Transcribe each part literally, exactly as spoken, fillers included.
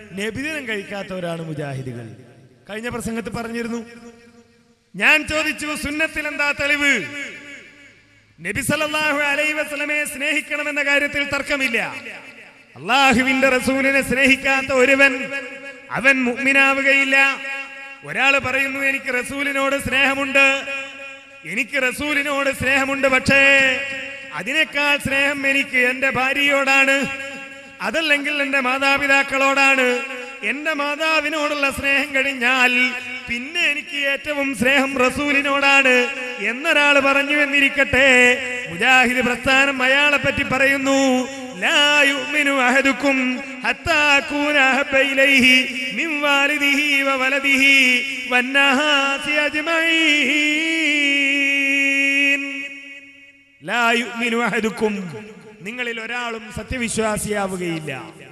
നബിദിനം കഴിക്കാത്തവരാണ് മുജാഹിദുകൾ. കഴിഞ്ഞ പ്രസംഗത്തിൽ പറഞ്ഞിരുന്നു. ഞാൻ ചോദിച്ചു, സുന്നത്തിൽ എന്താ തെളിവ്? നബി സല്ലല്ലാഹു അലൈഹി വസല്ലമയെ സ്നേഹിക്കണമെന്ന കാര്യത്തിൽ തർക്കമില്ല. അള്ളാഹുവിന്റെ റസൂലിനെ സ്നേഹിക്കാത്ത ഒരുവൻ അവൻ മുഅ്മിനാവുകയില്ല. ഒരാൾ പറയുന്നു, എനിക്ക് റസൂലിനോട് സ്നേഹമുണ്ട്, എനിക്ക് റസൂലിനോട് സ്നേഹമുണ്ട്, പക്ഷേ അതിനേക്കാൾ സ്നേഹം എനിക്ക് എന്റെ ഭാര്യയോടാണ്, അതല്ലെങ്കിൽ എന്റെ മാതാപിതാക്കളോടാണ്. എന്റെ മാതാവിനോടുള്ള സ്നേഹം കഴിഞ്ഞാൽ പിന്നെ എനിക്ക് ഏറ്റവും സ്നേഹം റസൂലിനോടാണ് എന്നൊരാൾ പറഞ്ഞു എന്നിരിക്കട്ടെ. മുജാഹിദ് പ്രസ്ഥാനം അയാളെ പറ്റി പറയുന്നു, ലാ യുഅ്മിനു അഹദുക്കും ഹത്താ അകൂന അഹബ്ബ ഇലൈഹി മിൻ വാലിദിഹി വ വലദിഹി വന്നാസി അജ്മഈൻ. ലാ യുഅ്മിനു അഹദുക്കും, നിങ്ങളിൽ ഒരാളും സത്യവിശ്വാസിയാവുകയില്ല,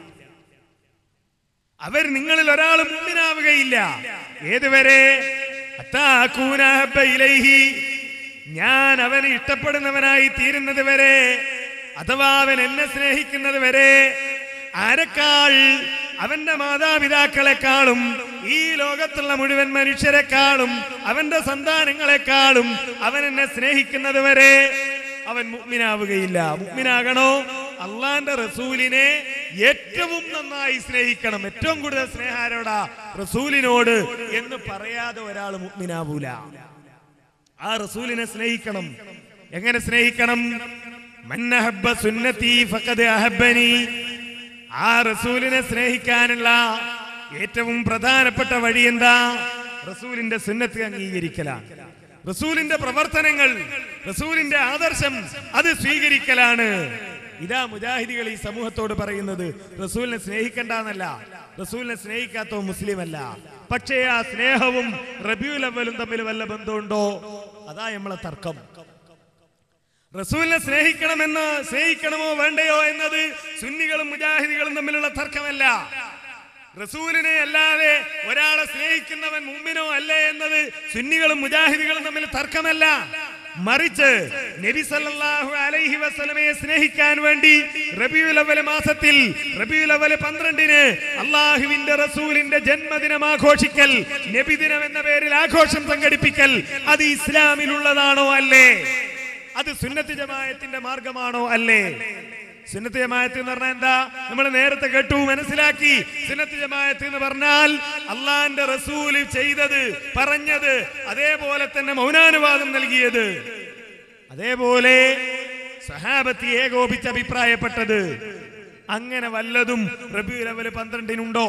അവർ നിങ്ങളിൽ ഒരാളും മുഅ്മിനാവുകയില്ല. ഏതുവരെ? ഹത്താ അകൂന അഹബ്ബ ഇലൈഹി, ഞാൻ അവനെ ഇഷ്ടപ്പെടുന്നവനായി തീരുന്നത് വരെ, അഥവാ അവൻ എന്നെ സ്നേഹിക്കുന്നത് വരെ. ആരെക്കാൾ? അവന്റെ മാതാപിതാക്കളെക്കാളും ഈ ലോകത്തുള്ള മുഴുവൻ മനുഷ്യരെക്കാളും അവന്റെ സന്താനങ്ങളെക്കാളും അവൻ എന്നെ സ്നേഹിക്കുന്നത് വരെ അവൻ മുഅ്മിനാവുകയില്ല. മുഅ്മിനാകണോ? അള്ളാന്റെ റസൂലിനെ ഏറ്റവും നന്നായി സ്നേഹിക്കണം. ഏറ്റവും കൂടുതൽ സ്നേഹം ആരോടാ? റസൂലിനോട് എന്ന് പറയാതെ ഒരാൾ മുഅ്മിനാവൂല. ആ റസൂലിനെ സ്നേഹിക്കണം. എങ്ങനെ സ്നേഹിക്കണം? മൻ അഹബ്ബ സുന്നതി ഫഖദ് അഹബ്ബനി. ആ റസൂലിനെ സ്നേഹിക്കാനുള്ള ഏറ്റവും പ്രധാനപ്പെട്ട വഴി എന്താ? റസൂലിന്റെ സുന്നത്ത് അംഗീകരിക്കലാണ്, റസൂലിന്റെ പ്രവർത്തനങ്ങൾ, റസൂലിന്റെ ആദർശം അത് സ്വീകരിക്കലാണ്. ഇതാ മുജാഹിദികൾ ഈ സമൂഹത്തോട് പറയുന്നത്. റസൂലിനെ സ്നേഹിക്കണ്ടെന്നല്ല, റസൂലിനെ സ്നേഹിക്കാത്തോ മുസ്ലിം അല്ല. പക്ഷേ ആ സ്നേഹവും റബീഉൽ അവ്വലും തമ്മിൽ വല്ല ബന്ധമുണ്ടോ? അതാ നമ്മളെ തർക്കം. റസൂലിനെ സ്നേഹിക്കണമെന്ന് സ്നേഹിക്കണമോ വേണ്ടയോ എന്നത് സുന്നികളും മുജാഹിദികളും തമ്മിലുള്ള തർക്കമല്ല. റസൂലിനെ അല്ലാതെ ഒരാളെ സ്നേഹിക്കുന്നവൻ മുഅ്മിനോ അല്ലേ എന്നത് സുന്നികളും മുജാഹിദികളും തമ്മിൽ തർക്കമല്ല. മറിച്ച് നബി സല്ലല്ലാഹു അലൈഹി വസല്ലമയെ സ്നേഹിക്കാൻ വേണ്ടി റബീഉൽ അവ്വൽ മാസത്തിൽ റബീഉൽ അവ്വൽ പന്ത്രണ്ടിന് അല്ലാഹുവിന്റെ റസൂലിന്റെ ജന്മദിനം ആഘോഷിക്കൽ, നബിദിനം എന്ന പേരിൽ ആഘോഷം സംഘടിപ്പിക്കൽ, അത് ഇസ്ലാമിലുള്ളതാണോ അല്ലേ? അത് സുന്നത്ത് ജമാഅത്തിന്റെ മാർഗമാണോ അല്ലേ? സുന്നത്ത് ജമാഅത്ത് എന്ന് പറഞ്ഞാൽ എന്താ? നമ്മൾ നേരത്തെ കേട്ടു, മനസ്സിലാക്കി. സുന്നത്ത് ജമാഅത്ത് എന്ന് പറഞ്ഞാൽ അള്ളാന്റെ റസൂൽ ചെയ്തത്, പറഞ്ഞത്, അതേപോലെ തന്നെ മൗനാനുവാദം നൽകിയത്, അതേപോലെ സഹാബത്ത് ഏകോപിച്ച് അഭിപ്രായപ്പെട്ടത്, അങ്ങനെ വല്ലതും റബീഉൽ അവ്വൽ പന്ത്രണ്ടിനുണ്ടോ?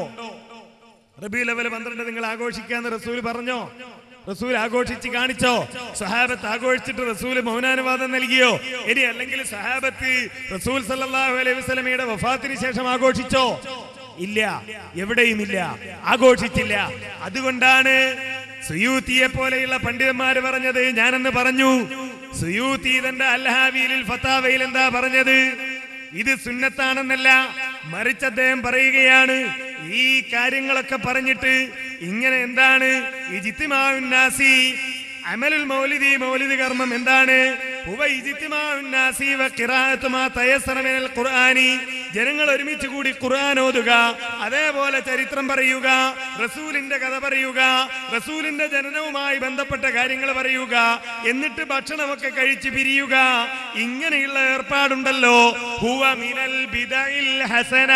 റബീഉൽ അവ്വൽ പന്ത്രണ്ട് നിങ്ങൾ ആഘോഷിക്കാന്ന് റസൂൽ പറഞ്ഞോ? റസൂൽ ആഘോഷിച്ച് കാണിച്ചോ? സഹാബത്ത് ആഘോഷിച്ചിട്ട് റസൂൽ മൗനാനുവാദം നൽകിയോ? ഇനി അല്ലെങ്കിൽ സഹാബത്ത് റസൂൽ സല്ലല്ലാഹു അലൈഹി വസല്ലമയുടെ വഫാത്തിന് ശേഷം ആഘോഷിച്ചോ? ഇല്ല, എവിടെയുമില്ല, ആഘോഷിച്ചില്ല. അതുകൊണ്ടാണ് സുയൂത്തിയെ പോലെയുള്ള പണ്ഡിതന്മാര് പറഞ്ഞത്. ഞാനെന്ന് പറഞ്ഞു, സുയൂത്തി തന്റെ അൽഹാവിയിൽ ഫതാവയിൽ എന്താ പറഞ്ഞത്? ഇത് സുന്നത്താണെന്നല്ല, മറിച്ച് അദ്ദേഹം പറയുകയാണ്, ഈ കാര്യങ്ങളൊക്കെ പറഞ്ഞിട്ട് ഇങ്ങനെ എന്താണ് ഇജ്തിമാഉൻ നാസി അമലുൽ മൗലിദി, മൗലിദ് കർമ്മം എന്താണ്? ഹുവ ഇജ്തിമാഉൻ നാസി വ ഖിറാഅത്തു മാ തയസ്സറ മിനൽ ഖുർആനി, ജനങ്ങൾ ഒരുമിച്ച് കൂടി ഖുർആൻ ഓതുക, അതേപോലെ ചരിത്രം പറയുക, റസൂലിന്റെ കഥ പറയുക, റസൂലിന്റെ ജനനവുമായി ബന്ധപ്പെട്ട കാര്യങ്ങൾ പറയുക, എന്നിട്ട് ഭക്ഷണമൊക്കെ കഴിച്ച് പിരിയുക. ഇങ്ങനെയുള്ള ഏർപ്പാടുണ്ടല്ലോ, ഹുവ മിനൽ ബിദഇൽ ഹസന,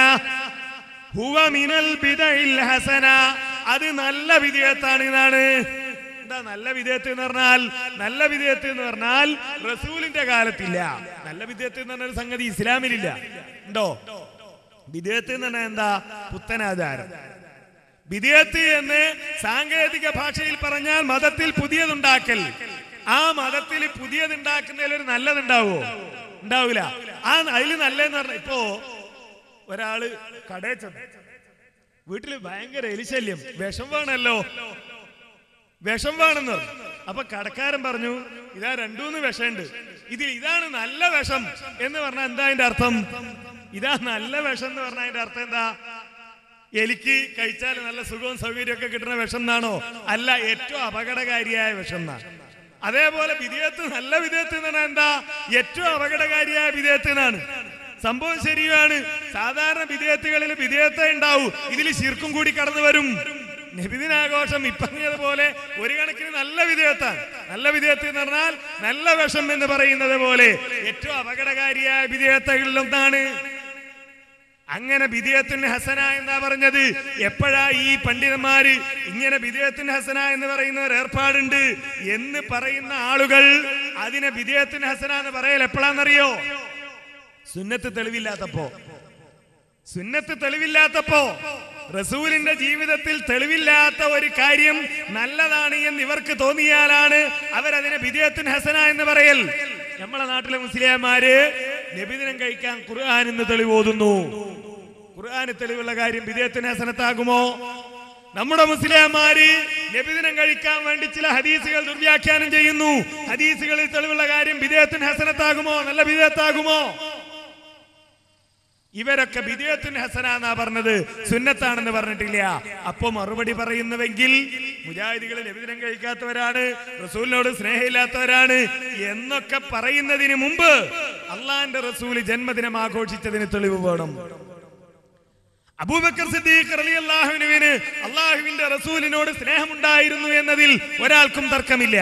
ഹുവ മിനൽ ബിദഇൽ ഹസന, അത് നല്ല വിദഅത്താണ് എന്നാണ്. എന്താ നല്ല വിദഅത്ത് എന്ന് പറഞ്ഞാൽ? നല്ല വിദഅത്ത് എന്ന് പറഞ്ഞാൽ റസൂലിന്റെ കാലത്തില്ല. നല്ല വിദഅത്ത് എന്ന് പറഞ്ഞ ഒരു സംഗതി ഇസ്ലാമിലില്ല. ഉണ്ടോ? വിദഅത്ത് എന്ന് പറഞ്ഞാൽ എന്താ? പുത്തനാചാരം. വിദഅത്ത് എന്ന് സാങ്കേതിക ഭാഷയിൽ പറഞ്ഞാൽ മതത്തിൽ പുതിയതുണ്ടാക്കൽ. ആ മതത്തിൽ പുതിയതുണ്ടാക്കുന്നതിൽ ഒരു നല്ലതുണ്ടാവോ? ഉണ്ടാവൂല. ആ അതിൽ നല്ലതെന്ന് പറഞ്ഞ, ഇപ്പോ ഒരാള് കടയിൽ ചെന്നു, വീട്ടില് ഭയങ്കര എലിശല്യം, വിഷം വേണല്ലോ, വിഷം വേണമെന്ന് പറഞ്ഞു. അപ്പൊ കടക്കാരൻ പറഞ്ഞു, ഇതാ രണ്ടൂന്ന് വിഷമുണ്ട്, ഇതിൽ ഇതാണ് നല്ല വിഷം എന്ന് പറഞ്ഞാൽ എന്താ അതിന്റെ അർത്ഥം? ഇതാ നല്ല വിഷം എന്ന് പറഞ്ഞാൽ അതിന്റെ അർത്ഥം എന്താ? എലിക്ക് കഴിച്ചാൽ നല്ല സുഖവും സൗകര്യമൊക്കെ കിട്ടുന്ന വിഷം എന്നാണോ? അല്ല, ഏറ്റവും അപകടകാരിയായ വിഷം എന്നാണ്. അതേപോലെ വിദേഹത്ത്, നല്ല വിദേഹത്ത് എന്ന് പറഞ്ഞാൽ എന്താ? ഏറ്റവും അപകടകാരിയായ വിദേഹത്ത് എന്നാണ്. സംഭവം ശരിയാണ്. സാധാരണ വിദേഹത്തുകളിൽ വിദേഹത്തെ ഉണ്ടാവും, ഇതിൽ ശിർക്കും കൂടി കടന്നു വരും. നബിദിനാഘോഷം ഇപ്പറഞ്ഞതുപോലെ ഒരു കണക്കിന് നല്ല വിദേഹത്താണ്. നല്ല വിദേഹത്ത് എന്ന് പറഞ്ഞാൽ നല്ല വിഷം എന്ന് പറയുന്നത് പോലെ ഏറ്റവും അപകടകാരിയായ വിദേഹത്തകളിലൊന്നാണ്. അങ്ങനെ ബിദിഅത്തുൻ ഹസന എന്നാ പറഞ്ഞത്. എപ്പോഴാ ഈ പണ്ഡിതന്മാര് ഇങ്ങനെ ബിദിഅത്തുൻ ഹസന എന്ന് പറയുന്ന ഒരു ഏർപ്പാടുണ്ട് എന്ന് പറയുന്ന ആളുകൾ അതിനെ ബിദിഅത്തുൻ ഹസന എന്ന് പറയൽ എപ്പോഴാണെന്നറിയോ? സുന്നത്ത് തെളിവില്ലാത്തപ്പോ. സുന്നത്ത് തെളിവില്ലാത്തപ്പോ റസൂലിന്റെ ജീവിതത്തിൽ തെളിവില്ലാത്ത ഒരു കാര്യം നല്ലതാണ് എന്ന് ഇവർക്ക് തോന്നിയാലാണ് അവരതിനെ ബിദിഅത്തുൻ ഹസന എന്ന് പറയൽ. നമ്മളെ നാട്ടിലെ മുസ്ലിംമാര് നബിദിനം കഴിക്കാൻ ഖുർആൻ എന്ന് തെളിവോതുന്നു. ഖുർആന് തെളിവുള്ള കാര്യം ബിദിഅത്തുൻ ഹസനത്താകുമോ? നമ്മുടെ മുസ്ലിംമാര് നബിദിനം കഴിക്കാൻ വേണ്ടി ചില ഹദീസുകൾ ദുർവ്യാഖ്യാനം ചെയ്യുന്നു. ഹദീസുകളിൽ തെളിവുള്ള കാര്യം ബിദിഅത്തുൻ ഹസനത്താകുമോ? നല്ല ബിദിഅത്താകുമോ? ഇവരൊക്കെ ബിദിഅത്തുൻ ഹസന എന്നാ പറഞ്ഞത്, സുന്നത്താണെന്ന് പറഞ്ഞിട്ടില്ല. അപ്പൊ മറുപടി പറയുന്നുവെങ്കിൽ മുജാഹിദികൾ നബിദിനം കഴിക്കാത്തവരാണ്, റസൂലിനോട് സ്നേഹമില്ലാത്തവരാണ് എന്നൊക്കെ പറയുന്നതിന് മുമ്പ് അള്ളാന്റെ റസൂല് ജന്മദിനം ആഘോഷിച്ചതിന് തെളിവ് വേണം. അബൂബക്കർ സിദ്ദീഖ് റളിയല്ലാഹു അൻഹുവിന് അള്ളാഹുവിന്റെ റസൂലിനോട് സ്നേഹമുണ്ടായിരുന്നു എന്നതിൽ ഒരാൾക്കും തർക്കമില്ല.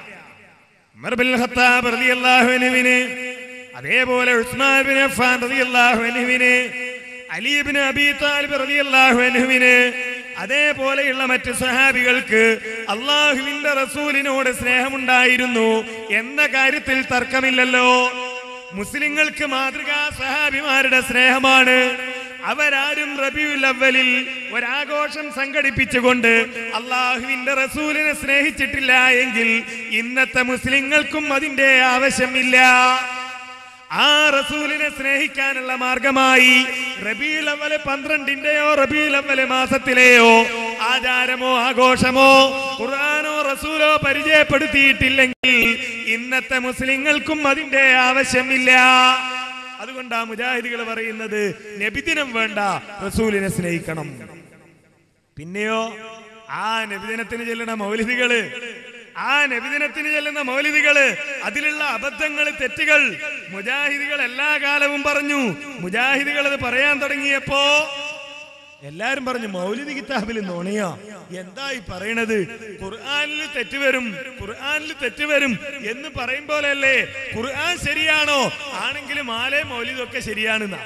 ഉമർ ബിൻ ഖത്താബ് റളിയല്ലാഹു അൻഹുവിന്, അതേപോലെ ഉസ്മാൻ ബിൻ അഫ്ഫാൻ റളിയല്ലാഹു അൻഹുവിന്, അലി ഇബ്നു അബീ താലിബ് റളിയല്ലാഹു അൻഹുവിന്, അതേപോലെയുള്ള മറ്റ് സഹാബികൾക്ക് അള്ളാഹുവിന്റെ റസൂലിനോട് സ്നേഹമുണ്ടായിരുന്നു എന്ന കാര്യത്തിൽ തർക്കമില്ലല്ലോ. മുസ്ലിങ്ങൾക്ക് മാതൃകാ സഹാബിമാരുടെ സ്നേഹമാണ്. അവരാരും റബീഉൽ അവ്വലിൽ ഒരാഘോഷം സംഘടിപ്പിച്ചുകൊണ്ട് അള്ളാഹുവിന്റെ റസൂലിനെ സ്നേഹിച്ചിട്ടില്ല എങ്കിൽ ഇന്നത്തെ മുസ്ലിങ്ങൾക്കും അതിന്റെ ആവശ്യമില്ല. ആ റസൂലിനെ സ്നേഹിക്കാനുള്ള മാർഗമായി റബീഉൽ അവ്വൽ പന്ത്രണ്ടിന്റെയോ റബീഉൽ അവ്വൽ മാസത്തിലെയോ ആചാരമോ ആഘോഷമോ ഖുർആനോ റസൂലോ പരിചയപ്പെടുത്തിയിട്ടില്ലെങ്കിൽ ഇന്നത്തെ മുസ്ലിങ്ങൾക്കും അതിന്റെ ആവശ്യമില്ല. അതുകൊണ്ടാ മുജാഹിദികൾ പറയുന്നത് നബിദിനം വേണ്ട, റസൂലിനെ സ്നേഹിക്കണം. പിന്നെയോ ആ നബിദിനത്തിന് ചെല്ലുന്ന മൗലിദികള് ആ നബിദിനത്തിന് ചെല്ലുന്ന മൗലിദികള് അതിലുള്ള അബദ്ധങ്ങൾ, തെറ്റുകൾ മുജാഹിദികൾ എല്ലാ കാലവും പറഞ്ഞു. മുജാഹിദികൾ അത് പറയാൻ തുടങ്ങിയപ്പോ എല്ലാരും പറഞ്ഞു മൗലിദ് കിതാബിൽ നുണയോ, എന്തായി പറയണത്, ഖുർആനിൽ തെറ്റുവരും ഖുർആനിൽ തെറ്റുവരും എന്ന് പറയും പോലെയല്ലേ. ഖുർആൻ ശരിയാണോ? ആണെങ്കിലും മാലേ മൗലിദൊക്കെ ശരിയാണെന്നാ.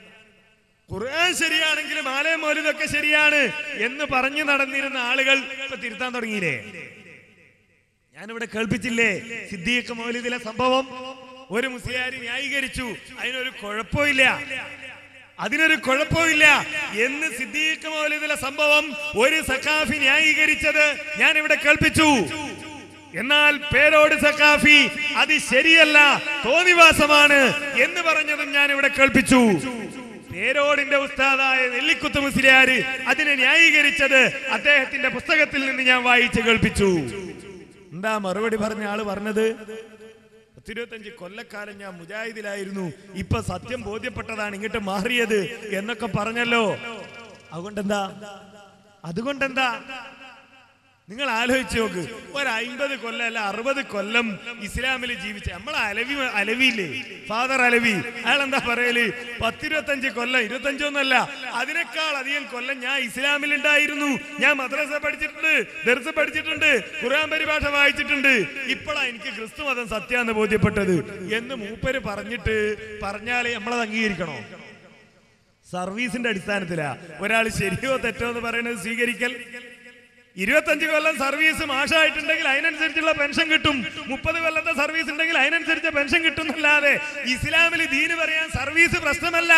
ഖുർആൻ ശരിയാണെങ്കിലും മാലേ മൗലിദൊക്കെ ശരിയാണ് എന്ന് പറഞ്ഞു നടന്നിരുന്ന ആളുകൾ ഇപ്പൊ തിരുത്താൻ തുടങ്ങിയില്ലേ? ഞാനിവിടെ കേൾപ്പിച്ചില്ലേ സിദ്ദീഖ് മൗലിദിലെ സംഭവം? ഒരു മുസ്ലിയാരി ന്യായീകരിച്ചു, അതിനൊരു കുഴപ്പമില്ല അതിനൊരു കുഴപ്പമില്ല എന്ന് സിദ്ദീഖ് മൗലിദിലെ സംഭവം ഒരു സഖാഫി ന്യായീകരിച്ചത് ഞാൻ ഇവിടെ കേൾപ്പിച്ചു. എന്നാൽ പേരോട് സഖാഫി അത് ശരിയല്ല, തോന്നിവാസമാണ് എന്ന് പറഞ്ഞതും ഞാൻ ഇവിടെ കേൾപ്പിച്ചു. പേരോടിന്റെ ഉസ്താദായ നെല്ലിക്കുത്ത് മുസ്ലിയാര് അതിനെ ന്യായീകരിച്ചത് അദ്ദേഹത്തിന്റെ പുസ്തകത്തിൽ നിന്ന് ഞാൻ വായിച്ച് കേൾപ്പിച്ചു. എന്താ മറുപടി പറഞ്ഞ ആള് പറഞ്ഞത്? പത്തിരുപത്തഞ്ച് കൊല്ലക്കാലം ഞാൻ മുജാഹിദിലായിരുന്നു, ഇപ്പൊ സത്യം ബോധ്യപ്പെട്ടതാണ് ഇങ്ങോട്ട് മാറിയത് എന്നൊക്കെ പറഞ്ഞല്ലോ. അതുകൊണ്ടെന്താ അതുകൊണ്ടെന്താ നിങ്ങൾ ആലോചിച്ച് നോക്ക്. ഒരു അമ്പത് കൊല്ലം അല്ല അറുപത് കൊല്ലം ഇസ്ലാമിൽ ജീവിച്ച നമ്മളെ അലവി അലവിയില്ലേ, ഫാദർ അലവി, അയാൾ എന്താ പറയല്? പത്തിരുപത്തഞ്ച് കൊല്ലം, ഇരുപത്തഞ്ചൊന്നല്ല അതിനേക്കാൾ അധികം കൊല്ലം ഞാൻ ഇസ്ലാമിൽ ഉണ്ടായിരുന്നു. ഞാൻ മദ്രസ പഠിച്ചിട്ടുണ്ട്, ദർസ് പഠിച്ചിട്ടുണ്ട്, ഖുർആൻ പരിഭാഷ വായിച്ചിട്ടുണ്ട്. ഇപ്പോഴാ എനിക്ക് ക്രിസ്തു മതം സത്യാന്ന് ബോധ്യപ്പെട്ടത് എന്ന് മൂപ്പര് പറഞ്ഞിട്ട് പറഞ്ഞാല് നമ്മളത് അംഗീകരിക്കണോ? സർവീസിന്റെ അടിസ്ഥാനത്തിലാ ഒരാൾ ശരിയോ തെറ്റോ എന്ന് പറയുന്നത് സ്വീകരിക്കൽ. ഇരുപത്തഞ്ച് കൊല്ലം സർവീസ് മാഷായിട്ടുണ്ടെങ്കിൽ അതിനനുസരിച്ചുള്ള പെൻഷൻ കിട്ടും. മുപ്പത് കൊല്ലത്തെ സർവീസ് ഉണ്ടെങ്കിൽ അതിനനുസരിച്ച് പെൻഷൻ കിട്ടുന്നല്ലാതെ ഇസ്ലാമിൽ ദീന് പറയാൻ സർവീസ് പ്രശ്നമല്ല.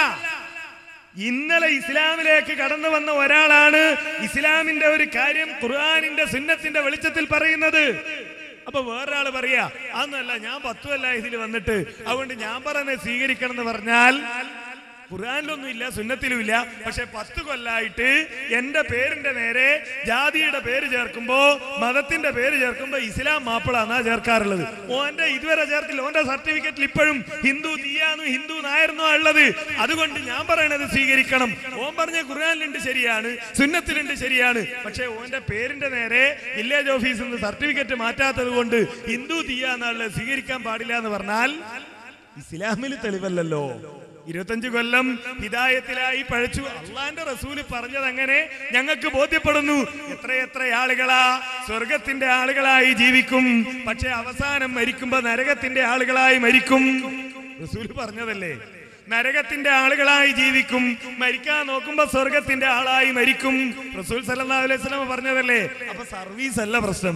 ഇന്നലെ ഇസ്ലാമിലേക്ക് കടന്നു വന്ന ഒരാളാണ് ഇസ്ലാമിന്റെ ഒരു കാര്യം ഖുർആനിന്റെ സുന്നത്തിന്റെ വെളിച്ചത്തിൽ പറയുന്നത്. അപ്പൊ വേറൊരാള് പറയാ അതൊന്നല്ല, ഞാൻ പത്തുമല്ല ഇതിൽ വന്നിട്ട് അതുകൊണ്ട് ഞാൻ പറയുന്നത് സ്വീകരിക്കണം എന്ന് പറഞ്ഞാൽ ഖുർആനിലൊന്നും ഇല്ല, സുന്നത്തിലും ഇല്ല. പക്ഷെ പത്ത് കൊല്ലായിട്ട് എന്റെ പേരിന്റെ നേരെ ജാതിയുടെ പേര് ചേർക്കുമ്പോ, മതത്തിന്റെ പേര് ചേർക്കുമ്പോ ഇസ്ലാം മാപ്പിളാന്നാ ചേർക്കാറുള്ളത്. ഓന്റെ ഇതുവരെ ചേർത്തില്ല, ഓന്റെ സർട്ടിഫിക്കറ്റിൽ ഇപ്പോഴും ഹിന്ദു തീയാന്നു ഹിന്ദു നായർന്നോ ഉള്ളത്. അതുകൊണ്ട് ഞാൻ പറയണത് സ്വീകരിക്കണം. ഓൻ പറഞ്ഞ ഖുർആനിലുണ്ട് ശരിയാണ്, സുന്നത്തിലുണ്ട് ശരിയാണ്. പക്ഷെ ഓന്റെ പേരിന്റെ നേരെ വില്ലേജ് ഓഫീസിൽ നിന്ന് സർട്ടിഫിക്കറ്റ് മാറ്റാത്തത് കൊണ്ട് ഹിന്ദു തീയാന്നുള്ളത് സ്വീകരിക്കാൻ പാടില്ല എന്ന് പറഞ്ഞാൽ ഇസ്ലാമിൽ തെളിവല്ലല്ലോ. ഇരുപത്തഞ്ചു കൊല്ലം ഹിദായത്തിലായി പഴച്ചു. അള്ളാന്റെ റസൂല് പറഞ്ഞത് അങ്ങനെ ഞങ്ങൾക്ക് ബോധ്യപ്പെടുന്നു. എത്രയെത്ര ആളുകളാ സ്വർഗത്തിന്റെ ആളുകളായി ജീവിക്കും, പക്ഷെ അവസാനം മരിക്കുമ്പോ നരകത്തിന്റെ ആളുകളായി മരിക്കും. റസൂല് പറഞ്ഞതല്ലേ, നരകത്തിന്റെ ആളുകളായി ജീവിക്കും, മരിക്കാൻ നോക്കുമ്പോ സ്വർഗത്തിന്റെ ആളായി മരിക്കും. റസൂൽ സല്ലല്ലാഹു അലൈഹി വസല്ലം പറഞ്ഞതല്ലേ. അപ്പൊ സർവീസ് അല്ല പ്രശ്നം,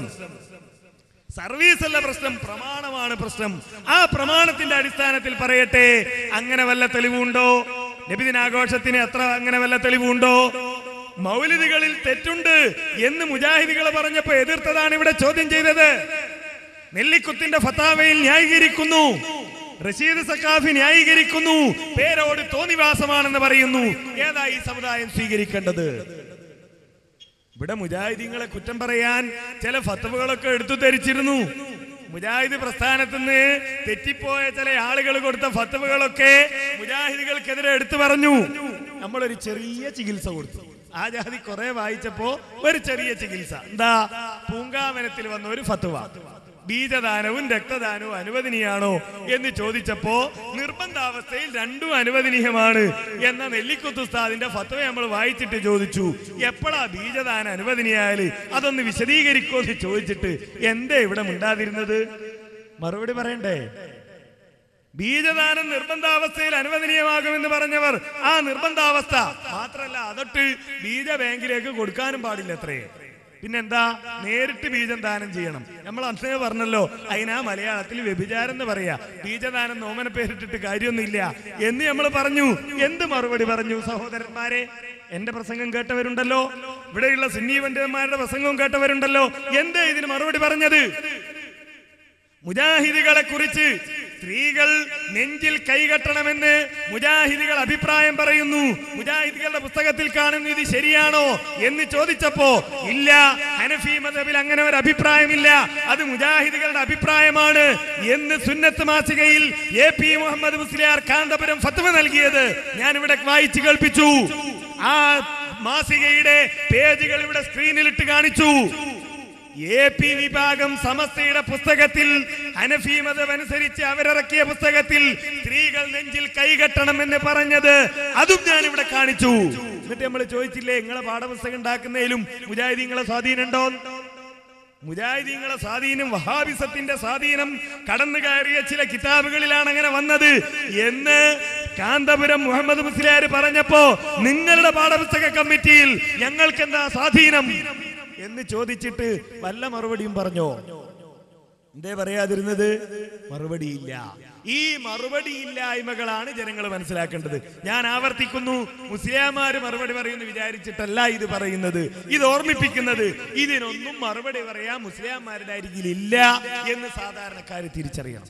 സർവീസ് അല്ല പ്രശ്നം, പ്രമാണമാണ് പ്രശ്നം. ആ പ്രമാണത്തിന്റെ അടിസ്ഥാനത്തിൽ പറയട്ടെ, അങ്ങനെ വല്ല തെളിവുണ്ടോ? നബിദിനാഘോഷത്തിന് എത്ര അങ്ങനെ വല്ല തെളിവുണ്ടോ? മൗലിദികളിൽ തെറ്റുണ്ട് എന്ന് മുജാഹിദികൾ പറഞ്ഞപ്പോ എതിർത്തതാണ് ഇവിടെ ചോദ്യം ചെയ്തത്. നെല്ലിക്കുത്തിന്റെ ഫതാവയിൽ ന്യായീകരിക്കുന്നു, റഷീദ് സഖാഫി ന്യായീകരിക്കുന്നു, പേരോട് തോന്നിവാസമാണെന്ന് പറയുന്നു. ഏതാ ഈ സമുദായം സ്വീകരിക്കേണ്ടത്? ഇവിടെ മുജാഹിദീങ്ങളെ കുറ്റം പറയാൻ ചില ഫത്വകളൊക്കെ എടുത്തു ധരിച്ചിരുന്നു. മുജാഹിദ് പ്രസ്ഥാനത്തിന് തെറ്റിപ്പോയ ചില ആളുകൾ കൊടുത്ത ഫത്വകളൊക്കെ മുജാഹിദികൾക്കെതിരെ എടുത്തു പറഞ്ഞു. നമ്മളൊരു ചെറിയ ചികിത്സ കൊടുത്തു. ആ ജാതി കുറെ വായിച്ചപ്പോ ഒരു ചെറിയ ചികിത്സ. എന്താ? പൂങ്കാവനത്തിൽ വന്ന ഒരു ഫത്വ, ബീജദാനവും രക്തദാനവും അനുവദനീയാണോ എന്ന് ചോദിച്ചപ്പോ നിർബന്ധാവസ്ഥയിൽ രണ്ടും അനുവദനീയമാണ് എന്ന നെല്ലിക്കുത്ത് ഉസ്താദിന്റെ ഫത്വ നമ്മൾ വായിച്ചിട്ട് ചോദിച്ചു, എപ്പോഴാ ബീജദാനം അനുവദനീയാല് അതൊന്ന് വിശദീകരിക്കോ എന്ന് ചോദിച്ചിട്ട് എന്തേ ഇവിടെ മിണ്ടാതിരുന്നത്? മറുപടി പറയണ്ടേ? ബീജദാനം നിർബന്ധാവസ്ഥയിൽ അനുവദനീയമാകുമെന്ന് പറഞ്ഞവർ ആ നിർബന്ധാവസ്ഥ മാത്രല്ല അതൊട്ട് ബീജ ബാങ്കിലേക്ക് കൊടുക്കാനും പാടില്ല അത്രേ. പിന്നെന്താ? നേരിട്ട് ബീജം ദാനം ചെയ്യണം. നമ്മൾ അന്നേ പറഞ്ഞല്ലോ, അതിനാ മലയാളത്തിൽ വ്യഭിചാരം എന്ന് പറയാ, ബീജദാനം നോമന പേരിട്ടിട്ട് കാര്യമൊന്നുമില്ല എന്ന് നമ്മൾ പറഞ്ഞു. എന്ത് മറുപടി പറഞ്ഞു സഹോദരന്മാരെ? എന്റെ പ്രസംഗം കേട്ടവരുണ്ടല്ലോ, ഇവിടെയുള്ള സുന്നി പണ്ഡിതന്മാരുടെ പ്രസംഗവും കേട്ടവരുണ്ടല്ലോ. എന്താ ഇതിന് മറുപടി പറഞ്ഞത്? മുജാഹിദികളെ കുറിച്ച് സ്ത്രീകൾ നെഞ്ചിൽ കൈകെട്ടണമെന്ന് മുജാഹിദികൾ അഭിപ്രായം പറയുന്നു. മുജാഹിദികളുടെ പുസ്തകത്തിൽ കാണുന്നു, ഇത് ശരിയാണോ എന്ന് ചോദിച്ചപ്പോ ഇല്ല, ഹനഫി മദ്ഹബിൽ അങ്ങനെ ഒരു അഭിപ്രായമില്ല, അത് മുജാഹിദികളുടെ അഭിപ്രായമാണ് എന്ന് സുന്നത്ത് മാസികയിൽ എ പി മുഹമ്മദ് മുസ്ലിയാർ കാന്തപുരം ഫത്വ നൽകിയത് ഞാൻ ഇവിടെ വായിച്ചു കേൾപ്പിച്ചു. ആ മാസികയുടെ പേജുകൾ ഇവിടെ സ്ക്രീനിലിട്ട് കാണിച്ചു. എ പി വിഭാഗം സമസ്തയുടെ പുസ്തകത്തിൽ ഹനഫി മദ്ഹബ് അനുസരിച്ച് അവരിറക്കിയ പുസ്തകത്തിൽ സ്ത്രീകൾ നെഞ്ചിൽ കൈകെട്ടണം എന്ന് പറഞ്ഞത് അതും ഞാൻ ഇവിടെ കാണിച്ചു. എന്നിട്ട് നമ്മൾ ചോദിച്ചില്ലേ, നിങ്ങളെ പാഠപുസ്തകം ഉണ്ടാക്കുന്നതിലും മുജാഹിദീങ്ങളെ സ്വാധീനം ഉണ്ടോ? മുജാഹിദീങ്ങളെ സ്വാധീനം, വഹാബിസത്തിന്റെ സ്വാധീനം കടന്നു കയറിയ ചില കിതാബുകളിലാണ് അങ്ങനെ വന്നത് എന്ന് കാന്തപുരം മുഹമ്മദ് മുസ്ലിയാർ പറഞ്ഞപ്പോ നിങ്ങളുടെ പാഠപുസ്തക കമ്മിറ്റിയിൽ ഞങ്ങൾക്ക് എന്താ സ്വാധീനം എന്ന് ചോദിച്ചിട്ട് വല്ല മറുപടിയും പറഞ്ഞോ? എന്തേ പറയാതിരുന്നത്? മറുപടിയില്ല. ഈ മറുപടിയില്ലായ്മകളാണ് ജനങ്ങൾ മനസ്സിലാക്കേണ്ടത്. ഞാൻ ആവർത്തിക്കുന്നു, മുസ്ലിയാമാര് മറുപടി പറയുന്നു വിചാരിച്ചിട്ടല്ല ഇത് പറയുന്നത്, ഇത് ഓർമ്മിപ്പിക്കുന്നത്. ഇതിനൊന്നും മറുപടി പറയാൻ മുസ്ലിയാമാരുടെ അരികിലില്ല എന്ന് സാധാരണക്കാര് തിരിച്ചറിയണം.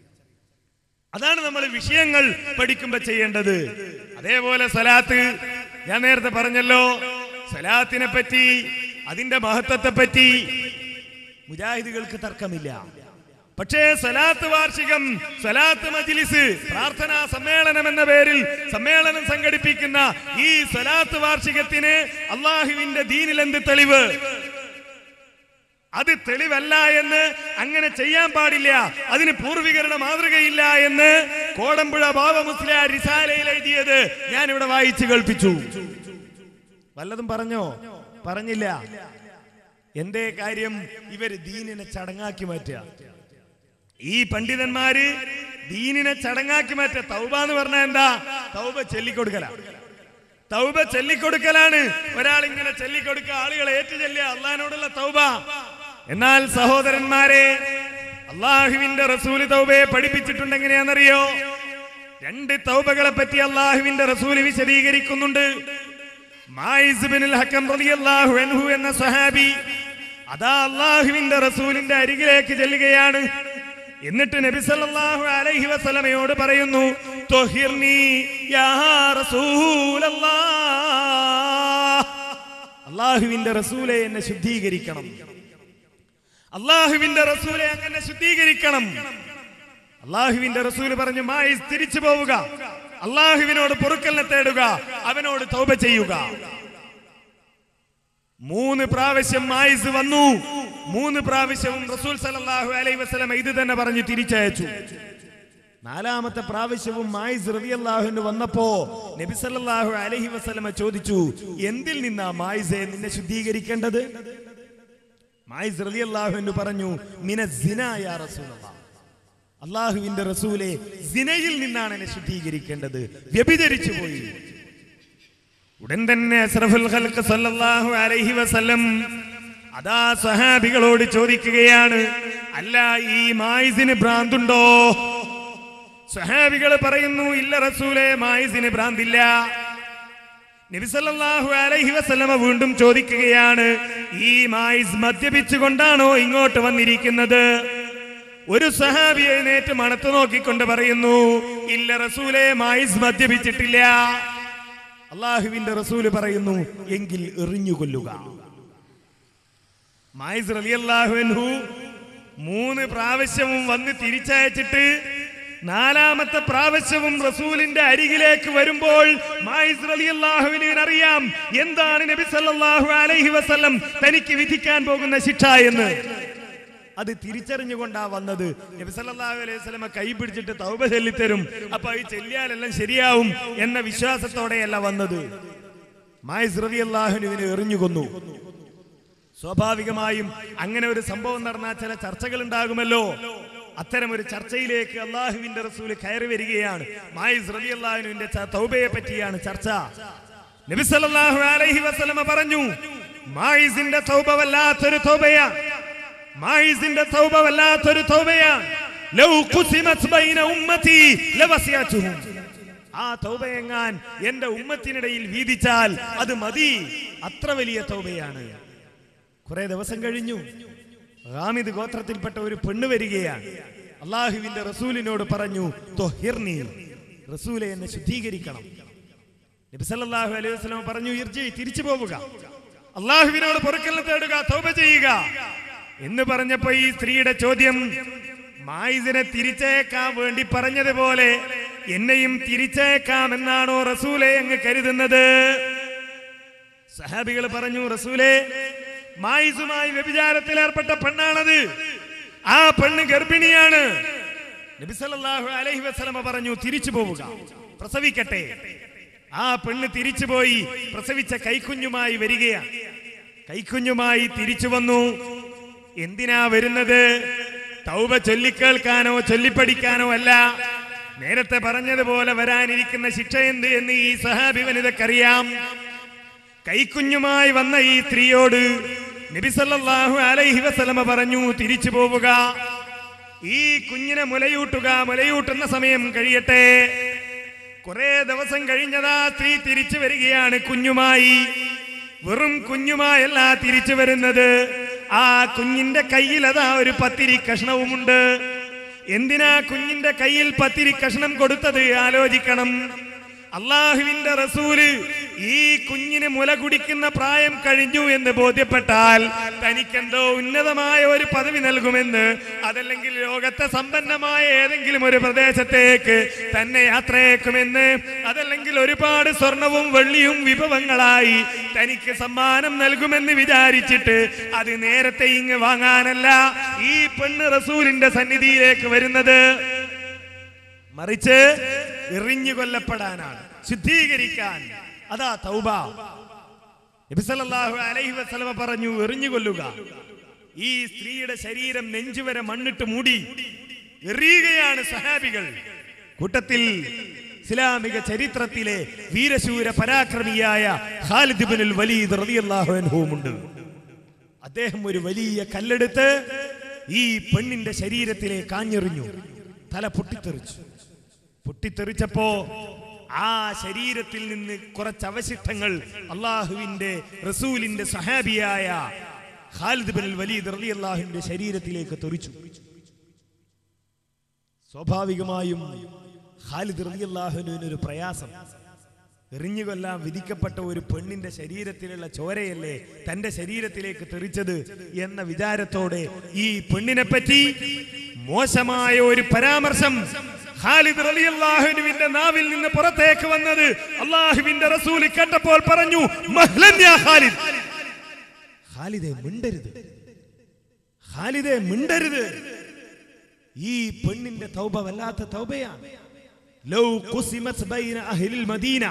അതാണ് നമ്മൾ വിഷയങ്ങൾ പഠിക്കുമ്പോ ചെയ്യേണ്ടത്. അതേപോലെ സലാത്ത്, ഞാൻ നേരത്തെ പറഞ്ഞല്ലോ, സലാത്തിനെ പറ്റി, അതിന്റെ മഹത്വത്തെ പറ്റി മുജാഹിദുകൾക്ക് തർക്കമില്ല. പക്ഷേ സലാത്ത് വാർഷികം, സലാത്ത് മജ്ലിസ്, പ്രാർത്ഥനാ സമ്മേളനം എന്ന പേരിൽ സമ്മേളനം സംഘടിപ്പിക്കുന്ന ഈ സലാത്ത് വാർഷികത്തിന് അള്ളാഹുവിന്റെ ദീനിൽ എന്ത് തെളിവ്? അത് തെളിവല്ല എന്ന്, അങ്ങനെ ചെയ്യാൻ പാടില്ല, അതിന് പൂർവികരുടെ മാതൃകയില്ല എന്ന് കോടമ്പുഴ ബാബ മുസ്ലിയാർ റിസാലയിൽ എഴുതിയത് ഞാൻ ഇവിടെ വായിച്ചു കേൾപ്പിച്ചു. വല്ലതും പറഞ്ഞോ? പറഞ്ഞില്ല. എന്തേ കാര്യം? ഇവര് ദീനിനെ ചടങ്ങാക്കി മാറ്റുക. ഈ പണ്ഡിതന്മാര് ദീനിനെ ചടങ്ങാക്കി മാറ്റുക. തൗബ എന്ന് പറഞ്ഞാൽ എന്താ? തൗബ ചൊല്ലിക്കൊടുക്കലാണ്. തൗബ ചൊല്ലിക്കൊടുക്കലാണ്. ഒരാൾ ഇങ്ങനെ ചൊല്ലിക്കൊടുക്കുക, ആളുകളെ ഏറ്റു ചൊല്ലുക, അള്ളാഹിനോടുള്ള തൗബ. എന്നാൽ സഹോദരന്മാരെ, അള്ളാഹുവിന്റെ റസൂല് തൗബയെ പഠിപ്പിച്ചിട്ടുണ്ട്. എങ്ങനെയാണെന്നറിയോ? രണ്ട് തൗബകളെ പറ്റി അള്ളാഹുവിന്റെ റസൂല് വിശദീകരിക്കുന്നുണ്ട്. മായിസ് ബിനുൽ ഹക്കം റളിയല്ലാഹു അൻഹു എന്ന സഹാബി അതാ അള്ളാഹുവിന്റെ റസൂലിന്റെ അരികിലേക്ക് ചെല്ലുകയാണ്. എന്നിട്ട് നബി സല്ലല്ലാഹു അലൈഹി വസല്ലമയോട് പറയുന്നു, ത്വഹിർനി യാ റസൂലല്ലാഹ്, അള്ളാഹുവിന്റെ റസൂലെ എന്നെ ശുദ്ധീകരിക്കണം. അള്ളാഹുവിന്റെ റസൂലെ അങ്ങനെ ശുദ്ധീകരിക്കണം. അള്ളാഹുവിന്റെ റസൂല് പറഞ്ഞു, മായിസ് തിരിച്ചു പോവുക, അള്ളാഹുവിനോട് പൊറുക്കലിനെ തേടുക, അവനോട് തൗബ ചെയ്യുക. മൂന്ന് പ്രാവശ്യം മായിസ് വന്നു. മൂന്ന് പ്രാവശ്യവും റസൂൽ സല്ലല്ലാഹു അലൈഹി വസല്ലം ഇത് തന്നെ പറഞ്ഞു തിരിച്ചയച്ചു. നാലാമത്തെ പ്രാവശ്യവും മായിസ് റളിയല്ലാഹു അൻഹു വന്നപ്പോ നബി സല്ലല്ലാഹു അലൈഹി വസല്ലമ ചോദിച്ചു, എന്തിൽ നിന്നാ മായിസെ നിന്നെ ശുദ്ധീകരിക്കേണ്ടത്? മായിസ് റളിയല്ലാഹു അൻഹു പറഞ്ഞു, മിന സിന യാ റസൂലല്ലാഹ്, അല്ലാഹുവിന്റെ റസൂലേ, സിനയിൽ നിന്നാണ് എന്നെ ശുദ്ധീകരിക്കേണ്ടത്, വ്യഭിചരിച്ചു പോയി. ഉടൻ തന്നെ അസ്റഫുൽ ഖൽഖ് സല്ലല്ലാഹു അലൈഹി വസല്ലം അതാ സഹാബികളോട് ചോദിക്കുകയാണ്, അല്ല ഈ മായിസിന് ഭ്രാന്തുണ്ടോ? സഹാബികൾ പറയുന്നു, ഇല്ല റസൂലേ, മായിസിന് ഭ്രാന്തില്ല. നബി സല്ലല്ലാഹു അലൈഹി വസല്ലമ വീണ്ടും ചോദിക്കുകയാണ്, ഈ മായിസ് മദ്യപിച്ചുകൊണ്ടാണോ ഇങ്ങോട്ട് വന്നിരിക്കുന്നത്? ഒരു സഹാബി എഴുന്നേറ്റ് മണത്ത് നോക്കിക്കൊണ്ട് പറയുന്നു, ഇല്ല റസൂലേ, മായിസ് മദ്യപിച്ചിട്ടില്ല. അല്ലാഹുവിന്റെ റസൂല് പറയുന്നു, എങ്കിൽ എറിഞ്ഞുകൊല്ലുക. മായിസ് റളിയല്ലാഹു അൻഹു മൂന്ന് പ്രാവശ്യവും വന്ന് തിരിച്ചയച്ചിട്ട് നാലാമത്തെ പ്രാവശ്യവും റസൂലിന്റെ അരികിലേക്ക് വരുമ്പോൾ മായിസ് റളിയല്ലാഹുവിന് അറിയാം എന്താണ് നബി സല്ലല്ലാഹു അലൈഹി വസല്ലം തനിക്ക് വിധിക്കാൻ പോകുന്ന ശിക്ഷ എന്ന്. അത് തിരിച്ചറിഞ്ഞുകൊണ്ടാ വന്നത്. നബി സല്ലല്ലാഹു അലൈഹി വസല്ലം കൈ പിടിച്ചിട്ട് തൗബ ചൊല്ലിത്തരും, അപ്പൊ ഈ ചെല്ലിയാലെല്ലാം ശരിയാവും എന്ന വിശ്വാസത്തോടെയല്ല വന്നത്. മായിസ് റളിയല്ലാഹുവിനെ എറിഞ്ഞു കൊന്നു. സ്വാഭാവികമായും അങ്ങനെ ഒരു സംഭവം നടന്നാൽ ചില ചർച്ചകൾ ഉണ്ടാകുമല്ലോ. അത്തരം ഒരു ചർച്ചയിലേക്ക് അല്ലാഹുവിന്റെ റസൂൽ കയറി വരികയാണ്. മായിസ് റളിയല്ലാഹുവിന്റെ തൗബയെ പറ്റിയാണ് ചർച്ച. നബി സല്ലല്ലാഹു അലൈഹി വസല്ലം പറഞ്ഞു, മായിസിന്റെ തൗബ വല്ലാത്തൊരു തൗബയാണ്, മായിസിന്റെ തൗബ വല്ലാത്തൊരു തൗബയാണ്. ലൗ ഖുസിമത് ബൈന ഉമ്മതി ലവസിയതുഹും, ആ തൗബയെങ്ങാൻ എന്റെ ഉമ്മത്തിനിടയിൽ വീതിച്ചാൽ അത് മതി, അത്ര വലിയ തൗബയാണ്. കുറെ ദിവസം കഴിഞ്ഞു, ഹാമിദ് ഗോത്രത്തിൽപ്പെട്ട ഒരു പെണ്ണ് വരികയാണ്. അല്ലാഹുവിന്റെ റസൂലിനോട് പറഞ്ഞു, ത്വഹിർനി, റസൂലെ എന്നെ ശുദ്ധീകരിക്കണം. നബി സല്ലല്ലാഹു അലൈഹി വസല്ലം പറഞ്ഞു, ഇർജി, തിരിച്ചു പോവുക, അല്ലാഹുവിനോട് പൊറുക്കലിനെ തേടുക, തൗബ ചെയ്യുക എന്ന് പറഞ്ഞപ്പോ ഈ സ്ത്രീയുടെ ചോദ്യം, മായിസിനെ തിരിച്ചേക്കാൻ വേണ്ടി പറഞ്ഞതുപോലെ എന്നെയും തിരിച്ചേക്കാം എന്നാണോ റസൂലെ അങ്ങ് കരുതുന്നത്? സഹാബികൾ പറഞ്ഞു, റസൂലെ, മായിസുമായി വ്യഭിചാരത്തിൽ ഏർപ്പെട്ട പെണ്ണാണത്, ആ പെണ്ണ് ഗർഭിണിയാണ്. നബി സല്ലല്ലാഹു അലൈഹി വസല്ലം പറഞ്ഞു, തിരിച്ചു പോവുക, പ്രസവിക്കട്ടെ. ആ പെണ്ണ് തിരിച്ചുപോയി പ്രസവിച്ച കൈക്കുഞ്ഞുമായി വരികയാണ്. കൈക്കുഞ്ഞുമായി തിരിച്ചു വന്നു. എന്തിനാ വരുന്നത്? തൗബ ചൊല്ലിക്കേൾക്കാനോ ചൊല്ലിപ്പടിക്കാനോ അല്ല. നേരത്തെ പറഞ്ഞതുപോലെ വരാനിരിക്കുന്ന ശിക്ഷ എന്ത് എന്ന് ഈ സഹാബി വനിതക്കറിയാം. കൈക്കുഞ്ഞുമായി വന്ന ഈ സ്ത്രീയോട് നബി സല്ലല്ലാഹു അലൈഹി വസല്ലം പറഞ്ഞു, തിരിച്ചു പോവുക, ഈ കുഞ്ഞിനെ മുലയൂട്ടുക, മുലയൂട്ടുന്ന സമയം കഴിയട്ടെ. കുറെ ദിവസം കഴിഞ്ഞതാ സ്ത്രീ തിരിച്ചു വരികയാണ് കുഞ്ഞുമായി. വെറും കുഞ്ഞുമായല്ല തിരിച്ചു വരുന്നത്, ആ കുഞ്ഞിന്റെ കയ്യിൽ അതാ ഒരു പത്തിരി കഷ്ണവുമുണ്ട്. എന്തിനാ കുഞ്ഞിന്റെ കയ്യിൽ പത്തിരി കഷ്ണം കൊടുത്തത് ആലോചിക്കണം. അല്ലാഹുവിന്റെ റസൂല് ഈ കുഞ്ഞിന് മുല കുടിക്കുന്ന പ്രായം കഴിഞ്ഞു എന്ന് ബോധ്യപ്പെട്ടാൽ തനിക്കെന്തോ ഉന്നതമായ ഒരു പദവി നൽകുമെന്ന്, അതല്ലെങ്കിൽ ലോകത്തെ സമ്പന്നമായ ഏതെങ്കിലും ഒരു പ്രദേശത്തേക്ക് തന്നെ യാത്രയേക്കുമെന്ന്, അതല്ലെങ്കിൽ ഒരുപാട് സ്വർണവും വെള്ളിയും വിഭവങ്ങളായി തനിക്ക് സമ്മാനം നൽകുമെന്ന് വിചാരിച്ചിട്ട് അത് നേരത്തെ ഇങ്ങ് വാങ്ങാനല്ല ഈ പെണ്ണ് റസൂലിന്റെ സന്നിധിയിലേക്ക് വരുന്നത്, മറിച്ച് എറിഞ്ഞു കൊല്ലപ്പെടാനാണ്, ശുദ്ധീകരിക്കാൻ. അതാ തൗബ. നബി സല്ലല്ലാഹു അലൈഹി വസല്ലം പറഞ്ഞു, എറിഞ്ഞു കൊല്ലുക. ഈ സ്ത്രീയുടെ ശരീരം നെഞ്ചുവരെ മണ്ണിട്ട് മൂടി എറിയുകയാണ് സഹാബികൾ. കൂട്ടത്തിൽ ഇസ്ലാമിക ചരിത്രത്തിലെ വീരശൂര പരാക്രമിയായ ഖാലിദ് ഇബ്നുൽ വലീദ് റളിയല്ലാഹു അൻഹുമുണ്ട്. അദ്ദേഹം ഒരു വലിയ കല്ലെടുത്ത് ഈ പെണ്ണിന്റെ ശരീരത്തിലേക്ക് ആഞ്ഞെറിഞ്ഞു. തല പൊട്ടിത്തെറിച്ചു. പൊട്ടിത്തെറിച്ചപ്പോ ആ ശരീരത്തിൽ നിന്ന് കുറച്ച് അവശിഷ്ടങ്ങൾ അള്ളാഹുവിന്റെ റസൂലിന്റെ സഹാബിയായ ഖാലിദ് ഇബ്നുൽ വലീദ് റളിയല്ലാഹുവിന്റെ ശരീരത്തിലേക്ക് തെറിച്ചു. സ്വാഭാവികമായും ഖാലിദ് റളിയല്ലാഹുവിന് ഒരു പ്രയാസം. എറിഞ്ഞുകൊല്ലാൻ വിധിക്കപ്പെട്ട ഒരു പെണ്ണിന്റെ ശരീരത്തിലുള്ള ചോരയല്ലേ തന്റെ ശരീരത്തിലേക്ക് തെറിച്ചത് എന്ന വിചാരത്തോടെ ഈ പെണ്ണിനെ പറ്റി മോശമായ ഒരു പരാമർശം ഖാലിദ് റളിയല്ലാഹുവിന്റെ നാവിൽ നിന്ന് പുറത്തേക്ക് വന്നത് അല്ലാഹുവിന്റെ റസൂൽ കേട്ടപ്പോൾ പറഞ്ഞു, മഹ്ലൻ യാ ഖാലിദ്, ഖാലിദേ മിണ്ടരുത്, ഖാലിദേ മിണ്ടരുത്. ഈ പെണ്ണിന്റെ തൗബ വല്ലാത്ത തൗബയാണ്. ലൗ ഖുസിമത് ബൈന അഹ്ലിൽ മദീന,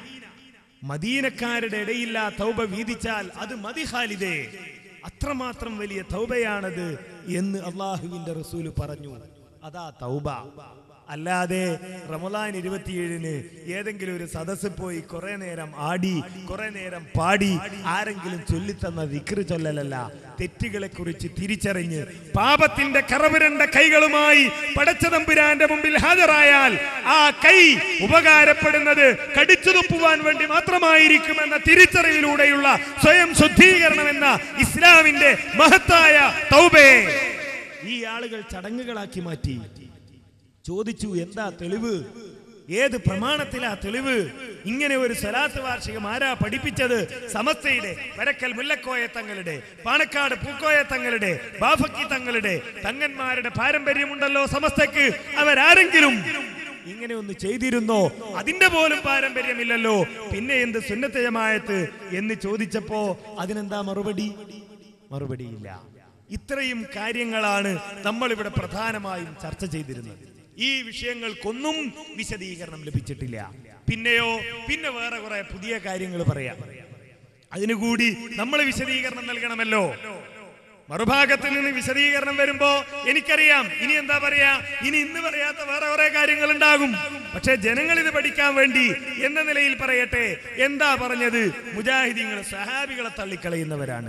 മദീനക്കാരുടെ ഇടയിൽ ആ തൗബ വീതിച്ചാൽ അത് മതി ഖാലിദേ, അത്രമാത്രം വലിയ തൗബയാണത് എന്ന് അള്ളാഹുവിന്റെ റസൂല് പറഞ്ഞു. അതാ തൗബ. അല്ലാതെ റമളാൻ ഇരുപത്തിയേഴിന് ഏതെങ്കിലും ഒരു സദസ്സിൽ പോയി കുറെ നേരം ആടി കുറെ നേരം പാടി ആരെങ്കിലും ചൊല്ലിത്തന്ന ദിക്ർ ചൊല്ലലല്ല. തെറ്റുകളെ കുറിച്ച് തിരിച്ചറിഞ്ഞ് പാപത്തിന്റെ കറപുരണ്ട കൈകളുമായി പടച്ചതമ്പുരാന്റെ മുമ്പിൽ ഹാജരായാൽ ആ കൈ ഉപകാരപ്പെടുന്നത് കടിച്ചു തുപ്പുവാൻ വേണ്ടി മാത്രമായിരിക്കുമെന്ന തിരിച്ചറിവിലൂടെയുള്ള സ്വയം ശുദ്ധീകരണം എന്ന ഇസ്ലാമിന്റെ മഹത്തായ തൗബയെ ഈ ആളുകൾ ചടങ്ങുകളാക്കി മാറ്റി. ചോദിച്ചു, എന്താ തെളിവ്? ഏത് പ്രമാണത്തിലാ തെളിവ്? ഇങ്ങനെ ഒരു സ്വലാത്ത് വാർഷികം ആരാ പഠിപ്പിച്ചത്? സമസ്തയുടെ വരക്കൽ മുല്ലക്കോയ തങ്ങളുടെ, പാണക്കാട് പൂക്കോയ തങ്ങളുടെ, ബാഫക്കി തങ്ങളുടെ തങ്ങന്മാരുടെ പാരമ്പര്യമുണ്ടല്ലോ സമസ്തക്ക്. അവരാരെങ്കിലും ഇങ്ങനെ ഒന്ന് ചെയ്തിരുന്നോ? അതിന്റെ പോലും പാരമ്പര്യമില്ലല്ലോ, പിന്നെ എന്ത് സുന്നത്ത് ജമാഅത്ത് എന്ന് ചോദിച്ചപ്പോ അതിനെന്താ മറുപടി? മറുപടിയില്ല. ഇത്രയും കാര്യങ്ങളാണ് നമ്മൾ ഇവിടെ പ്രധാനമായും ചർച്ച ചെയ്തിരുന്നത്. ഈ വിഷയങ്ങൾക്കൊന്നും വിശദീകരണം ലഭിച്ചിട്ടില്ല. പിന്നെയോ പിന്നെ വേറെ കുറെ പുതിയ കാര്യങ്ങൾ പറയാം. അതിനുകൂടി നമ്മൾ വിശദീകരണം നൽകണമല്ലോ. മറുഭാഗത്തിൽ നിന്ന് വിശദീകരണം വരുമ്പോ എനിക്കറിയാം ഇനി എന്താ പറയാ, ഇനി ഇന്ന് പറയാത്ത വേറെ കുറെ കാര്യങ്ങൾ ഉണ്ടാകും. പക്ഷെ ജനങ്ങൾ ഇത് പഠിക്കാൻ വേണ്ടി എന്ന നിലയിൽ പറയട്ടെ. എന്താ പറഞ്ഞത്? മുജാഹിദീങ്ങൾ സഹാബികളെ തള്ളിക്കളയുന്നവരാണ്.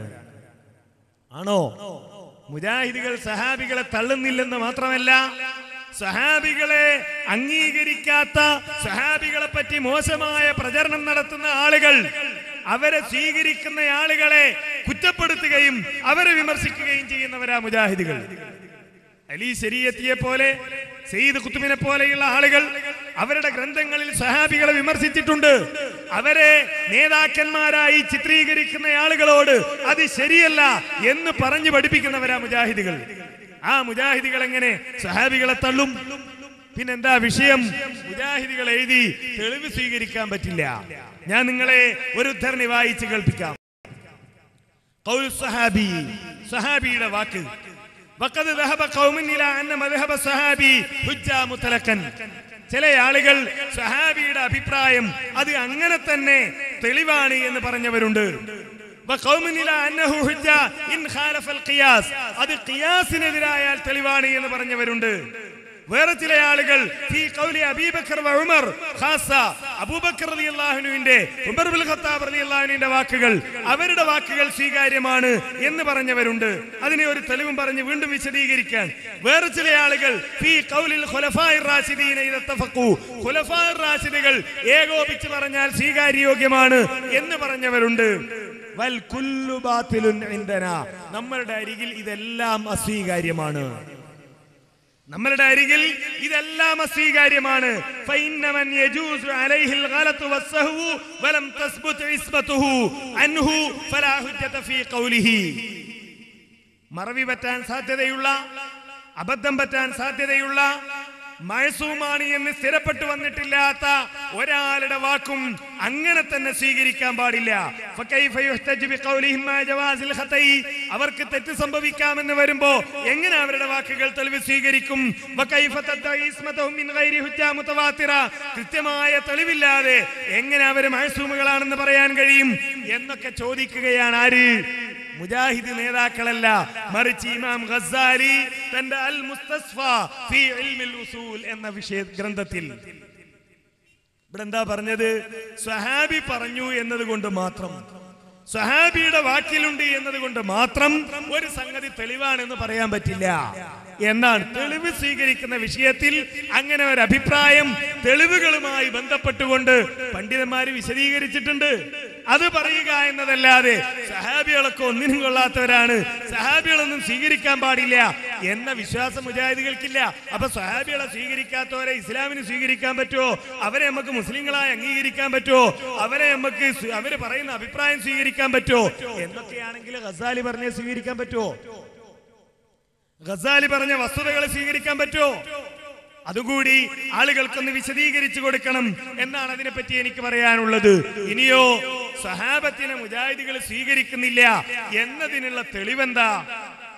ആണോ? മുജാഹിദികൾ സഹാബികളെ തള്ളുന്നില്ലെന്ന് മാത്രമല്ല, സഹാബികളെ അംഗീകരിക്കാത്ത, സഹാബികളെ പറ്റി മോശമായ പ്രചരണം നടത്തുന്ന ആളുകൾ, അവരെ സ്വീകരിക്കുന്ന ആളുകളെ കുറ്റപ്പെടുത്തുകയും അവരെ വിമർശിക്കുകയും ചെയ്യുന്നവരാ മുജാഹിദികൾ. അലി ശരീഅത്തിയെ പോലെ, സയ്യിദ് ഖുത്ബിനെ പോലെയുള്ള ആളുകൾ അവരുടെ ഗ്രന്ഥങ്ങളിൽ സഹാബികളെ വിമർശിച്ചിട്ടുണ്ട്. അവരെ നേതാക്കന്മാരായി ചിത്രീകരിക്കുന്ന ആളുകളോട് അത് ശരിയല്ല എന്ന് പറഞ്ഞു പഠിപ്പിക്കുന്നവരാ മുജാഹിദികൾ. ആ മുജാഹിദികൾ എങ്ങനെ സഹാബികളെ തള്ളും? പിന്നെന്താ വിഷയം? മുജാഹിദികൾ എഴുതി തെളിവ് സ്വീകരിക്കാൻ പറ്റില്ല. ഞാൻ നിങ്ങളെ ഒരു ഉദ്ധരണി വായിച്ച് കേൾപ്പിക്കാം. ഖൗലു സഹാബി, സഹാബിയുടെ വാക്ക്. വഖദ് ദഹബ ഖൗമുൻ ഇലാ അന്ന മദ്ഹബ സഹാബി ഹുജ്ജ മുതലക്കൻ. ചില ആളുകൾ സഹാബിയുടെ അഭിപ്രായം അത് അങ്ങനെ തന്നെ തെളിവാണ് എന്ന് പറഞ്ഞവരുണ്ട്. അത് ഖിയാസിനെതിരായാൽ തെളിവാണ് എന്ന് പറഞ്ഞവരുണ്ട്. വേറെ ചില ആളുകൾ അബൂബക്കർ റളിയല്ലാഹു അൻഹുവിന്റെ, ഉമർ ഇബ്നുൽ ഖത്താബ് റളിയല്ലാഹു അൻഹുവിന്റെ വാക്കുകൾ, അവരുടെ വാക്കുകൾ സ്വീകാര്യമാണ് എന്ന് പറഞ്ഞവരുണ്ട്. അതിനെ ഒരു തെളിവും പറഞ്ഞ് വീണ്ടും വിശദീകരിക്കാൻ വേറെ ചില ആളുകൾ ഖുലഫാഉർ ഏകോപിച്ച് പറഞ്ഞാൽ സ്വീകാര്യോഗ്യമാണ് എന്ന് പറഞ്ഞവരുണ്ട്. നമ്മളുടെ അരികിൽ ഇതെല്ലാം അസ്വീകാര്യമാണ്. നമ്മളുടെ അരികിൽ ഇതെല്ലാം അസ്വീകാര്യമാണ്. മറവി പറ്റാൻ സാധ്യതയുള്ള, അബദ്ധം പറ്റാൻ സാധ്യതയുള്ള, മഅസൂമാണ് എന്ന് സ്ഥിരപ്പെട്ടു വന്നിട്ടില്ലാത്ത ഒരാളുടെ വാക്കും അങ്ങനെ തന്നെ സ്വീകരിക്കാൻ പാടില്ല. അവർക്ക് തെറ്റ് സംഭവിക്കാമെന്ന് വരുമ്പോ എങ്ങനെ അവരുടെ വാക്കുകൾ തെളിവ് സ്വീകരിക്കും? കൃത്യമായ തെളിവില്ലാതെ എങ്ങനെ അവര് മഅസൂമുകളാണെന്ന് പറയാൻ കഴിയും എന്നൊക്കെ ചോദിക്കുകയാണ്. ആര്? മുജാഹിദ് നേതാക്കളല്ല, മറിച്ച് ഇമാം ഗസാലി തന്റെ അൽ മുസ്തസ്ഫ ഫീ ഇൽമിൽ ഉസൂൽ എന്ന വിഷയ ഗ്രന്ഥത്തിൽ ഇവിടെ എന്താ പറഞ്ഞത്? സ്വഹാബി പറഞ്ഞു എന്നതുകൊണ്ട് മാത്രം, സ്വഹാബിയുടെ വാക്കിലുണ്ട് എന്നതുകൊണ്ട് മാത്രം ഒരു സംഗതി തെളിവാണെന്ന് പറയാൻ പറ്റില്ല എന്നാണ്. തെളിവ് സ്വീകരിക്കുന്ന വിഷയത്തിൽ അങ്ങനെ ഒരു അഭിപ്രായം തെളിവുകളുമായി ബന്ധപ്പെട്ടുകൊണ്ട് പണ്ഡിതന്മാര് വിശദീകരിച്ചിട്ടുണ്ട്. അത് പറയുക എന്നതല്ലാതെ സഹാബികളൊക്കെ ഒന്നിനും കൊള്ളാത്തവരാണ്, സഹാബികളൊന്നും സ്വീകരിക്കാൻ പാടില്ല എന്ന വിശ്വാസം മുജാഹിദുകൾക്കില്ല. അപ്പൊ സഹാബികളെ സ്വീകരിക്കാത്തവരെ ഇസ്ലാമിന് സ്വീകരിക്കാൻ പറ്റുമോ? അവരെ നമുക്ക് മുസ്ലിങ്ങളായി അംഗീകരിക്കാൻ പറ്റുമോ? അവരെ നമുക്ക് അവര് പറയുന്ന അഭിപ്രായം സ്വീകരിക്കാൻ പറ്റുമോ എന്നൊക്കെയാണെങ്കിൽ ഗസാലി പറഞ്ഞ സ്വീകരിക്കാൻ പറ്റുമോ? ഗസാലി പറഞ്ഞ വസ്തുതകളെ സ്വീകരിക്കാൻ പറ്റുമോ? അതുകൂടി ആളുകൾക്കൊന്ന് വിശദീകരിച്ചു കൊടുക്കണം എന്നാണ് അതിനെപ്പറ്റി എനിക്ക് പറയാനുള്ളത്. ഇനിയോ സഹാബത്തിനെ മുജാഹിദുകൾ സ്വീകരിക്കുന്നില്ല എന്നതിനുള്ള തെളിവെന്താ?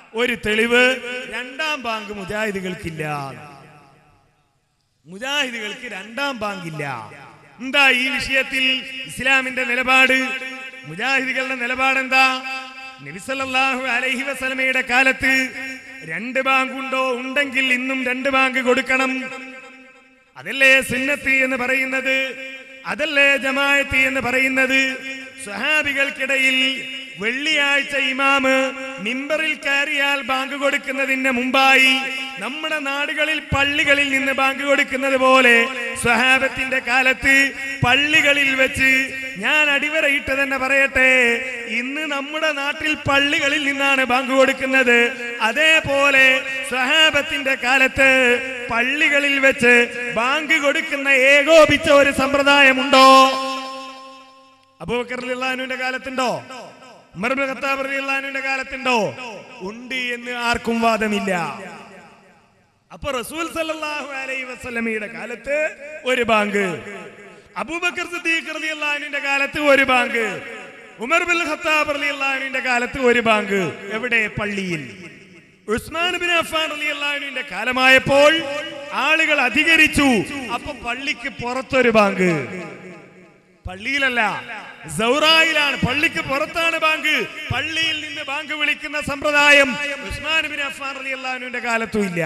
ഒരു തെളിവ് രണ്ടാം ബാങ്ക് മുജാഹിദുകൾക്കില്ല. മുജാഹിദുകൾക്ക് രണ്ടാം ബാങ്കില്ല. എന്താ ഈ വിഷയത്തിൽ ഇസ്ലാമിന്റെ നിലപാട്? മുജാഹിദുകളുടെ നിലപാടെന്താ? നബി സല്ലല്ലാഹു അലൈഹി വസല്ലമയുടെ കാലത്ത് രണ്ട് ബാങ്കുണ്ടോ? ഉണ്ടെങ്കിൽ ഇന്നും രണ്ട് ബാങ്ക് കൊടുക്കണം. അതല്ലേ സുന്നത്ത് എന്ന് പറയുന്നത്? അതല്ലേ ജമാഅത്ത് എന്ന് പറയുന്നത്? സ്വഹാബികൾക്കിടയിൽ വെള്ളിയാഴ്ച ഇമാമ് മിമ്പറിൽ കയറിയാൽ ബാങ്ക് കൊടുക്കുന്നതിന് മുമ്പായി നമ്മുടെ നാടുകളിൽ പള്ളികളിൽ നിന്ന് ബാങ്ക് കൊടുക്കുന്നത് പോലെ സ്വഹാബത്തിന്റെ കാലത്ത് പള്ളികളിൽ വെച്ച്, ഞാൻ അടിവരയിട്ട് തന്നെ പറയട്ടെ, ഇന്ന് നമ്മുടെ നാട്ടിൽ പള്ളികളിൽ നിന്നാണ് ബാങ്ക് കൊടുക്കുന്നത്. അതേപോലെ സ്വഹാബത്തിന്റെ കാലത്ത് പള്ളികളിൽ വെച്ച് ബാങ്ക് കൊടുക്കുന്ന ഏകോപിച്ച ഒരു സമ്പ്രദായമുണ്ടോ? അബൂബക്കർ റളിയല്ലാഹു അൻഹുവിന്റെ കാലത്തുണ്ടോ? ഉമർ ഇബ്നു ഖത്താബ് റളിയല്ലാഹു അൻഹുവിന്റെ കാലത്തുണ്ടോ? ഉണ്ട് എന്ന് ആർക്കും വാദമില്ല. അപ്പൊ റസൂൽ സല്ലല്ലാഹു അലൈഹി വസല്ലമയുടെ കാലത്ത് ഒരു ബാങ്ക്, അബൂബക്കർ സിദ്ദീഖ് റളിയല്ലാഹു അൻഹുവിന്റെ കാലത്ത് ഒരു ബാങ്ക്, ഉമർ ഇബ്നു ഖത്താബ് റളിയല്ലാഹു അൻഹുവിന്റെ കാലത്ത് ഒരു ബാങ്ക്. എവിടെ? പള്ളിയിൽ. ഉസ്മാൻ ഇബ്നു അഫ്ഫാൻ റളിയല്ലാഹു അൻഹുവിന്റെ കാലമായപ്പോൾ ആളുകൾ അധികരിച്ചു. അപ്പൊ പള്ളിക്ക് പുറത്തൊരു ബാങ്ക്. പള്ളിയിലല്ല, സൗറായിലാണ്. പള്ളിക്ക് പുറത്താണ് ബാങ്ക്. പള്ളിയിൽ നിന്ന് ബാങ്ക് വിളിക്കുന്ന സമ്പ്രദായം ഉസ്മാൻ ഇബ്നു അഫ്ഫാൻ റളിയല്ലാഹു അൻഹുവിന്റെ കാലത്തും ഇല്ല.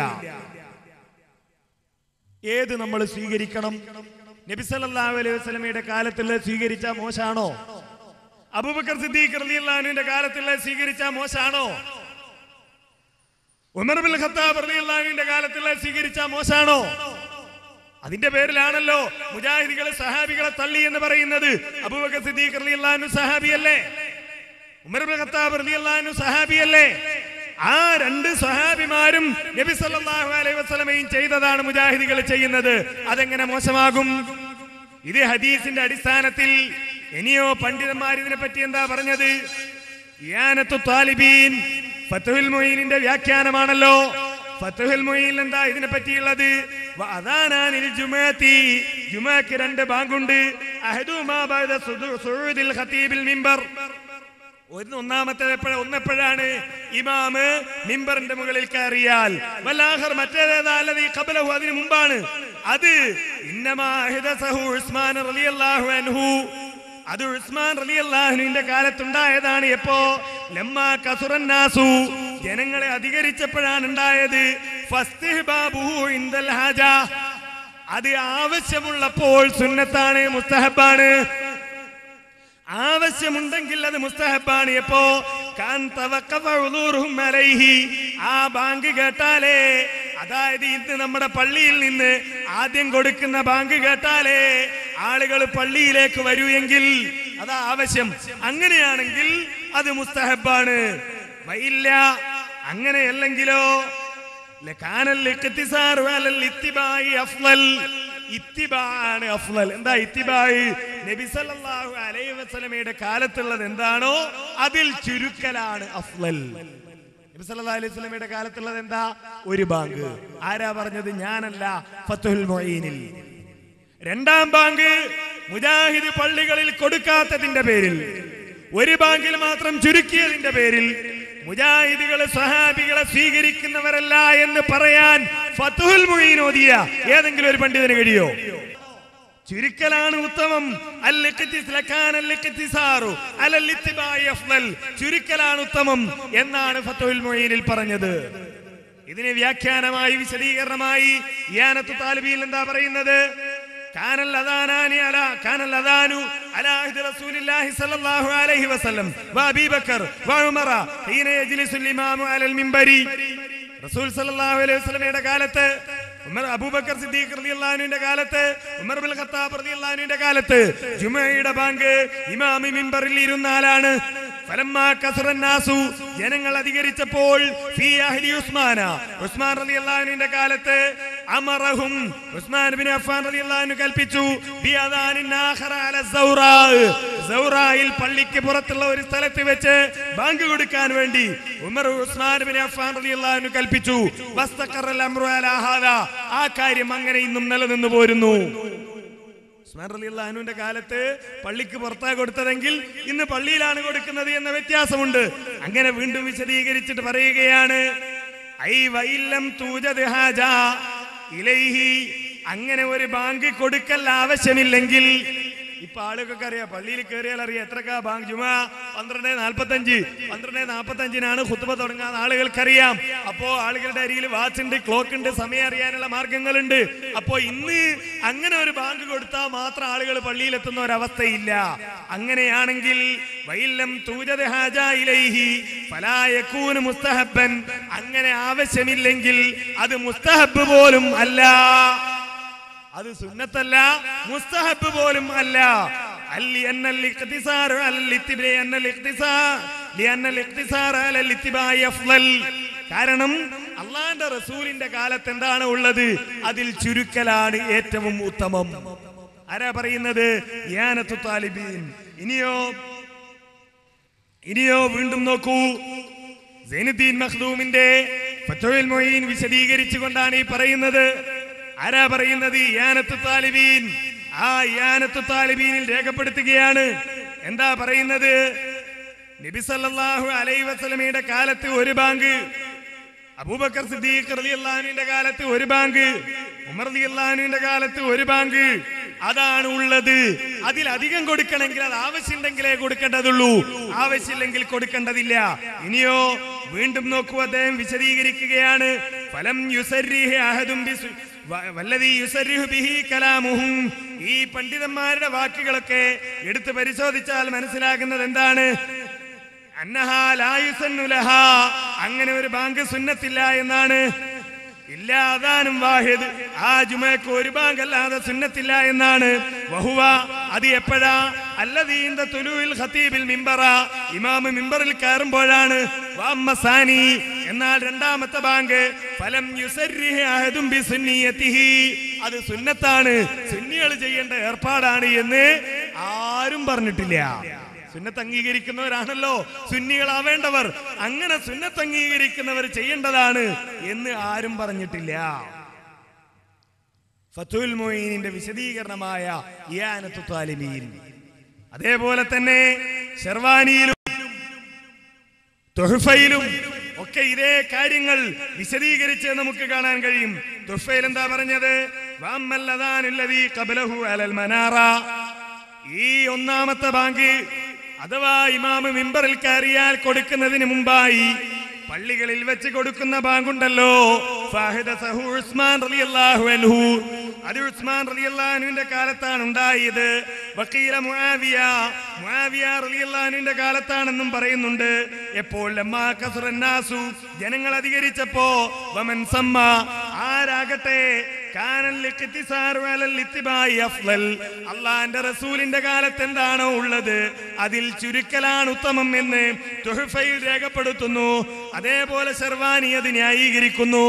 ഏത് നമ്മൾ സ്വീകരിക്കണം? നബി സല്ലല്ലാഹു അലൈഹി വസല്ലമയുടെ കാലത്തുള്ള സ്വീകരിച്ച മോശാണോ? അബൂബക്കർ സിദ്ദീഖ് റളിയല്ലാഹു അൻഹുവിന്റെ കാലത്തുള്ള സ്വീകരിച്ച മോശാണോ? ഉമർ ഇബ്നു ഖത്താബ് റളിയല്ലാഹു അൻഹുവിന്റെ കാലത്തുള്ള സ്വീകരിച്ച മോശാണോ? അതിന്റെ പേരിലാണല്ലോ മുജാഹിദികളെ സഹാബികളെ തള്ളി എന്ന് പറയുന്നത്. അബൂബക്കർ സിദ്ദീഖ് റളിയല്ലാഹു അൻഹു സഹാബിയല്ലേ? ഉമർ ഇബ്നു ഖത്താബ് റളിയല്ലാഹു അൻഹു സഹാബിയല്ലേ? ആ രണ്ട് സഹാബിമാരും നബി സല്ലല്ലാഹു അലൈഹി വസല്ലമയും ചെയ്തതാണ് മുജാഹിദികൾ ചെയ്യുന്നത്. അതെങ്ങനെ മോശമാകും? ഇത് ഹദീസിന്റെ അടിസ്ഥാനത്തിൽ. ഇനിയോ പണ്ഡിതന്മാർ ഇതിനെ പറ്റി എന്താ പറഞ്ഞത്? ഇയാനത്തു താലിബീൻ ഫത്ഹുൽ മുഈനിന്റെ വ്യാഖ്യാനമാണല്ലോ. ഫത്ഹുൽ മുഈൻ എന്താ ഇതിനെ പറ്റിയുള്ളത്? വഅദാനാനിൽ ജുമുഅത്തി, ജുമുഅക്ക് രണ്ട് ബാങ്കുണ്ട്. അഹദുമാ ബഅദ സുഊദിൽ ഖതീബിൽ മിമ്പർ, ഒന്നാമത്തെ ഒന്നെപ്പോഴാണ്? ഇമാമ് മിമ്പറിന്റെ മുകളിൽ കയറിയാൽ. വലാഖർ മറ്റേതാ അല്ലദീ ഖബലഹു, അതിനു മുമ്പാണ്. അത് ഇന്നമാ അഹദസഹു ഉസ്മാൻ റളിയല്ലാഹു അൻഹു, അത് ഉസ്മാൻ റളിയല്ലാഹു അൻഹുവിന്റെ കാലത്തുണ്ടായതാണ്. എപ്പോ? ലമ്മാ കസുറന്നാസു, ജനങ്ങളെ അധികരിച്ചപ്പോഴാണ് ഉണ്ടായത്. ഫസ്തിഹ്ബാബുഹു ഇൻദൽ ഹാജ, അത് ആവശ്യമുള്ളപ്പോൾ സുന്നത്താണ്, മുസ്തഹബാണ്. ആവശ്യമുണ്ടെങ്കിൽ അത് മുസ്തഹബാണ്. എപ്പോ? കാൻ തവഖഫ ഉദൂറുഹും അലൈഹി, ആ ബാങ്ക് കേട്ടാലേ, അതായത് ഇന്ന് നമ്മുടെ പള്ളിയിൽ നിന്ന് ആദ്യം കൊടുക്കുന്ന ബാങ്ക് കേട്ടാലേ ആളുകൾ പള്ളിയിലേക്ക് വരൂ എങ്കിൽ അതാ ആവശ്യം. അങ്ങനെയാണെങ്കിൽ അത് മുസ്തഹബാണ്. വയില്ല, അങ്ങനെയല്ലെങ്കിലോ ലകാനൽ ഇഖ്തിസാറു അലൽ ഇത്തിബാഇ അഫ്ളൽ, ഇത്തിബാഅാണ് അഫ്ളൽ. എന്താ ഇത്തിബാഅ്? നബി സല്ലല്ലാഹു അലൈഹി വസല്ലമയുടെ കാലത്തുള്ളത് എന്താണോ അതിൽ ചുരുക്കലാണ് അഫ്ളൽ. നബി സല്ലല്ലാഹു അലൈഹി വസല്ലമയുടെ കാലത്തുള്ളത് എന്താ? ഒരു ബാങ്ക്. ആരാ പറഞ്ഞത്? ഞാനല്ല, ഫത്ഹുൽ മുഈനിൽ. രണ്ടാം ബാങ്ക് മുജാഹിദ് പള്ളികളിൽ കൊടുക്കാത്തതിന്റെ പേരിൽ, ഒരു ബാങ്കിൽ മാത്രം ചുരുക്കിയതിന്റെ പേരിൽ മുജാഹിദുകളെ സഹാബികളെ സ്വീകരിക്കുന്നവരല്ല എന്ന് പറയാൻ ഫത്ഹുൽ മുഈൻ ഓതിയ ഏതെങ്കിലും ഒരു പണ്ഡിതന് കഴിയോ? ചുരുക്കലാണ് ഉത്തമം. ചുരുക്കലാണ് ഉത്തമം എന്നാണ് ഫത്ഹുൽ മുഈനിൽ പറഞ്ഞത്. ഇതിന് വ്യാഖ്യാനമായി, വിശദീകരണമായി ഇയാനത്തു താലിബീൻ എന്താ പറയുന്നത്? കാനൽ അദാനാനി അലാ കാനൽ അദാനു അലാ അഹ്ദി റസൂലില്ലാഹി സ്വല്ലല്ലാഹു അലൈഹി വസല്ലം വഅബീ ബക്കർ വഉമറ ഹീന യജ്ലിസുൽ ഇമാമു അലൽ മിംബരി. റസൂൽ സ്വല്ലല്ലാഹു അലൈഹി വസല്ലമയുടെ കാലത്ത്, ഉമർ അബൂബക്കർ സിദ്ദീഖ് റളിയല്ലാഹു അൻഹുവിന്റെ കാലത്ത്, ഉമർ ഇബ്നുൽ ഖത്താബ് റളിയല്ലാഹു അൻഹുവിന്റെ കാലത്ത് ജുമുഅയുടെ ബാങ്ക് ഇമാം മിംബറിൽ ഇരുന്നാലാണ്. ഫലമ്മാ കസറന്നാസു, ജനങ്ങൾ അധികരിച്ചപ്പോൾ, ഫീ അഹ്ലി ഉസ്മാന, ഉസ്മാൻ റളിയല്ലാഹു അൻഹുവിന്റെ കാലത്ത്, അമറഹും, ഉസ്മാൻ ഇബ്നു അഫ്ഫാൻ റളിയല്ലാഹു അൻഹു കൽപ്പിച്ചു, ബിഅദാനിൻ ആഖറ അല സൗറാ, സൗറായിൽ പള്ളിക്ക് പുറത്തുള്ള ഒരു സ്ഥലത്ത് വെച്ച് ബാങ്ക് കൊടുക്കാൻ വേണ്ടി ഉമർ ഉസ്മാൻ ഇബ്നു അഫ്ഫാൻ റളിയല്ലാഹു അൻഹു കൽപ്പിച്ചു. വസ്തഖറൽ അംറു അലാ ഹാദാ, ആ കാര്യം അങ്ങനെ ഇന്നും നിലനിന്നു പോരുന്നു. ഉസ്മാൻ റളിയല്ലാഹു അൻഹുവിന്റെ കാലത്ത് പള്ളിക്ക് പുറത്താ കൊടുത്തതെങ്കിൽ ഇന്ന് പള്ളിയിലാണ് കൊടുക്കുന്നത് എന്ന വ്യത്യാസമുണ്ട്. അങ്ങനെ വീണ്ടും വിശദീകരിച്ചിട്ട് പറയുകയാണ്, ഐ വൈലം തൂജദ് ഹാജ ഇലൈഹി, അങ്ങനെ ഒരു ബാങ്ക് കൊടുക്കൽ ആവശ്യമില്ലെങ്കിൽ. ഇപ്പൊ ആളുകൾക്ക് അറിയാം, പള്ളിയിൽ കയറിയാൽ അറിയാം എത്രക്കാ ബാങ്ക്. ജുമാ പന്ത്രണ്ട് നാൽപ്പത്തഞ്ച് പന്ത്രണ്ട് നാൽപ്പത്തഞ്ചിനാണ് ഖുത്ബ തുടങ്ങാൻ ആളുകൾക്കറിയാം. അപ്പോ ആളുകളുടെ അരിയിൽ വാച്ച് ഉണ്ട്, ക്ലോക്ക് ഉണ്ട്, സമയം അറിയാനുള്ള മാർഗങ്ങളുണ്ട്. അപ്പോ ഇന്ന് അങ്ങനെ ഒരു ബാങ്ക് കൊടുത്താൽ മാത്രം ആളുകൾ പള്ളിയിൽ എത്തുന്ന ഒരവസ്ഥയില്ല. അങ്ങനെയാണെങ്കിൽ വൈലം തൂജദ് ഹാജ ഇലൈഹി ഫലാ യകൂനു മുസ്തഹബ്ബൻ, അങ്ങനെ ആവശ്യമില്ലെങ്കിൽ അത് മുസ്തഹബ് പോലും അല്ല, അത് സുന്നത്തല്ല, മുസ്തഹബ് പോലും അല്ല. കാരണം അള്ളാന്റെ റസൂലിന്റെ കാലത്ത് എന്താണ് ഉള്ളത്, അതിൽ ചുരുക്കലാണ് ഏറ്റവും ഉത്തമം. ആരാ പറയുന്നത്? ഇയാനത്തു താലിബീൻ. ഇനിയോ ഇനിയോ വീണ്ടും നോക്കൂ, സൈനുദ്ദീൻ മഖ്ദൂമിന്റെ ഫത്ഹുൽ മുഈൻ വിശദീകരിച്ചുകൊണ്ടാണ് ഈ പറയുന്നത്. ആരാ പറയുന്നത്? ഇയാനത്തു താലിബീൻ. ആ ഇയാനത്തു താലിബീനിൽ രേഖപ്പെടുത്തുകയാണ്. എന്താ പറയുന്നത്? നബി സല്ലല്ലാഹു അലൈഹി വസല്ലമയുടെ കാലത്ത് ഒരു ബാങ്ക്, അബൂബക്കർ സിദ്ദീഖ് റളിയല്ലാഹു അൻഹുവിന്റെ കാലത്ത് ഒരു ബാങ്ക്, ഉമർ റളിയല്ലാഹു അൻഹുവിന്റെ കാലത്ത് ഒരു ബാങ്ക്, അതാണ് ഉള്ളത്. അതിലധികം കൊടുക്കണമെങ്കിൽ അത് ആവശ്യമുണ്ടെങ്കിലേ കൊടുക്കേണ്ടതുള്ളൂ, ആവശ്യമില്ലെങ്കിൽ കൊടുക്കേണ്ടതില്ല. ഇനിയോ വീണ്ടും നോക്കൂ, അദ്ദേഹം വിശദീകരിക്കുകയാണ്. ഫലം യുസർരിഹു അഹദും ബിസ് വല്ലദീ യുസർരിഹു ബിഹി കലാമുഹും. ഈ പണ്ഡിതന്മാരുടെ വാക്കുകളൊക്കെ എടുത്ത് പരിശോധിച്ചാൽ മനസ്സിലാകുന്നത് എന്താണ്? അന്നഹാ ലാ യുസന്നു ലഹാ, അങ്ങനെ ഒരു ബാങ്ക് സുന്നത്തില്ല എന്നാണ്. ഇല്ലാ അദാനും വാഹിദ്, ആ ജുമഅക്ക് ഒരു ബാങ്ക് അല്ലാതെ സുന്നത്തില്ല എന്നാണ്. വഹുവ, അത് എപ്പോഴാ? അല്ലദീ ഇൻദ തുലൂഇൽ ഖതീബിൽ മിംബറ, ഇമാം മിംബറിൽ കയറുമ്പോഴാണ്. വഅമ്മസാനി, എന്നാൽ രണ്ടാമത്തെ ബാങ്ക് ഫലം യുസർരിഹു അഹദും ബിസുന്നിയതിഹി, അത് സുന്നത്താണ്, സുന്നികൾ ചെയ്യേണ്ട ഏർപ്പാടാണ് എന്ന് ആരും പറഞ്ഞിട്ടില്ല. സുന്നത്ത് അംഗീകരിക്കുന്നവരാണല്ലോ സുന്നികളാവേണ്ടവർ, അങ്ങനെ സുന്നത്ത് അംഗീകരിക്കുന്നവർ ചെയ്യേണ്ടതാണ് എന്ന് ആരും പറഞ്ഞിട്ടില്ല. ഫത്ഹുൽ മുഈനിന്റെ വിശദീകരണമായ ഇയാനത്തു താലിബീൻ. അതേപോലെ തന്നെ ശർവാനിയിലും തുഹ്ഫയിലും ഒക്കെ ഇതേ കാര്യങ്ങൾ വിശദീകരിച്ച് നമുക്ക് കാണാൻ കഴിയും. തുഹ്ഫയിൽ എന്താ പറഞ്ഞത്? വഅമ്മൽ അദാനുല്ലദീ ഖബ്ലഹു അലൽ മനാറ, ഈ ഒന്നാമത്തെ ബാങ്ക് അഥവാ ഇമാം മിമ്പറിൽ കയറിയാൽ കൊടുക്കുന്നതിന് മുമ്പായി പള്ളികളിൽ വെച്ച് കൊടുക്കുന്ന ബാങ്കുണ്ടല്ലോ, ഫഹദസഹു ഉസ്മാൻ റളിയല്ലാഹു അൻഹു, അത് ഉസ്മാൻ റളിയല്ലാഹു അൻഹുവിന്റെ കാലത്താണ് ഉണ്ടായത്. വഖീല മുആവിയ, മുആവിയ റളിയല്ലാഹു അൻഹുവിന്റെ കാലത്താണെന്നും പറയുന്നുണ്ട്. എപ്പോൾ ലമ്മാ കസറന്നാസു, ജനങ്ങൾ അധികരിച്ചപ്പോ, വമൻ സമ്മ, ആരാകട്ടെ അള്ളാന്റെ റസൂലിന്റെ കാലത്ത് എന്താണോ ഉള്ളത് അതിൽ ചുരുക്കലാണ് ഉത്തമം എന്ന് തുഹ്ഫയിൽ രേഖപ്പെടുത്തുന്നു. അതേപോലെ ശർവാനി അത് ന്യായീകരിക്കുന്നു.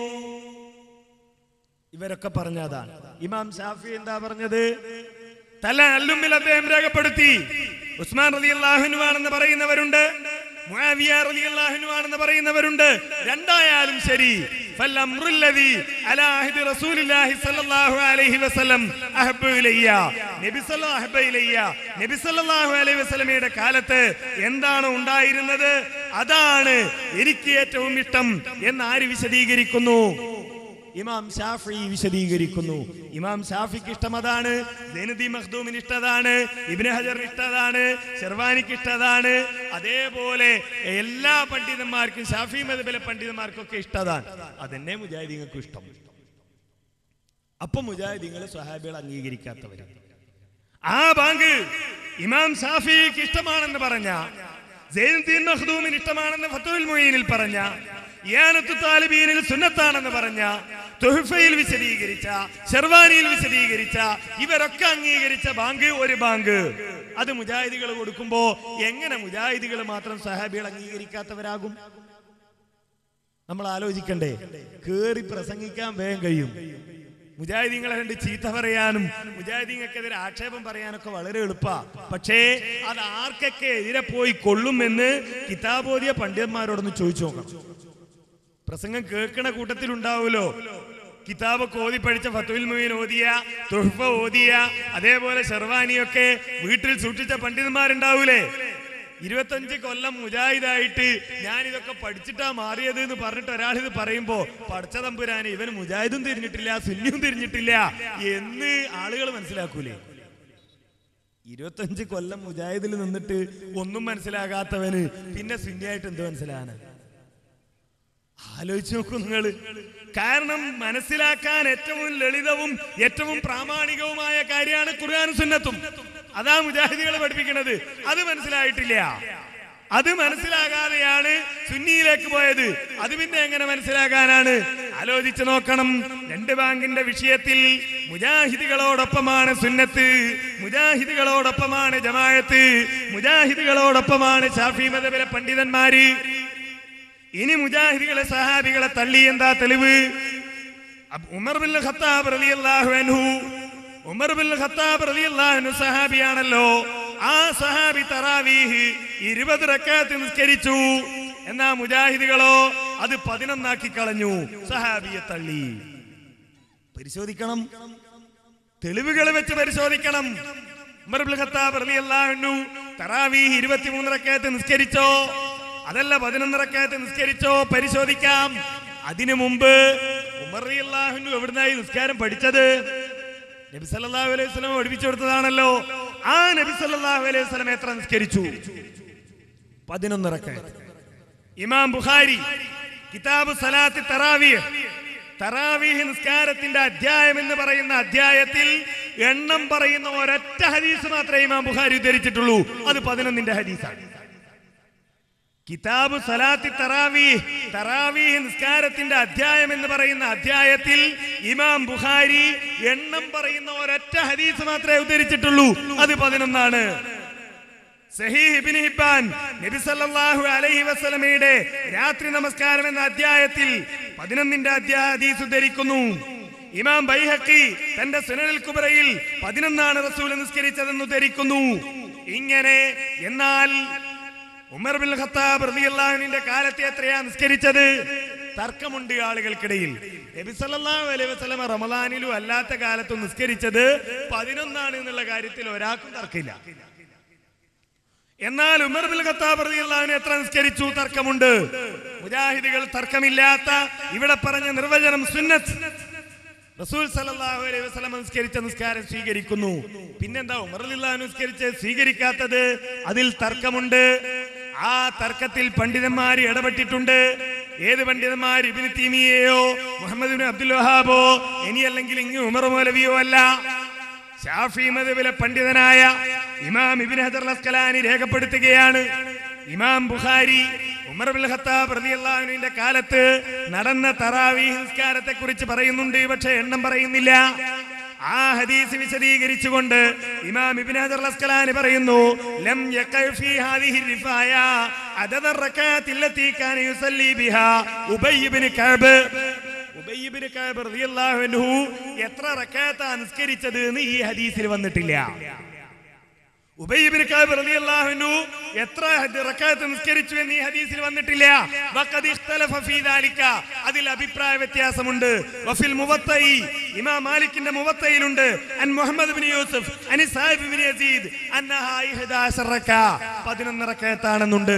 ഇവരൊക്കെ പറഞ്ഞതാണ്. ഇമാം ഷാഫി എന്താ പറഞ്ഞത്? തല അല്ലുമ്മിൽ അദ്ദേഹം രേഖപ്പെടുത്തി. ഉസ്മാൻ റളിയല്ലാഹു അൻഹു ആണെന്ന് പറയുന്നവരുണ്ട്, മുആവിയ റളിയല്ലാഹു അൻഹു ആണെന്ന് പറയുന്നവരുണ്ട്. രണ്ടായാലും ശരി, ഫൽഅംറുല്ലദീ അലാ അഹ്ദി റസൂലില്ലാഹി സ്വല്ലല്ലാഹു അലൈഹി വസല്ലം അഹബ്ബു ഇലയ്യ, നബി സല്ലല്ലാഹു അഹബ്ബു ഇലയ്യ, നബി സല്ലല്ലാഹു അലൈഹി വസല്ലമയുടെ കാലത്ത് എന്താണ് ഉണ്ടായിരുന്നത് അതാണ് എനിക്ക് ഏറ്റവും ഇഷ്ടം എന്ന് ആര് വിശദീകരിക്കുന്നു? ഇമാം ഷാഫി വിശദീകരിക്കുന്നു. ഇമാം ഷാഫിക്ക് ഇഷ്ടം അതാണ്, സൈനുദ്ദീൻ മഖ്ദൂമിന് ഇഷ്ടതാണ്, ഇബ്നു ഹജറിന് ഇഷ്ടതാണ്, ശർവാനിക്ക് ഇഷ്ടതാണ്. അതേപോലെ എല്ലാ പണ്ഡിതന്മാർക്കും, ഷാഫി മദ്ഹബിലെ പണ്ഡിതന്മാർക്കൊക്കെ ഇഷ്ടതാണ്. അതെന്നെ മുജാഹിദീങ്ങൾക്കും ഇഷ്ടം. അപ്പൊ മുജാഹിദീങ്ങൾ സ്വഹാബികൾ അംഗീകരിക്കാത്തവര്. ആ ബാങ്ക് ഇമാം ഷാഫിക്ക് ഇഷ്ടമാണെന്ന് പറഞ്ഞ, സൈനുദ്ദീൻ മഖ്ദൂമിന് ഇഷ്ടമാണെന്ന് ഫത്ഹുൽ മുഈനിൽ പറഞ്ഞ, ഇയാനത്തു താലിബീനിൽ സുന്നത്താണെന്ന് പറഞ്ഞ, തുഹ്ഫയിൽ വിശദീകരിച്ച, ശർവാനിയിൽ വിശദീകരിച്ച, ഇവരൊക്കെ അംഗീകരിച്ച ബാങ്ക് ഒരു ബാങ്ക്. അത് മുജാഹിദികൾ കൊടുക്കുമ്പോ എങ്ങനെ മുജാഹിദികൾ മാത്രം സഹാബികൾ അംഗീകരിക്കാത്തവരാകും? നമ്മൾ ആലോചിക്കണ്ടേ? കേറി പ്രസംഗിക്കാൻ വേഗം കഴിയും. മുജാഹിദീങ്ങളെ രണ്ട് ചീത്ത പറയാനും മുജാഹിദീങ്ങൾക്കെതിരെ ആക്ഷേപം പറയാനൊക്കെ വളരെ എളുപ്പാ. പക്ഷേ അത് ആർക്കൊക്കെ എതിരെ പോയി കൊള്ളുമെന്ന് കിതാബോധിയ പണ്ഡിതന്മാരോടൊന്ന് ചോദിച്ചു നോക്കണം. പ്രസംഗം കേൾക്കണ കൂട്ടത്തിലുണ്ടാവുമല്ലോ, കിതാബൊക്കെ ഓതി പഠിച്ച ഫത്തുൽ മുഈൻ ഓതിയ, തുഹ്ഫ ഓതിയ, അതേപോലെ ഷെർവാനിയൊക്കെ വീട്ടിൽ സൂക്ഷിച്ച പണ്ഡിതന്മാരുണ്ടാവൂലേ? ഇരുപത്തഞ്ച് കൊല്ലം മുജാഹിദായിട്ട് ഞാൻ ഇതൊക്കെ പഠിച്ചിട്ടാ മാറിയത് എന്ന് പറഞ്ഞിട്ട് ഒരാളിത് പറയുമ്പോ പഠിച്ച തമ്പുരാനെ ഇവന് മുജാഹിദും തിരിഞ്ഞിട്ടില്ല സുന്നിയും തിരിഞ്ഞിട്ടില്ല എന്ന് ആളുകൾ മനസ്സിലാക്കൂലേ? ഇരുപത്തഞ്ച് കൊല്ലം മുജാഹിദിൽ നിന്നിട്ട് ഒന്നും മനസ്സിലാകാത്തവന് പിന്നെ സുന്നിയായിട്ട് എന്ത് മനസ്സിലാണ്? ആലോചിച്ച് നോക്കൂ നിങ്ങള്. കാരണം മനസ്സിലാക്കാൻ ഏറ്റവും ലളിതവും ഏറ്റവും പ്രാമാണികവുമായ കാര്യമാണ് ഖുർആനും സുന്നത്തും. അതാ മുജാഹിദികൾ പഠിപ്പിക്കുന്നത്. അത് മനസ്സിലായിട്ടില്ല. അത് മനസ്സിലാകാതെയാണ് സുന്നിയിലേക്ക് പോയത്. അത് പിന്നെ എങ്ങനെ മനസ്സിലാകാനാണ്? ആലോചിച്ച് നോക്കണം. രണ്ട് ബാങ്കിന്റെ വിഷയത്തിൽ മുജാഹിദികളോടൊപ്പമാണ് സുന്നത്ത്, മുജാഹിദികളോടൊപ്പമാണ് ജമാഅത്ത്, മുജാഹിദികളോടൊപ്പമാണ് ശാഫി മദ്ഹബിലെ പണ്ഡിതന്മാര്. ഇനി മുജാഹിദികളെ സഹാബികളെ തള്ളി എന്താ തെളിവ്? ഉമർ ബിൻ ഖത്താബ് റളിയല്ലാഹു അൻഹു ഉമർ ബിൻ ഖത്താബ് റളിയല്ലാഹു അൻഹു സഹാബിയാണല്ലോ. ആ സഹാബി തറാവീഹ് ഇരുപത് റക്അത്ത് നിസ്കരിച്ചു. എന്നാ മുജാഹിദികളോ അത് പതിനൊന്നാക്കി കളഞ്ഞു. സഹാബിയെ തള്ളി. പരിശോധിക്കണം, തെളിവുകൾ വെച്ച് പരിശോധിക്കണം. ഉമർ ബിൻ ഖത്താബ് റളിയല്ലാഹു അൻഹു തറാവീഹ് ഇരുപത്തിമൂന്ന് റക്അത്ത് നിസ്കരിച്ചോ അതല്ല പതിനൊന്ന് റക്അത്ത് നിസ്കരിച്ചോ? പരിശോധിക്കാം. അതിനു മുമ്പ് ഉമർ റളിയല്ലാഹു അൻഹു എവിടുന്നായി നിസ്കാരം പഠിച്ചത്? നബി സല്ലല്ലാഹു അലൈഹി വസല്ലം പഠിപ്പിച്ചു കൊടുത്തതാണല്ലോ. ആ നബി സല്ലല്ലാഹു അലൈഹി വസല്ലം എത്ര നിസ്കരിച്ചു? പതിനൊന്ന് റക്അത്ത്. ഇമാം ബുഖാരി കിതാബ് സലാത്തി തറാവീഹ്, തറാവീഹ് നിസ്കാരത്തിന്റെ അധ്യായം എന്ന് പറയുന്ന അധ്യായത്തിൽ എണ്ണം പറയുന്ന ഒരൊറ്റ ഹദീസ് മാത്രമേ ഇമാം ബുഖാരി ഉദ്ധരിച്ചിട്ടുള്ളൂ. അത് പതിനൊന്നിന്റെ ഹദീസാണ്. കിതാബ് സലാത്തി തറാവീഹ്, തറാവീഹ് നിസ്കാരത്തിന്റെ അധ്യായം എന്ന് പറയുന്ന അധ്യായത്തിൽ ഇമാം ബുഖാരി എണ്ണം പറയുന്ന ഒരൊറ്റ ഹദീസ് മാത്രമേ ഉദ്ധരിച്ചിട്ടുള്ളൂ. അത് പതിനൊന്നാണ്. സഹീഹ് ഇബ്നു ഹിബ്ബാൻ നബി സല്ലല്ലാഹു അലൈഹി വസല്ലമയുടെ രാത്രി നമസ്കാരം എന്ന അധ്യായത്തിൽ പതിനൊന്നിന്റെ അധ്യായ ഹദീസ് ഉദ്ധരിക്കുന്നു. ഇമാം ബൈഹഖി തന്റെ സുനനുൽ കുബ്രയിൽ പതിനൊന്നാണ് റസൂൽ നിസ്കരിച്ചതെന്ന് ഉദ്ധരിക്കുന്നു. ഇങ്ങനെ എന്നാൽ ഉമർ ബിൻ ഖത്താബ് റളിയല്ലാഹു അൻഹുവിന്റെ കാലത്തെ എത്രയാ നിസ്കരിച്ചത്? തർക്കമുണ്ട് ആളുകൾക്കിടയിൽ. നബി സല്ലല്ലാഹു അലൈഹി വസല്ലം റമളാനിലും അല്ലാത്ത കാലത്തും നിസ്കരിച്ചത് പതിനൊന്നാണ് എന്നുള്ള കാര്യത്തിൽ ഒരാൾക്കും തർക്കമില്ല. എന്നാൽ ഉമർ ബിൻ ഖത്താബ് റളിയല്ലാഹു അൻഹു എത്ര നിസ്കരിച്ചു? തർക്കമുണ്ട്. മുജാഹിദികൾ തർക്കമില്ലാത്ത ഇവിടെ പറഞ്ഞ നിർവചനം സുന്നത്ത്, റസൂൽ സല്ലല്ലാഹു അലൈഹി വസല്ലം നിസ്കരിച്ച നിസ്കാരം സ്വീകരിക്കുന്നു. പിന്നെന്താ ഉമർ റളിയല്ലാഹു അൻഹു നിസ്കരിച്ച് സ്വീകരിക്കാത്തത്? അതിൽ തർക്കമുണ്ട്. ആ തർക്കത്തിൽ പണ്ഡിതന്മാർ ഇടപെട്ടിട്ടുണ്ട്. ഏത് പണ്ഡിതന്മാർ? ഇബ്നു തൈമിയ്യയോ മുഹമ്മദ് ഇബ്നു അബ്ദുൽ വഹാബോ ഇനി അല്ലെങ്കിൽ ഇങ്ങ് ഉമർ മൗലവിയോ അല്ല. ശാഫി മദ്ഹബിലെ പണ്ഡിതനായ ഇമാം ഇബ്നു ഹജർ അൽ അസ്ഖലാനി രേഖപ്പെടുത്തുകയാണ്. ഇമാം ബുഖാരി ഉമർ ബിൻ ഖത്താബ് റളിയല്ലാഹു അൻഹുവിന്റെ കാലത്ത് നടന്ന തറാവീഹ് നിസ്കാരത്തെ കുറിച്ച് പറയുന്നുണ്ട്, പക്ഷേ എണ്ണം പറയുന്നില്ല. ആ ഹദീസ് വിശദീകരിച്ചുകൊണ്ട് ഇമാം ഇബ്നു ഹജർ അൽ അസ്ഖലാനി പറയുന്നു, ലം യഖഅ ഫീ ഹാദിഹി റിഫായ അദദ റകഅത്ത് അല്ലതി കാന യുസല്ലി ബിഹാ ഉബൈ ഇബ്നു കഅബ്. ഉബൈ ഇബ്നു കഅബ് റളിയല്ലാഹു അൻഹു എത്ര റകഅത്താ നിസ്കരിച്ചത് എന്ന് ഈ ഹദീസിൽ വന്നിട്ടില്ല. ഉബൈ ഇബ്നു കഅബ് റളിയല്ലാഹു അൻഹു എത്ര റകഅത്ത് നിസ്കരിച്ചു എന്ന് ഈ ഹദീസിൽ വന്നിട്ടില്ല. വഖദ് ഇഖ്തലഫ ഫീ ദാലിക, അതിൽ അഭിപ്രായ വ്യത്യാസമുണ്ട്. വഫിൽ മുവത്തഇ, ഇമാം മാലിക്കിന്റെ മുവത്തയിലുണ്ട്, അൻ മുഹമ്മദ് ഇബ്നു യൂസുഫ് അൻ സാഹിബ് ഇബ്നു യസീദ് അന്നഹാ ഇഹദാശറ റകഅ, പതിനൊന്ന് റകഅത്താണെന്നുണ്ട്.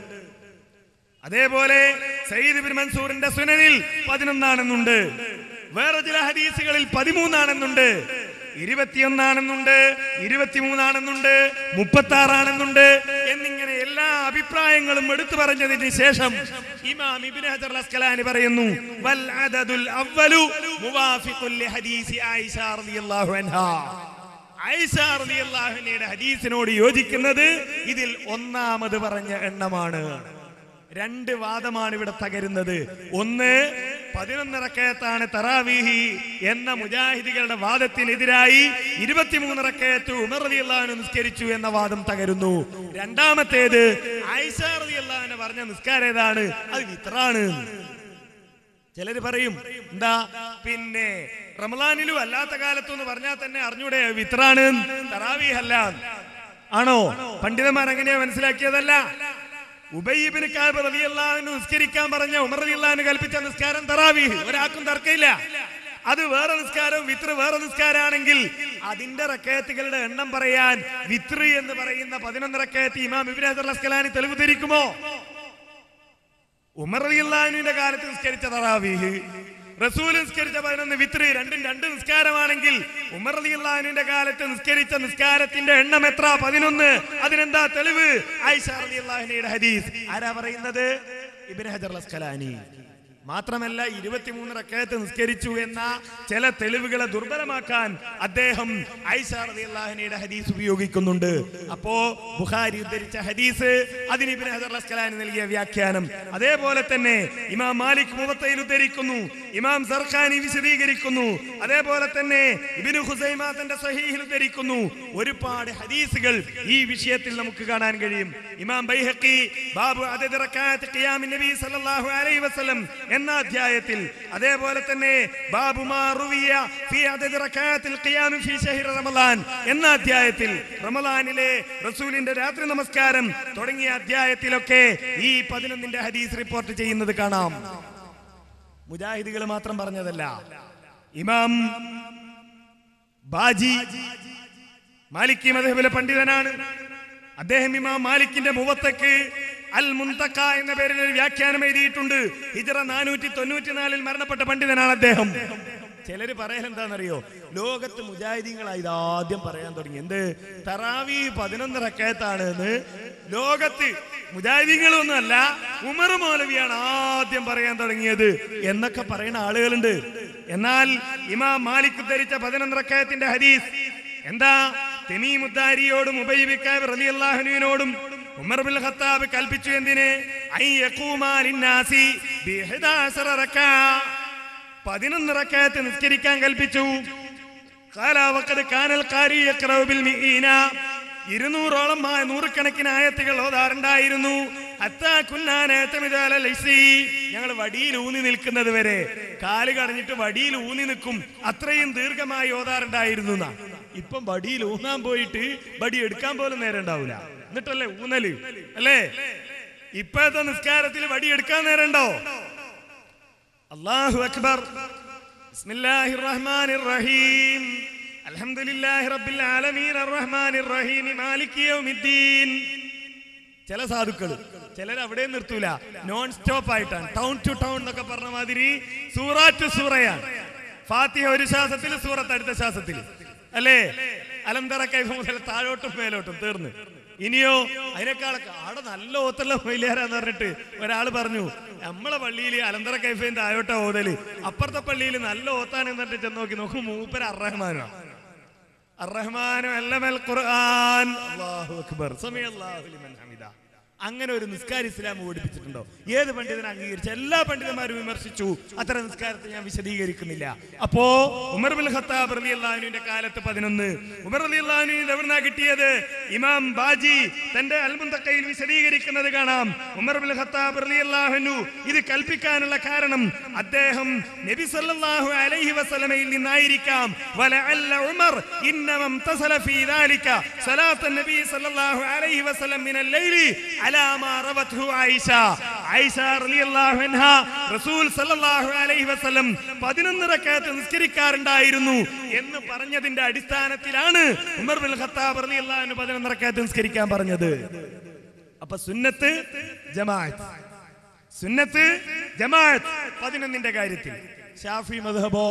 അതേപോലെ സയ്യിദ് ഇബ്നു മൻസൂറിന്റെ സുനനിൽ പതിനൊന്നാണെന്നുണ്ട്. വേറെ ചില ഹദീസുകളിൽ പതിമൂന്നാണെന്നുണ്ട്, ഇരുപത്തിയൊന്നാണെന്നുണ്ട്, ഇരുപത്തിമൂന്നാണെന്നുണ്ട്, മുപ്പത്തി ആറാണെന്നുണ്ട് എന്നിങ്ങനെ എല്ലാ അഭിപ്രായങ്ങളും എടുത്തു പറഞ്ഞതിന് ശേഷം ഇമാം ഇബ്നു ഹജർ അൽ അസ്ഖലാനി പറയുന്നു, വൽ അദദുൽ അവ്വലു മുവാഫിഖുൽ ലിഹദീസി ആയിഷ റളിയല്ലാഹു അൻഹാ. ആയിഷ റളിയല്ലാഹു അൻഹയുടെ ഹദീസിനോട് യോജിക്കുന്നത് ഇതിൽ ഒന്നാമത് പറഞ്ഞ എണ്ണമാണ്. രണ്ട് വാദമാണ് ഇവിടെ തകരുന്നത്. ഒന്ന്, പതിനൊന്ന് റകഅത്താണ് തറാവീഹ് എന്ന മുജാഹിദികളുടെ വാദത്തിനെതിരായി ഇരുപത്തിമൂന്ന് റകഅത്ത് ഉമർ റളിയല്ലാഹു അൻഹു നിസ്കരിച്ചു എന്ന വാദം തകരുന്നു. രണ്ടാമത്തേത്, ആയിഷ റളിയല്ലാഹു അൻഹ പറഞ്ഞ നിസ്കാരം ഏതാണ്? അത് വിത്റാണ്. ചിലര് പറയും എന്താ പിന്നെ റമളാനിലും അല്ലാത്ത കാലത്തും എന്ന് പറഞ്ഞാൽ തന്നെ അറിഞ്ഞൂടെ വിത്റാണ്, തറാവീഹ് അല്ല. ആണോ? പണ്ഡിതന്മാർ അങ്ങനെയാ മനസ്സിലാക്കിയതല്ല. ഉബൈ ഇബ്നു കഅബ് റളിയല്ലാഹു അൻഹു നിസ്കരിക്കാൻ പറഞ്ഞ ഉമർ റളിയല്ലാഹു അൻഹു കൽപ്പിച്ച നിസ്കാരം തറാവീഹ്, ഒരാൾക്കും തർക്കമില്ല. അത് വേറെ നിസ്കാരവും വിത്ർ വേറെ നിസ്കാരാണെങ്കിൽ അതിന്റെ റക്കഅത്തുകളുടെ എണ്ണം പറയാൻ വിത്ർ എന്ന് പറയുന്ന പതിനൊന്ന് റക്കഅത്ത് ഇമാം ഇബ്നു ഹജർ അസ്ഖലാനി തെളിവ് ധരിക്കുമോ? ഉമർ റളിയല്ലാഹു അൻഹുവിന്റെ കാലത്ത് നിസ്കരിച്ച തറാവീഹ്, റസൂൽ നിസ്കരിച്ച പതിനൊന്ന് വിത്ർ, രണ്ടും രണ്ട് നിസ്കാരമാണെങ്കിൽ ഉമർ റളിയല്ലാഹു അൻഹുവിന്റെ കാലത്ത് നിസ്കരിച്ച നിസ്കാരത്തിന്റെ എണ്ണം എത്ര? പതിനൊന്ന്. അതിനെന്താ തെളിവ്? ആയിഷ റളിയല്ലാഹു അൻഹയുടെ ഹദീസ്. ആരാ പറയുന്നത്? ഇബ്നു ഹജർ അസ്ഖലാനി. മാത്രമല്ല ഇരുപത്തിമൂന്ന് റക്അത്ത് നിസ്കരിച്ചു എന്ന ചില തെളിവുകളെ ദുർബലമാക്കാൻ അദ്ദേഹം ആയിഷ റളിയല്ലാഹു അൻഹയുടെ ഹദീസ് ഉപയോഗിക്കുന്നുണ്ട്. അപ്പോ ബുഖാരി ഉദ്ധരിച്ച ഹദീസ്, അതിന് ഇബ്നു ഹജർ അസ്ഖലാനി നൽകിയ വ്യാഖ്യാനം, അതേപോലെ തന്നെ ഇമാം മാലിക് മുവത്തയിൽ ഉദ്ധരിക്കുന്നു, ഇമാം സർഖാനി വിശദീകരിക്കുന്നു, അതേപോലെ തന്നെ ഇബ്നു ഖുസൈമ തന്റെ സ്വഹീഹിൽ ഉദ്ധരിക്കുന്നു. ഒരുപാട് ഹദീസുകൾ ഈ വിഷയത്തിൽ നമുക്ക് കാണാൻ കഴിയും. ഇമാം ബൈഹഖി ബാബു അദദ് റക്അത്ത് ഖിയാമിൻ നബി സല്ലല്ലാഹു അലൈഹി വസല്ലം എന്ന അധ്യായത്തിൽ, അതേപോലെ തന്നെ ബാബു മാ റുവിയ ഫീ അദദ് റക്അത്തിൽ ഖിയാം ഫീ ശഹ്ർ റമളാൻ എന്ന അധ്യായത്തിൽ, റമളാനിലെ റസൂലിന്റെ രാത്രി നമസ്കാരം തുടങ്ങിയ അധ്യായത്തിലൊക്കെ ഈ പതിനൊന്നിന്റെ ഹദീസ് റിപ്പോർട്ട് ചെയ്യുന്നത് കാണാം. മുജാഹിദുകൾ മാത്രം പറഞ്ഞതല്ല. ഇമാം ബാജി മാലിക്കി മദ്ഹബിലെ പണ്ഡിതനാണ്. അദ്ദേഹം ഇമാം മാലിക്കിന്റെ മുവത്തക്ക് അൽ മുന്തഖ എന്ന പേരിൽ ഒരു വ്യാഖ്യാനം എഴുതിയിട്ടുണ്ട്. ഹിജ്റ നാനൂറ്റി തൊണ്ണൂറ്റി നാലിൽ മരണപ്പെട്ട പണ്ഡിതനാണ് അദ്ദേഹം. ചിലര് പറയൽ എന്താണെന്നറിയോ? ലോകത്ത് മുജാഹിദീങ്ങളായി ഇതാദ്യം പറയാൻ തുടങ്ങി. എന്ത്? തറാവീഹ് പതിനൊന്ന് റക്അത്താണ് എന്ന് ലോകത്ത് മുജാഹിദീങ്ങളൊന്നും അല്ല, ഉമർ മൗലവിയാണ് ആദ്യം പറയാൻ തുടങ്ങിയത് എന്നൊക്കെ പറയുന്ന ആളുകളുണ്ട്. എന്നാൽ ഇമാം മാലിക് ധരിച്ച പതിനൊന്ന് റക്അത്തിന്റെ ഹദീസ് എന്താ? തമീമുദ്ദാരിയോടും ഉബൈ ബിൻ കഅബ് റളിയല്ലാഹു അൻഹുവിനോടും ഉമർ ബിൻ ഖത്താബ് കൽപ്പിച്ചു. എന്തിനെ? ഐ യഖൂമാ ലിന്നാസി ബിഹദാസറ റക്അ, പതിനൊന്ന് റക്അത്ത് നിസ്കരിക്കാൻ കൽപ്പിച്ചു. ഖാല വഖദ് കാനൽ ഖാരി യഖറഉ ബിൽ മിഈന, ഇരുന്നൂറോളം നൂറുകണക്കിന് ആയത്തുകൾ ഓതാറുണ്ടായിരുന്നു. ഞങ്ങൾ വടിയിൽ ഊന്നി നിൽക്കുന്നത് വരെ, കാല് കടഞ്ഞിട്ട് വടിയിൽ ഊന്നി നിൽക്കും, അത്രയും ദീർഘമായി ഓതാറുണ്ടായിരുന്നു. ഇപ്പം വടിയിൽ ഊന്നാൻ പോയിട്ട് വടി എടുക്കാൻ പോലും നേരം ഉണ്ടാവില്ല. എന്നിട്ടല്ലേ ഊന്നല് അല്ലേ? ഇപ്പോഴത്തെ നിസ്കാരത്തിൽ വടി എടുക്കാൻ നേരം ഉണ്ടോ? അല്ലാഹു അക്ബർ. ബിസ്മില്ലാഹിർ റഹ്മാനിർ റഹീം. അൽഹംദുലില്ലാഹി റബ്ബിൽ ആലമീൻ അർറഹ്മാനിർ റഹീം മാലികി യൗമിദ്ദീൻ. ചില സാധുക്കൾ ചിലർ അവിടെ നിർത്തൂല, നോൺ സ്റ്റോപ്പ് ആയിട്ടാണ്. ടൗൺ ടു ടൗൺ എന്നൊക്കെ പറഞ്ഞ മാതിരി സൂറ ടു സൂറയാണ്. ഫാത്തിഹ ഒരു ശ്വാസത്തിൽ, സൂറത്ത് അടുത്ത ശ്വാസത്തിൽ, അല്ലേ? അലം തറ കൈഫ മുതൽ താഴോട്ടും മേലോട്ടും തീർന്ന്. ഇനിയോ അതിനേക്കാളൊക്കെ ആടെ നല്ല ഓത്തുള്ള മൊയിലാരാന്ന് പറഞ്ഞിട്ട് ഒരാൾ പറഞ്ഞു, നമ്മളെ പള്ളിയിൽ അലന്തറ കൈഫേന്റെ താഴോട്ട ഓതല്, അപ്പുറത്തെ പള്ളിയിൽ നല്ല ഓത്താനെന്ന് പറഞ്ഞിട്ട് ചെന്ന് നോക്കി നോക്കും, മൂപ്പര അർറഹ്മാനോ അർറഹ്മാനോ അല്ലമൽ ഖുർആൻ. അല്ലാഹു അക്ബർ. സമിഅല്ലാഹു ലിമൻ ഹമിദ. അങ്ങനെ ഒരു നിസ്കാരം ഇസ്ലാം ഓടിപ്പിച്ചിട്ടുണ്ടോ? ഏത് പണ്ഡിതനെ അംഗീകരിച്ച? എല്ലാ പണ്ഡിതന്മാരും വിമർശിച്ചു. അത്ര നിസ്കാരത്തെ ഞാൻ വിശദീകരിക്കുന്നില്ല. അപ്പോ ഉമർ ബിൻ ഖത്താബ് റളിയല്ലാഹു അൻഹുവിന്റെ കാലത്ത് പതിനൊന്ന്. ഉമർ റളിയല്ലാഹു അൻഹു എവിടുന്നാ കിട്ടിയത്? ഇമാം ബാജി തന്റെ അൽ മുന്തഖയിൽ വിശദീകരിക്കുന്നത് കാണാം. ഉമർ ബിൻ ഖത്താബ് റളിയല്ലാഹു അൻഹു ഇത് കൽപ്പിക്കാനുള്ള കാരണം അദ്ദേഹം നബി സല്ലല്ലാഹു അലൈഹി വസല്ലമയിൽ നിന്നായിരിക്കാം. വലഅല്ല ഉമർ ഇന്നമ തസല ഫീ ദാലിക സലാത്ത് നബി സല്ലല്ലാഹു അലൈഹി വസല്ലം മിനൽ ലൈലി അലാ മാ റവത്ഹു ആയിഷ. ആയിഷ റളിയല്ലാഹു അൻഹാ റസൂൽ സല്ലല്ലാഹു അലൈഹി വസല്ലം പതിനൊന്ന് റക്അത്ത് നിസ്കരിക്കാറുണ്ടായിരുന്നു എന്ന് പറഞ്ഞതിന്റെ അടിസ്ഥാനത്തിലാണ് ഉമർ ബിൻ ഖത്താബ് റളിയല്ലാഹു അൻഹു പതിനൊന്ന് റക്അത്ത് നിസ്കരിക്കാൻ പറഞ്ഞത്. അപ്പൊ സുന്നത്ത് ജമാഅത്ത്, സുന്നത്ത് ജമാഅത്ത് പതിനൊന്നിന്റെ കാര്യത്തിൽ. ശാഫി മദ്ഹബോ?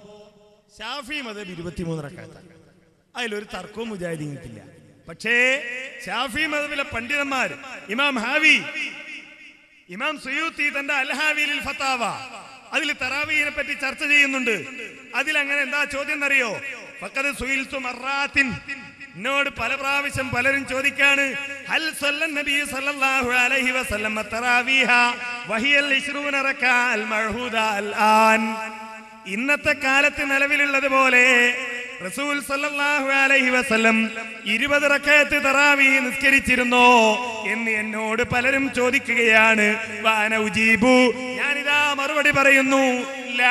ശാഫി മദ്ഹബ് ഇരുപത്തിമൂന്ന് റക്അത്താണ്. അതിലൊരു തർക്കവും മുജാഹിദീങ്ങൾക്കില്ല. പക്ഷേ ശാഫി മദ്ഹബിലെ പണ്ഡിതന്മാർ, ഇമാം ഹാവി, ഇമാം സുയൂത്തി തന്റെ അൽഹാവിലിൽ ഫതാവ, അതിൽ തറാവീഹിനെ പറ്റി ചർച്ച ചെയ്യുന്നുണ്ട്. അതിലങ്ങനെ എന്താ ചോദ്യം എന്നറിയോ? ഫഖദ് സുയിൽതു മർറാത്തിൻ, എന്നോട് പല പ്രാവശ്യം പലരും ചോദിക്കാണ്, ഹൽ സല്ലൻ നബി സല്ലല്ലാഹു അലൈഹി വസല്ലം തറാവീഹ വഹിയൽ ഇശ്റൂന റക്അ അൽ മഅഹൂദ അൽ ആൻ. ഇന്നത്തെ കാലത്ത് നിലവിലുള്ളതുപോലെ റസൂൽ സല്ലല്ലാഹു അലൈഹി വസല്ലം ഇരുപത് റക്അത്ത് തറാവീഹ് നിസ്കരിച്ചിരുന്നോ എന്ന് എന്നോട് പലരും ചോദിക്കുകയാണ്. വാന ഉജീബു, ഞാനിതാ മറുപടി പറയുന്നു, ഇല്ല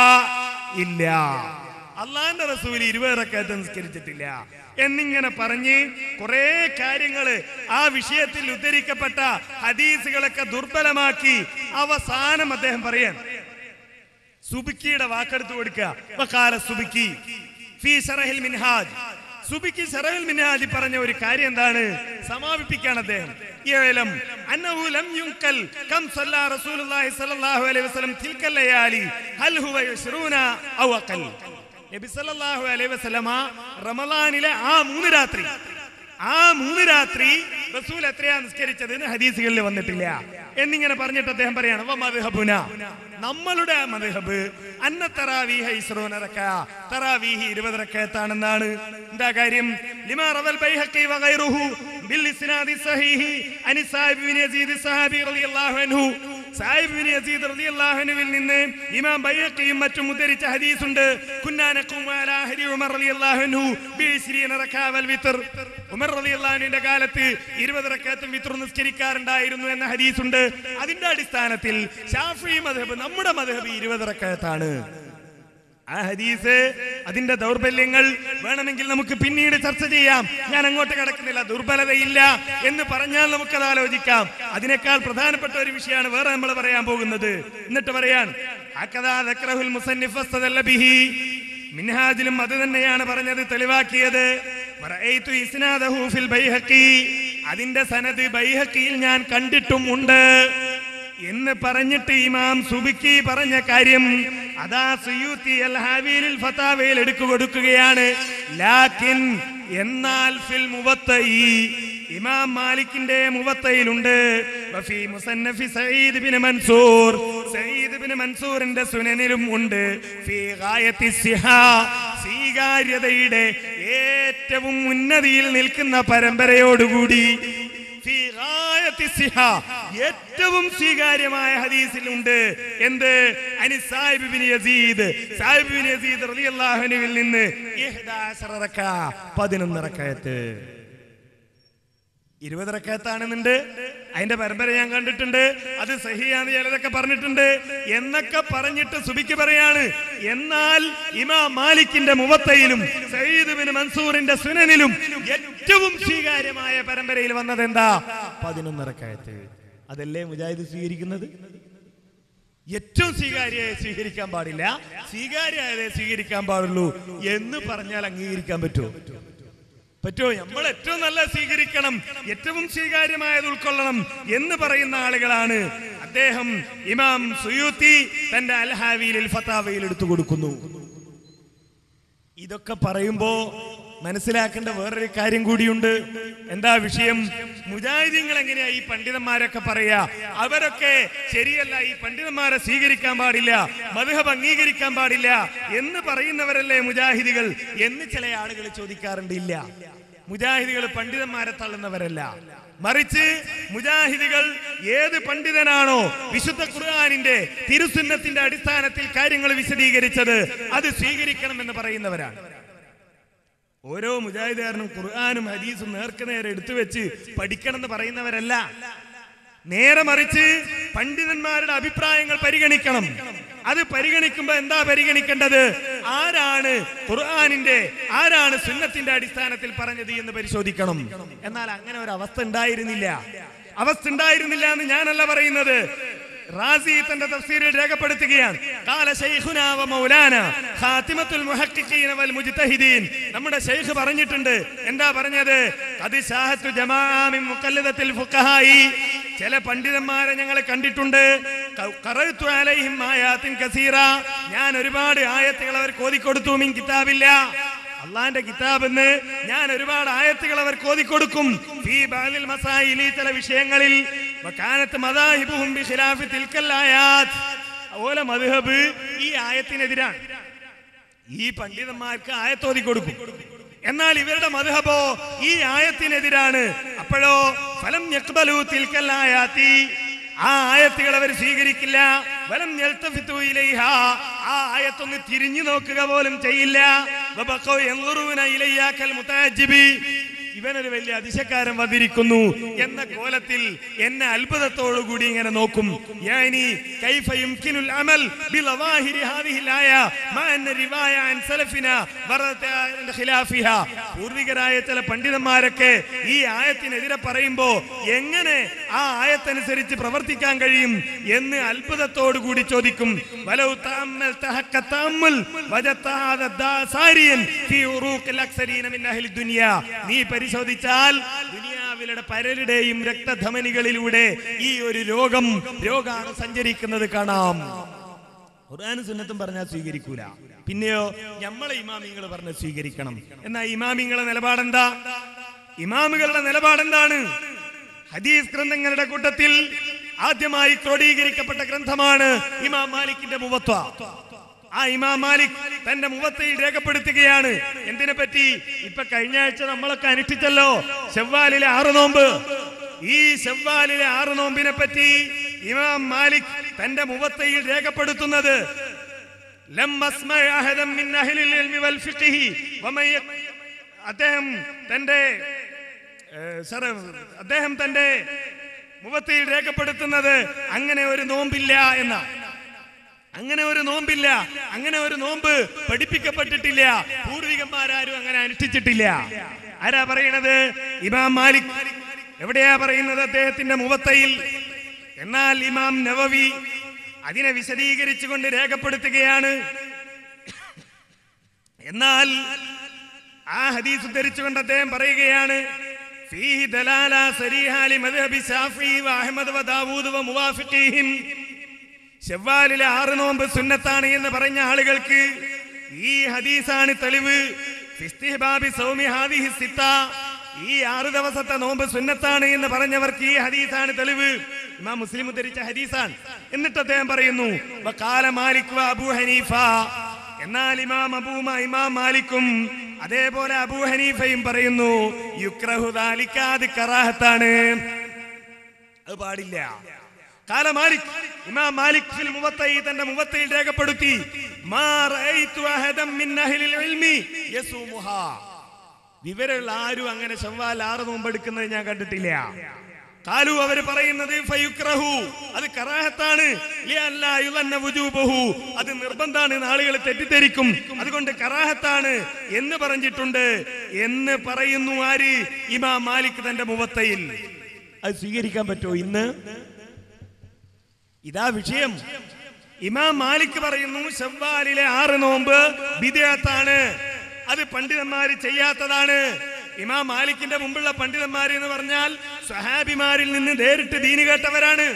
ഇല്ല, അള്ളാന്റെ റസൂൽ ഇരുപത് റക്അത്ത് നിസ്കരിച്ചിട്ടില്ല എന്നിങ്ങനെ പറഞ്ഞ് കുറെ കാര്യങ്ങള് ആ വിഷയത്തിൽ ഉദ്ധരിക്കപ്പെട്ട ഹദീസുകളൊക്കെ ദുർബലമാക്കി അവസാനം അദ്ദേഹം പറയാൻ, സുബിക്കിയുടെ വാക്കെടുത്ത് കൊടുക്കുക. വഖാല സുബിക്കി ഫീ ശറഹിൽ മിൻഹാജ്. സുബിക്കി ശറഹുൽ മിൻഹാജ് പറഞ്ഞ ഒരു കാര്യം എന്താണ്? സമാപിപ്പിക്കുകയാണ് അദ്ദേഹം. യഅലം അന്നഹു ലം യുൻകൽ കം സല്ല റസൂലുള്ളാഹി സ്വല്ലല്ലാഹു അലൈഹി വസല്ലം തിൽക്കൽ ലയാലി ഹൽ ഹുവ യശ്റൂന ഔ അഖൽ. നബി സല്ലല്ലാഹു അലൈഹി വസല്ലമ റമളാനിലെ ആ മൂന്ന് രാത്രി ആ മൂന്ന് രാത്രി റസൂൽ എത്രയാ നിസ്കരിച്ചതെന്ന് ഹദീസുകളിൽ വന്നിട്ടില്ല എന്നിങ്ങനെ പറഞ്ഞിട്ട് അദ്ദേഹം പറയാണ് വമദ്ഹബുന, നമ്മളുടെ മദ്ഹബ് അന്ന തറാവീഹ ഇസ്റൂന റകഅ, തറാവീഹ് ഇരുപത് റകഅത്താണെന്നാണ്. എന്താ കാര്യം? ലിമാ റവൽ ബൈഹഖി വഗൈറുഹു ബിൽ ഇസ്നാദി സഹീഹി അനി സഅബ് ബിൻ യസീദ് സഹാബി റളിയല്ലാഹു അൻഹു. സഅബ് ബിൻ യസീദ് റളിയല്ലാഹു അൻഹുവിൽ നിന്ന് ഇമാം ബൈഹഖിയും മറ്റും ഉദ്ധരിച്ച ഹദീസുണ്ട്. കുന്നാ നഖൂമു അലാ ഹദി ഉമർ റളിയല്ലാഹു അൻഹു ബി ഇസ്രീന റകഅ വൽ വിത്ർ. ഉമർ റളിയല്ലാഹു അൻഹുവിന്റെ കാലത്ത് ഇരുപത് റകഅത്തും വിത്റും നിസ്കരിക്കാറുണ്ടായിരുന്നു എന്ന ഹദീസുണ്ട്. അതിന്റെ അടിസ്ഥാനത്തിൽ ശാഫിഈ മദ്ഹബ്, നമ്മുടെ മദ്ഹബ് ഇരുപത് റകഅത്താണ്. ആ ഹദീസ് അതിന്റെ ദൗർബല്യങ്ങൾ വേണമെങ്കിൽ നമുക്ക് പിന്നീട് ചർച്ച ചെയ്യാം. ഞാൻ അങ്ങോട്ട് കിടക്കുന്നില്ല. ദുർബലതയില്ല എന്ന് പറഞ്ഞാൽ നമുക്കത് ആലോചിക്കാം. അതിനേക്കാൾ പ്രധാനപ്പെട്ട ഒരു വിഷയമാണ് വേറെ നമ്മൾ പറയാൻ പോകുന്നത്. എന്നിട്ട് പറയാൻ മിൻഹാജിലും അത് തന്നെയാണ് പറഞ്ഞത്, തെളിവാക്കിയത്. അതിന്റെ സനദ് ബൈഹഖിയിൽ ഞാൻ കണ്ടിട്ടും ഉണ്ട് എന്ന് പറഞ്ഞിട്ട് ഇമാം സുബിക്കി പറഞ്ഞ കാര്യം അതാ സുയൂത്തി അൽ ഹാവീലിൽ ഫതാവയിൽ എടുക്കു കൊടുക്കുകയാണ്. ലാകിൻ എന്നാൽ ഫിൽ മുവത്തഇ, ഇമാം മാലിക്കിന്റെ മുവത്തയിലുണ്ട്. വഫി മുസന്നഫി സഈദ് ബിൻ മൻസൂർ, സഈദ് ബിൻ മൻസൂറിന്റെ സുനനിലും ഉണ്ട്. ഫീ ഗായത്തി സിഹാ, സ്വീകാര്യതയുടെ ഏറ്റവും ഉന്നതിയിൽ നിൽക്കുന്ന പരമ്പരയോടുകൂടി, ഫീ ഗായത്തി സിഹാ, ഏറ്റവും സ്വീകാര്യമായ ഹദീസിലുണ്ട്. എന്ത്? അനി സഅബ് ബിൻ യസീദ്, സഅബ് ബിൻ യസീദ് റളിയല്ലാഹു അൻഹുവിൽ നിന്ന് ഇഹ്ദാഅശറ റകഅ, പതിനൊന്ന് റകഅത്ത്. ഇരുപത് റകഅത്താണെന്നുണ്ട്. അതിന്റെ പരമ്പര ഞാൻ കണ്ടിട്ടുണ്ട്. അത് സഹിയാന്ന് ചിലതൊക്കെ പറഞ്ഞിട്ടുണ്ട് എന്നൊക്കെ പറഞ്ഞിട്ട് സുബിക്ക് പറയാണ്. എന്നാൽ ഇമാം മാലിക്കിന്റെ മുവത്തയിലും സഈദ് ബിൻ മൻസൂറിന്റെ സുനനിലും ഏറ്റവും സ്വീകാര്യമായ പരമ്പരയിൽ വന്നത് എന്താ? പതിനൊന്ന് റകഅത്ത്. അതല്ലേ മുജാഹിദ് സ്വീകരിക്കുന്നത്? ഏറ്റവും സ്വീകാര്യയെ സ്വീകരിക്കാൻ പാടില്ല, സ്വീകാര്യതയെ സ്വീകരിക്കാൻ പാടുള്ളൂ എന്ന് പറഞ്ഞാൽ അംഗീകരിക്കാൻ പറ്റുമോ? പറ്റുമോ? നമ്മൾ ഏറ്റവും നല്ല സ്വീകരിക്കണം, ഏറ്റവും സ്വീകാര്യമായത് ഉൾക്കൊള്ളണം എന്ന് പറയുന്ന ആളുകളാണ്. അദ്ദേഹം ഇമാം സുയൂത്തി തന്റെ അൽ ഹാവീലിൽ ഫതാവയിൽ എടുത്തു കൊടുക്കുന്നു. ഇതൊക്കെ പറയുമ്പോ മനസ്സിലാക്കേണ്ട വേറൊരു കാര്യം കൂടിയുണ്ട്. എന്താ വിഷയം? മുജാഹിദീങ്ങൾ എങ്ങനെയാ ഈ പണ്ഡിതന്മാരൊക്കെ പറയാ? അവരൊക്കെ ശരിയല്ല, ഈ പണ്ഡിതന്മാരെ സ്വീകരിക്കാൻ പാടില്ല, മദ്ഹബ് അംഗീകരിക്കാൻ പാടില്ല എന്ന് പറയുന്നവരല്ലേ മുജാഹിദികൾ എന്ന് ചില ആളുകൾ ചോദിക്കാറുണ്ട്. ഇല്ല, മുജാഹിദികൾ പണ്ഡിതന്മാരെ തള്ളുന്നവരല്ല. മറിച്ച് മുജാഹിദികൾ ഏത് പണ്ഡിതനാണോ വിശുദ്ധ ഖുർആനിന്റെ തിരുസുന്നത്തിന്റെ അടിസ്ഥാനത്തിൽ കാര്യങ്ങൾ വിശദീകരിച്ചത് അത് സ്വീകരിക്കണം എന്ന് പറയുന്നവരാണ്. ഓരോ മുജാഹിദുകാരനും ഖുർആനും ഹദീസും നേർക്കുനേരെ എടുത്തു വെച്ച് പഠിക്കണം എന്ന് പറയുന്നവരല്ല. നേരെ മറിച്ച് പണ്ഡിതന്മാരുടെ അഭിപ്രായങ്ങൾ പരിഗണിക്കണം. അത് പരിഗണിക്കുമ്പോ എന്താ പരിഗണിക്കേണ്ടത്? ആരാണ് ഖുർആനിന്റെ, ആരാണ് സുന്നത്തിന്റെ അടിസ്ഥാനത്തിൽ പറഞ്ഞത് എന്ന് പരിശോധിക്കണം. എന്നാൽ അങ്ങനെ ഒരു അവസ്ഥ ഉണ്ടായിരുന്നില്ല. അവസ്ഥ ഉണ്ടായിരുന്നില്ല എന്ന് ഞാനല്ല പറയുന്നത്. റാസി തന്റെ തഫ്സീറിൽ രേഖപ്പെടുത്തുകയാണ്. ഖാല ശൈഖുനാ വ മൗലാന ഖാതിമത്തുൽ മുഹഖിഖീന വൽ മുജ്തഹിദീൻ. നമ്മുടെ ശൈഖ് പറഞ്ഞിട്ടുണ്ട്. എന്താ പറഞ്ഞത്? ഖദ് ശാഹത്തു ജമാഅ മിൻ മുഖല്ലദത്തിൽ ഫുഖഹായി, ചില പണ്ഡിതന്മാരെ ഞങ്ങൾ കണ്ടിട്ടുണ്ട്. ഖറഅതു അലൈഹിം ആയാത്തിൻ കസീറ, ഞാൻ ഒരുപാട് ആയത്തുകൾ അവർക്ക് ഓതിക്കൊടുത്തു. മിൻ കിതാബില്ല, അള്ളാന്റെ കിതാബെന്ന് ഞാൻ ഒരുപാട് ആയത്തുകൾ അവർക്ക് ഓതിക്കൊടുക്കും. ഫീ ബഅദിൽ മസായിലി, ചില വിഷയങ്ങളിൽ. വകാനത്ത് മദാഹിബുഹും ബിഖിലാഫി തിൽക്കൽ ആയാത്ത്, ഓല മദ്ഹബ് ഈ ആയത്തിനെതിരാണ്. ഈ പണ്ഡിതന്മാർക്ക് ആയത്ത് ഓതിക്കൊടുക്കും. എന്നാൽ ഇവരുടെ മദ്ഹബോ ഈ ആയത്തിനെതിരാണ്. അപ്പോഴോ ഫലം യഖ്ബലു തിൽക്കൽ ആയാത്തി, ആ ആയത്തുകൾ അവർ സ്വീകരിക്കില്ല. വലം യൽതഫിതു ഇലൈഹാ, ആ ആയത്തൊന്ന് തിരിഞ്ഞു നോക്കുക പോലും ചെയ്യില്ല. വബഖൗ യൻദുറൂന ഇലയ്യാ കൽ മുതഅജ്ജിബി, ഇവനൊരു വലിയ അതിശക്കാരൻ വന്നിരിക്കുന്നു എന്ന കോലത്തിൽ എന്നെ അത്ഭുതത്തോടുകൂടി ഇങ്ങനെ നോക്കും. യാനി കൈഫ യുംകിനുൽ അമൽ ബിളവാഹിരി ഹാദിഹിൽ ആയ മാ അന്ന റിവായ അൻ സലഫിന വറത ഖിലാഫിഹാ. പൂർവികരായ ചില പണ്ഡിതന്മാരൊക്കെ ഈ ആയത്തിനെതിരെ പറയുമ്പോ എങ്ങനെ ആ ആയത്തനുസരിച്ച് പ്രവർത്തിക്കാൻ കഴിയും എന്ന് അത്ഭുതത്തോടുകൂടി ചോദിക്കും. വലൗ തഅമ്മൽ തഹക്ക തഅമ്മുൽ വജത ഹാദ ദാസാരിയൻ ഫീ ഉറൂഖിൽ അക്സരീന മിൻ അഹ്ലി ദുനിയ. നീ പരിശോധിച്ചാൽ ദുനിയാവിലെ പലരുടെയും രക്തധമനികളിലൂടെ ഈ ഒരു രോഗം രോഗാണു സഞ്ചരിക്കുന്നത് കാണാം. ഖുർആനും സുന്നത്തും പറഞ്ഞാൽ സ്വീകരിക്കൂല. പിന്നെയോ നമ്മളെ ഇമാമിങ്ങൾ പറഞ്ഞ സ്വീകരിക്കണം. എന്നാൽ ഇമാമിങ്ങളുടെ നിലപാടെന്താ? ഇമാമുകളുടെ നിലപാടെന്താണ്? ഹദീസ് ഗ്രന്ഥങ്ങളുടെ കൂട്ടത്തിൽ ആദ്യമായി ക്രോഡീകരിക്കപ്പെട്ട ഗ്രന്ഥമാണ് ഇമാം മാലിക്കിന്റെ മുവത്ത. ആ ഇമാം മാലിക് തന്റെ മുവത്തയിൽ രേഖപ്പെടുത്തുകയാണ്. എന്തിനെ പറ്റി? ഇപ്പൊ കഴിഞ്ഞ ആഴ്ച നമ്മളൊക്കെ അനുഷ്ഠിച്ചല്ലോ ശവ്വാലിലെ ആറ് നോമ്പ്. ഈ ശവ്വാലിലെ ആറ് നോമ്പിനെ പറ്റി ഇമാം മാലിക് തന്റെ മുവത്തയിൽ രേഖപ്പെടുത്തുന്നത് അദ്ദേഹം തന്റെ അദ്ദേഹം തന്റെ മുവത്തയിൽ രേഖപ്പെടുത്തുന്നത് അങ്ങനെ ഒരു നോമ്പില്ല എന്ന അങ്ങനെ ഒരു നോമ്പില്ല അങ്ങനെ ഒരു നോമ്പ് പഠിപ്പിക്കപ്പെട്ടിട്ടില്ല. പൂർവികന്മാരും അങ്ങനെ അനുഷ്ഠിച്ചിട്ടില്ല. ആരാ പറയണത്? ഇമാം മാലിക്. എവിടെയാ പറയുന്നത്? അദ്ദേഹത്തിന്റെ മുവത്തയിൽ. എന്നാൽ ഇമാം നവവി അതിനെ വിശദീകരിച്ചുകൊണ്ട് രേഖപ്പെടുത്തുകയാണ്. എന്നാൽ ആ ഹദീസ് ഉദ്ധരിച്ചുകൊണ്ട് അദ്ദേഹം പറയുകയാണ്, ഫീഹി ദലാല സരീഹ ലി മദ്ഹബി ശാഫിഈ വ അഹ്മദ് വ ദാവൂദ് വ മുവാഫിഖീഹിം. ശവ്വാലിലെ ആറ് നോമ്പ് സുന്നത്താണ് എന്ന് പറഞ്ഞ ആളുകൾക്ക് ഈ ഹദീസാണ് തെളിവ്. ഫിസ്തിഹ്ബാബി സൗമി ഹാദിഹി സിത്ത. ഈ ആറ് ദിവസത്തെ നോമ്പ് സുന്നത്താണ് എന്ന് പറഞ്ഞവർക്ക് ഈ ഹദീസാണ് തെളിവ്. ഇമാം മുസ്ലിം ഉദ്ധരിച്ച ഹദീസാണ്. എന്നിട്ട് അദ്ദേഹം പറയുന്നു വഖാല മാലിക് വ അബൂ ഹനീഫ. എന്നാൽ ഇമാം അബൂമ ഇമാം മാലിക്കും അതേപോലെ അബൂ ഹനീഫയും പറയുന്നു യുക്റഹു ദാലിക, അത് കറാഹത്താണ്, അത് പാടില്ല. ഖാല മാലിക്, ഇമാം മാലിക് ഫിൽ മുവത്തഇ തന്റെ മുവത്തയിൽ രേഖപ്പെടുത്തി മാ റഅയ്തു അഹദൻ മിൻ അഹ്ലിൽ ഇൽമി യസൂമുഹാ. വിവരമുള്ള ആരും അങ്ങനെ ശവ്വാൽ ആറ് നോമ്പ് എടുക്കുന്നത് ഞാൻ കണ്ടിട്ടില്ല. ഖാലു, അവർ പറയുന്നത് ഫയുക്റഹു, അത് കറാഹത്താണ്, ലിഅല്ലാ യുളന്ന വുജൂബഹു, അത് നിർബന്ധാണ്, ആളുകൾ തെറ്റിദ്ധരിക്കും, അതുകൊണ്ട് കറാഹത്താണ് എന്ന് പറഞ്ഞിട്ടുണ്ട് എന്ന് പറയുന്നു. ആര്? ഇമാം മാലിക് തന്റെ മുവത്തയിൽ. അത് സ്വീകരിക്കാൻ പറ്റുമോ ഇന്ന്? ഇതാ വിഷയം. ഇമാം മാലിക് പറയുന്നു ശവ്വാലിലെ ആറ് നോമ്പ് ബിദ്അത്താണ്, അത് പണ്ഡിതന്മാര് ചെയ്യാത്തതാണ്. ഇമാം മാലിക്കിന്റെ മുമ്പുള്ള പണ്ഡിതന്മാർ എന്ന് പറഞ്ഞാൽ സ്വഹാബിമാരിൽ നിന്ന് നേരിട്ട് ദീന് കേട്ടവരാണ്.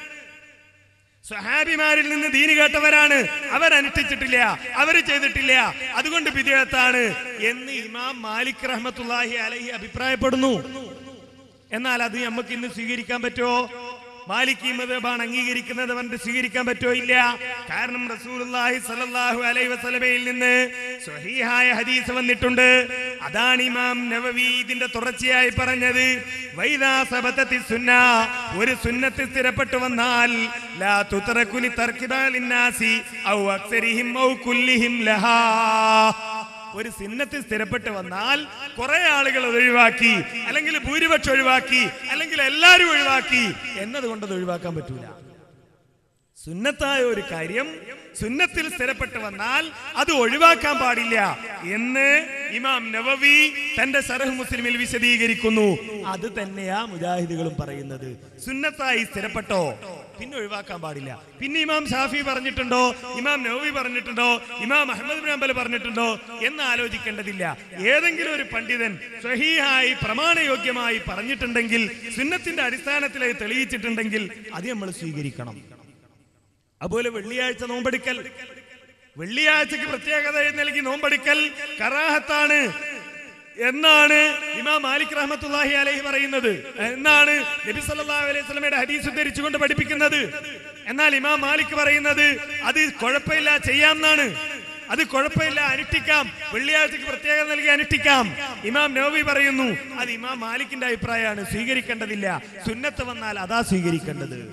സ്വഹാബിമാരിൽ നിന്ന് ദീന് കേട്ടവരാണ്. അവരനുഷ്ഠിച്ചിട്ടില്ല, അവര് ചെയ്തിട്ടില്ല, അതുകൊണ്ട് ബിദ്അത്താണ് എന്ന് ഇമാം മാലിക് റഹ്മത്തുള്ളാഹി അലൈഹി അഭിപ്രായപ്പെടുന്നു. എന്നാൽ അത് നമുക്ക് ഇന്ന് സ്വീകരിക്കാൻ പറ്റുമോ? മാലിക്കി മദ്ഹബാണ് അംഗീകരിക്കുന്നത് പറഞ്ഞിട്ട് സ്വീകരിക്കാൻ പറ്റോ? ഇല്ല. കാരണം റസൂലുള്ളാഹി സ്വല്ലല്ലാഹു അലൈഹി വസല്ലമയിൽ നിന്ന് സ്വഹീഹായ ഹദീസ് വന്നിട്ടുണ്ട്. അതാണ് ഇമാം നവവി ഇതിന്റെ തുടർച്ചയായി പറഞ്ഞത്. വൈദാ സബതത്തി സുന്ന, ഒരു സുന്നത്ത് സ്ഥിരപ്പെട്ടു വന്നാൽ ലാ തുതറകു ലി തർക്കിബാലിന്നാസി ഔ അക്സരിഹിം ഔ കുല്ലിഹിം ലഹാ. ഒരു സുന്നത്ത് സ്ഥിരപ്പെട്ട് വന്നാൽ കുറെ ആളുകൾ ഒഴിവാക്കി, അല്ലെങ്കിൽ ഭൂരിപക്ഷം ഒഴിവാക്കി, അല്ലെങ്കിൽ എല്ലാവരും ഒഴിവാക്കി എന്നതുകൊണ്ട് അത് ഒഴിവാക്കാൻ പറ്റൂല. സുന്നത്തായ ഒരു കാര്യം സുന്നത്തിൽ സ്ഥിരപ്പെട്ട് വന്നാൽ അത് ഒഴിവാക്കാൻ പാടില്ല എന്ന് ഇമാം നവവി തന്റെ ശറഹ് മുസ്ലിമിൽ വിശദീകരിക്കുന്നു. അത് തന്നെയാ മുജാഹിദുകളും പറയുന്നത്. സുന്നത്തായി സ്ഥിരപ്പെട്ടോ പിന്നെ ഒഴിവാക്കാൻ പാടില്ല. പിന്നെ ഇമാം ഷാഫി പറഞ്ഞിട്ടുണ്ടോ, ഇമാം നവവി പറഞ്ഞിട്ടുണ്ടോ, ഇമാം അഹ്മദ് ബിൻ ഹംബൽ പറഞ്ഞിട്ടുണ്ടോ എന്ന് ആലോചിക്കേണ്ടതില്ല. ഏതെങ്കിലും ഒരു പണ്ഡിതൻ സ്വഹീഹായി പ്രമാണയോഗ്യമായി പറഞ്ഞിട്ടുണ്ടെങ്കിൽ, സുന്നത്തിന്റെ അടിസ്ഥാനത്തിൽ തെളിയിച്ചിട്ടുണ്ടെങ്കിൽ അത് നമ്മൾ സ്വീകരിക്കണം. അതുപോലെ വെള്ളിയാഴ്ച നോമ്പെടുക്കൽ, വെള്ളിയാഴ്ചക്ക് പ്രത്യേകത നൽകി നോമ്പെടുക്കൽ കറാഹത്താണ് എന്നാണ് ഇമാം മാലിക് റഹ്മത്തുള്ളാഹി അലൈഹി പറയുന്നത്, എന്നാണ് നബി സല്ലല്ലാഹു അലൈഹി വസല്ലമയുടെ ഹദീസ് ഉദ്ധരിച്ചുകൊണ്ട് പഠിപ്പിക്കുന്നത്. എന്നാൽ ഇമാം മാലിക് പറയുന്നത് അത് കുഴപ്പമില്ല, ചെയ്യാമെന്നാണ്, അത് കുഴപ്പമില്ല, അനുഷ്ഠിക്കാം, വെള്ളിയാഴ്ചക്ക് പ്രത്യേകത നൽകി അനുഷ്ഠിക്കാം. ഇമാം നവവി പറയുന്നു അത് ഇമാം മാലിക്കിന്റെ അഭിപ്രായമാണ്, സ്വീകരിക്കേണ്ടതില്ല. സുന്നത്ത് വന്നാൽ അതാ സ്വീകരിക്കേണ്ടത്.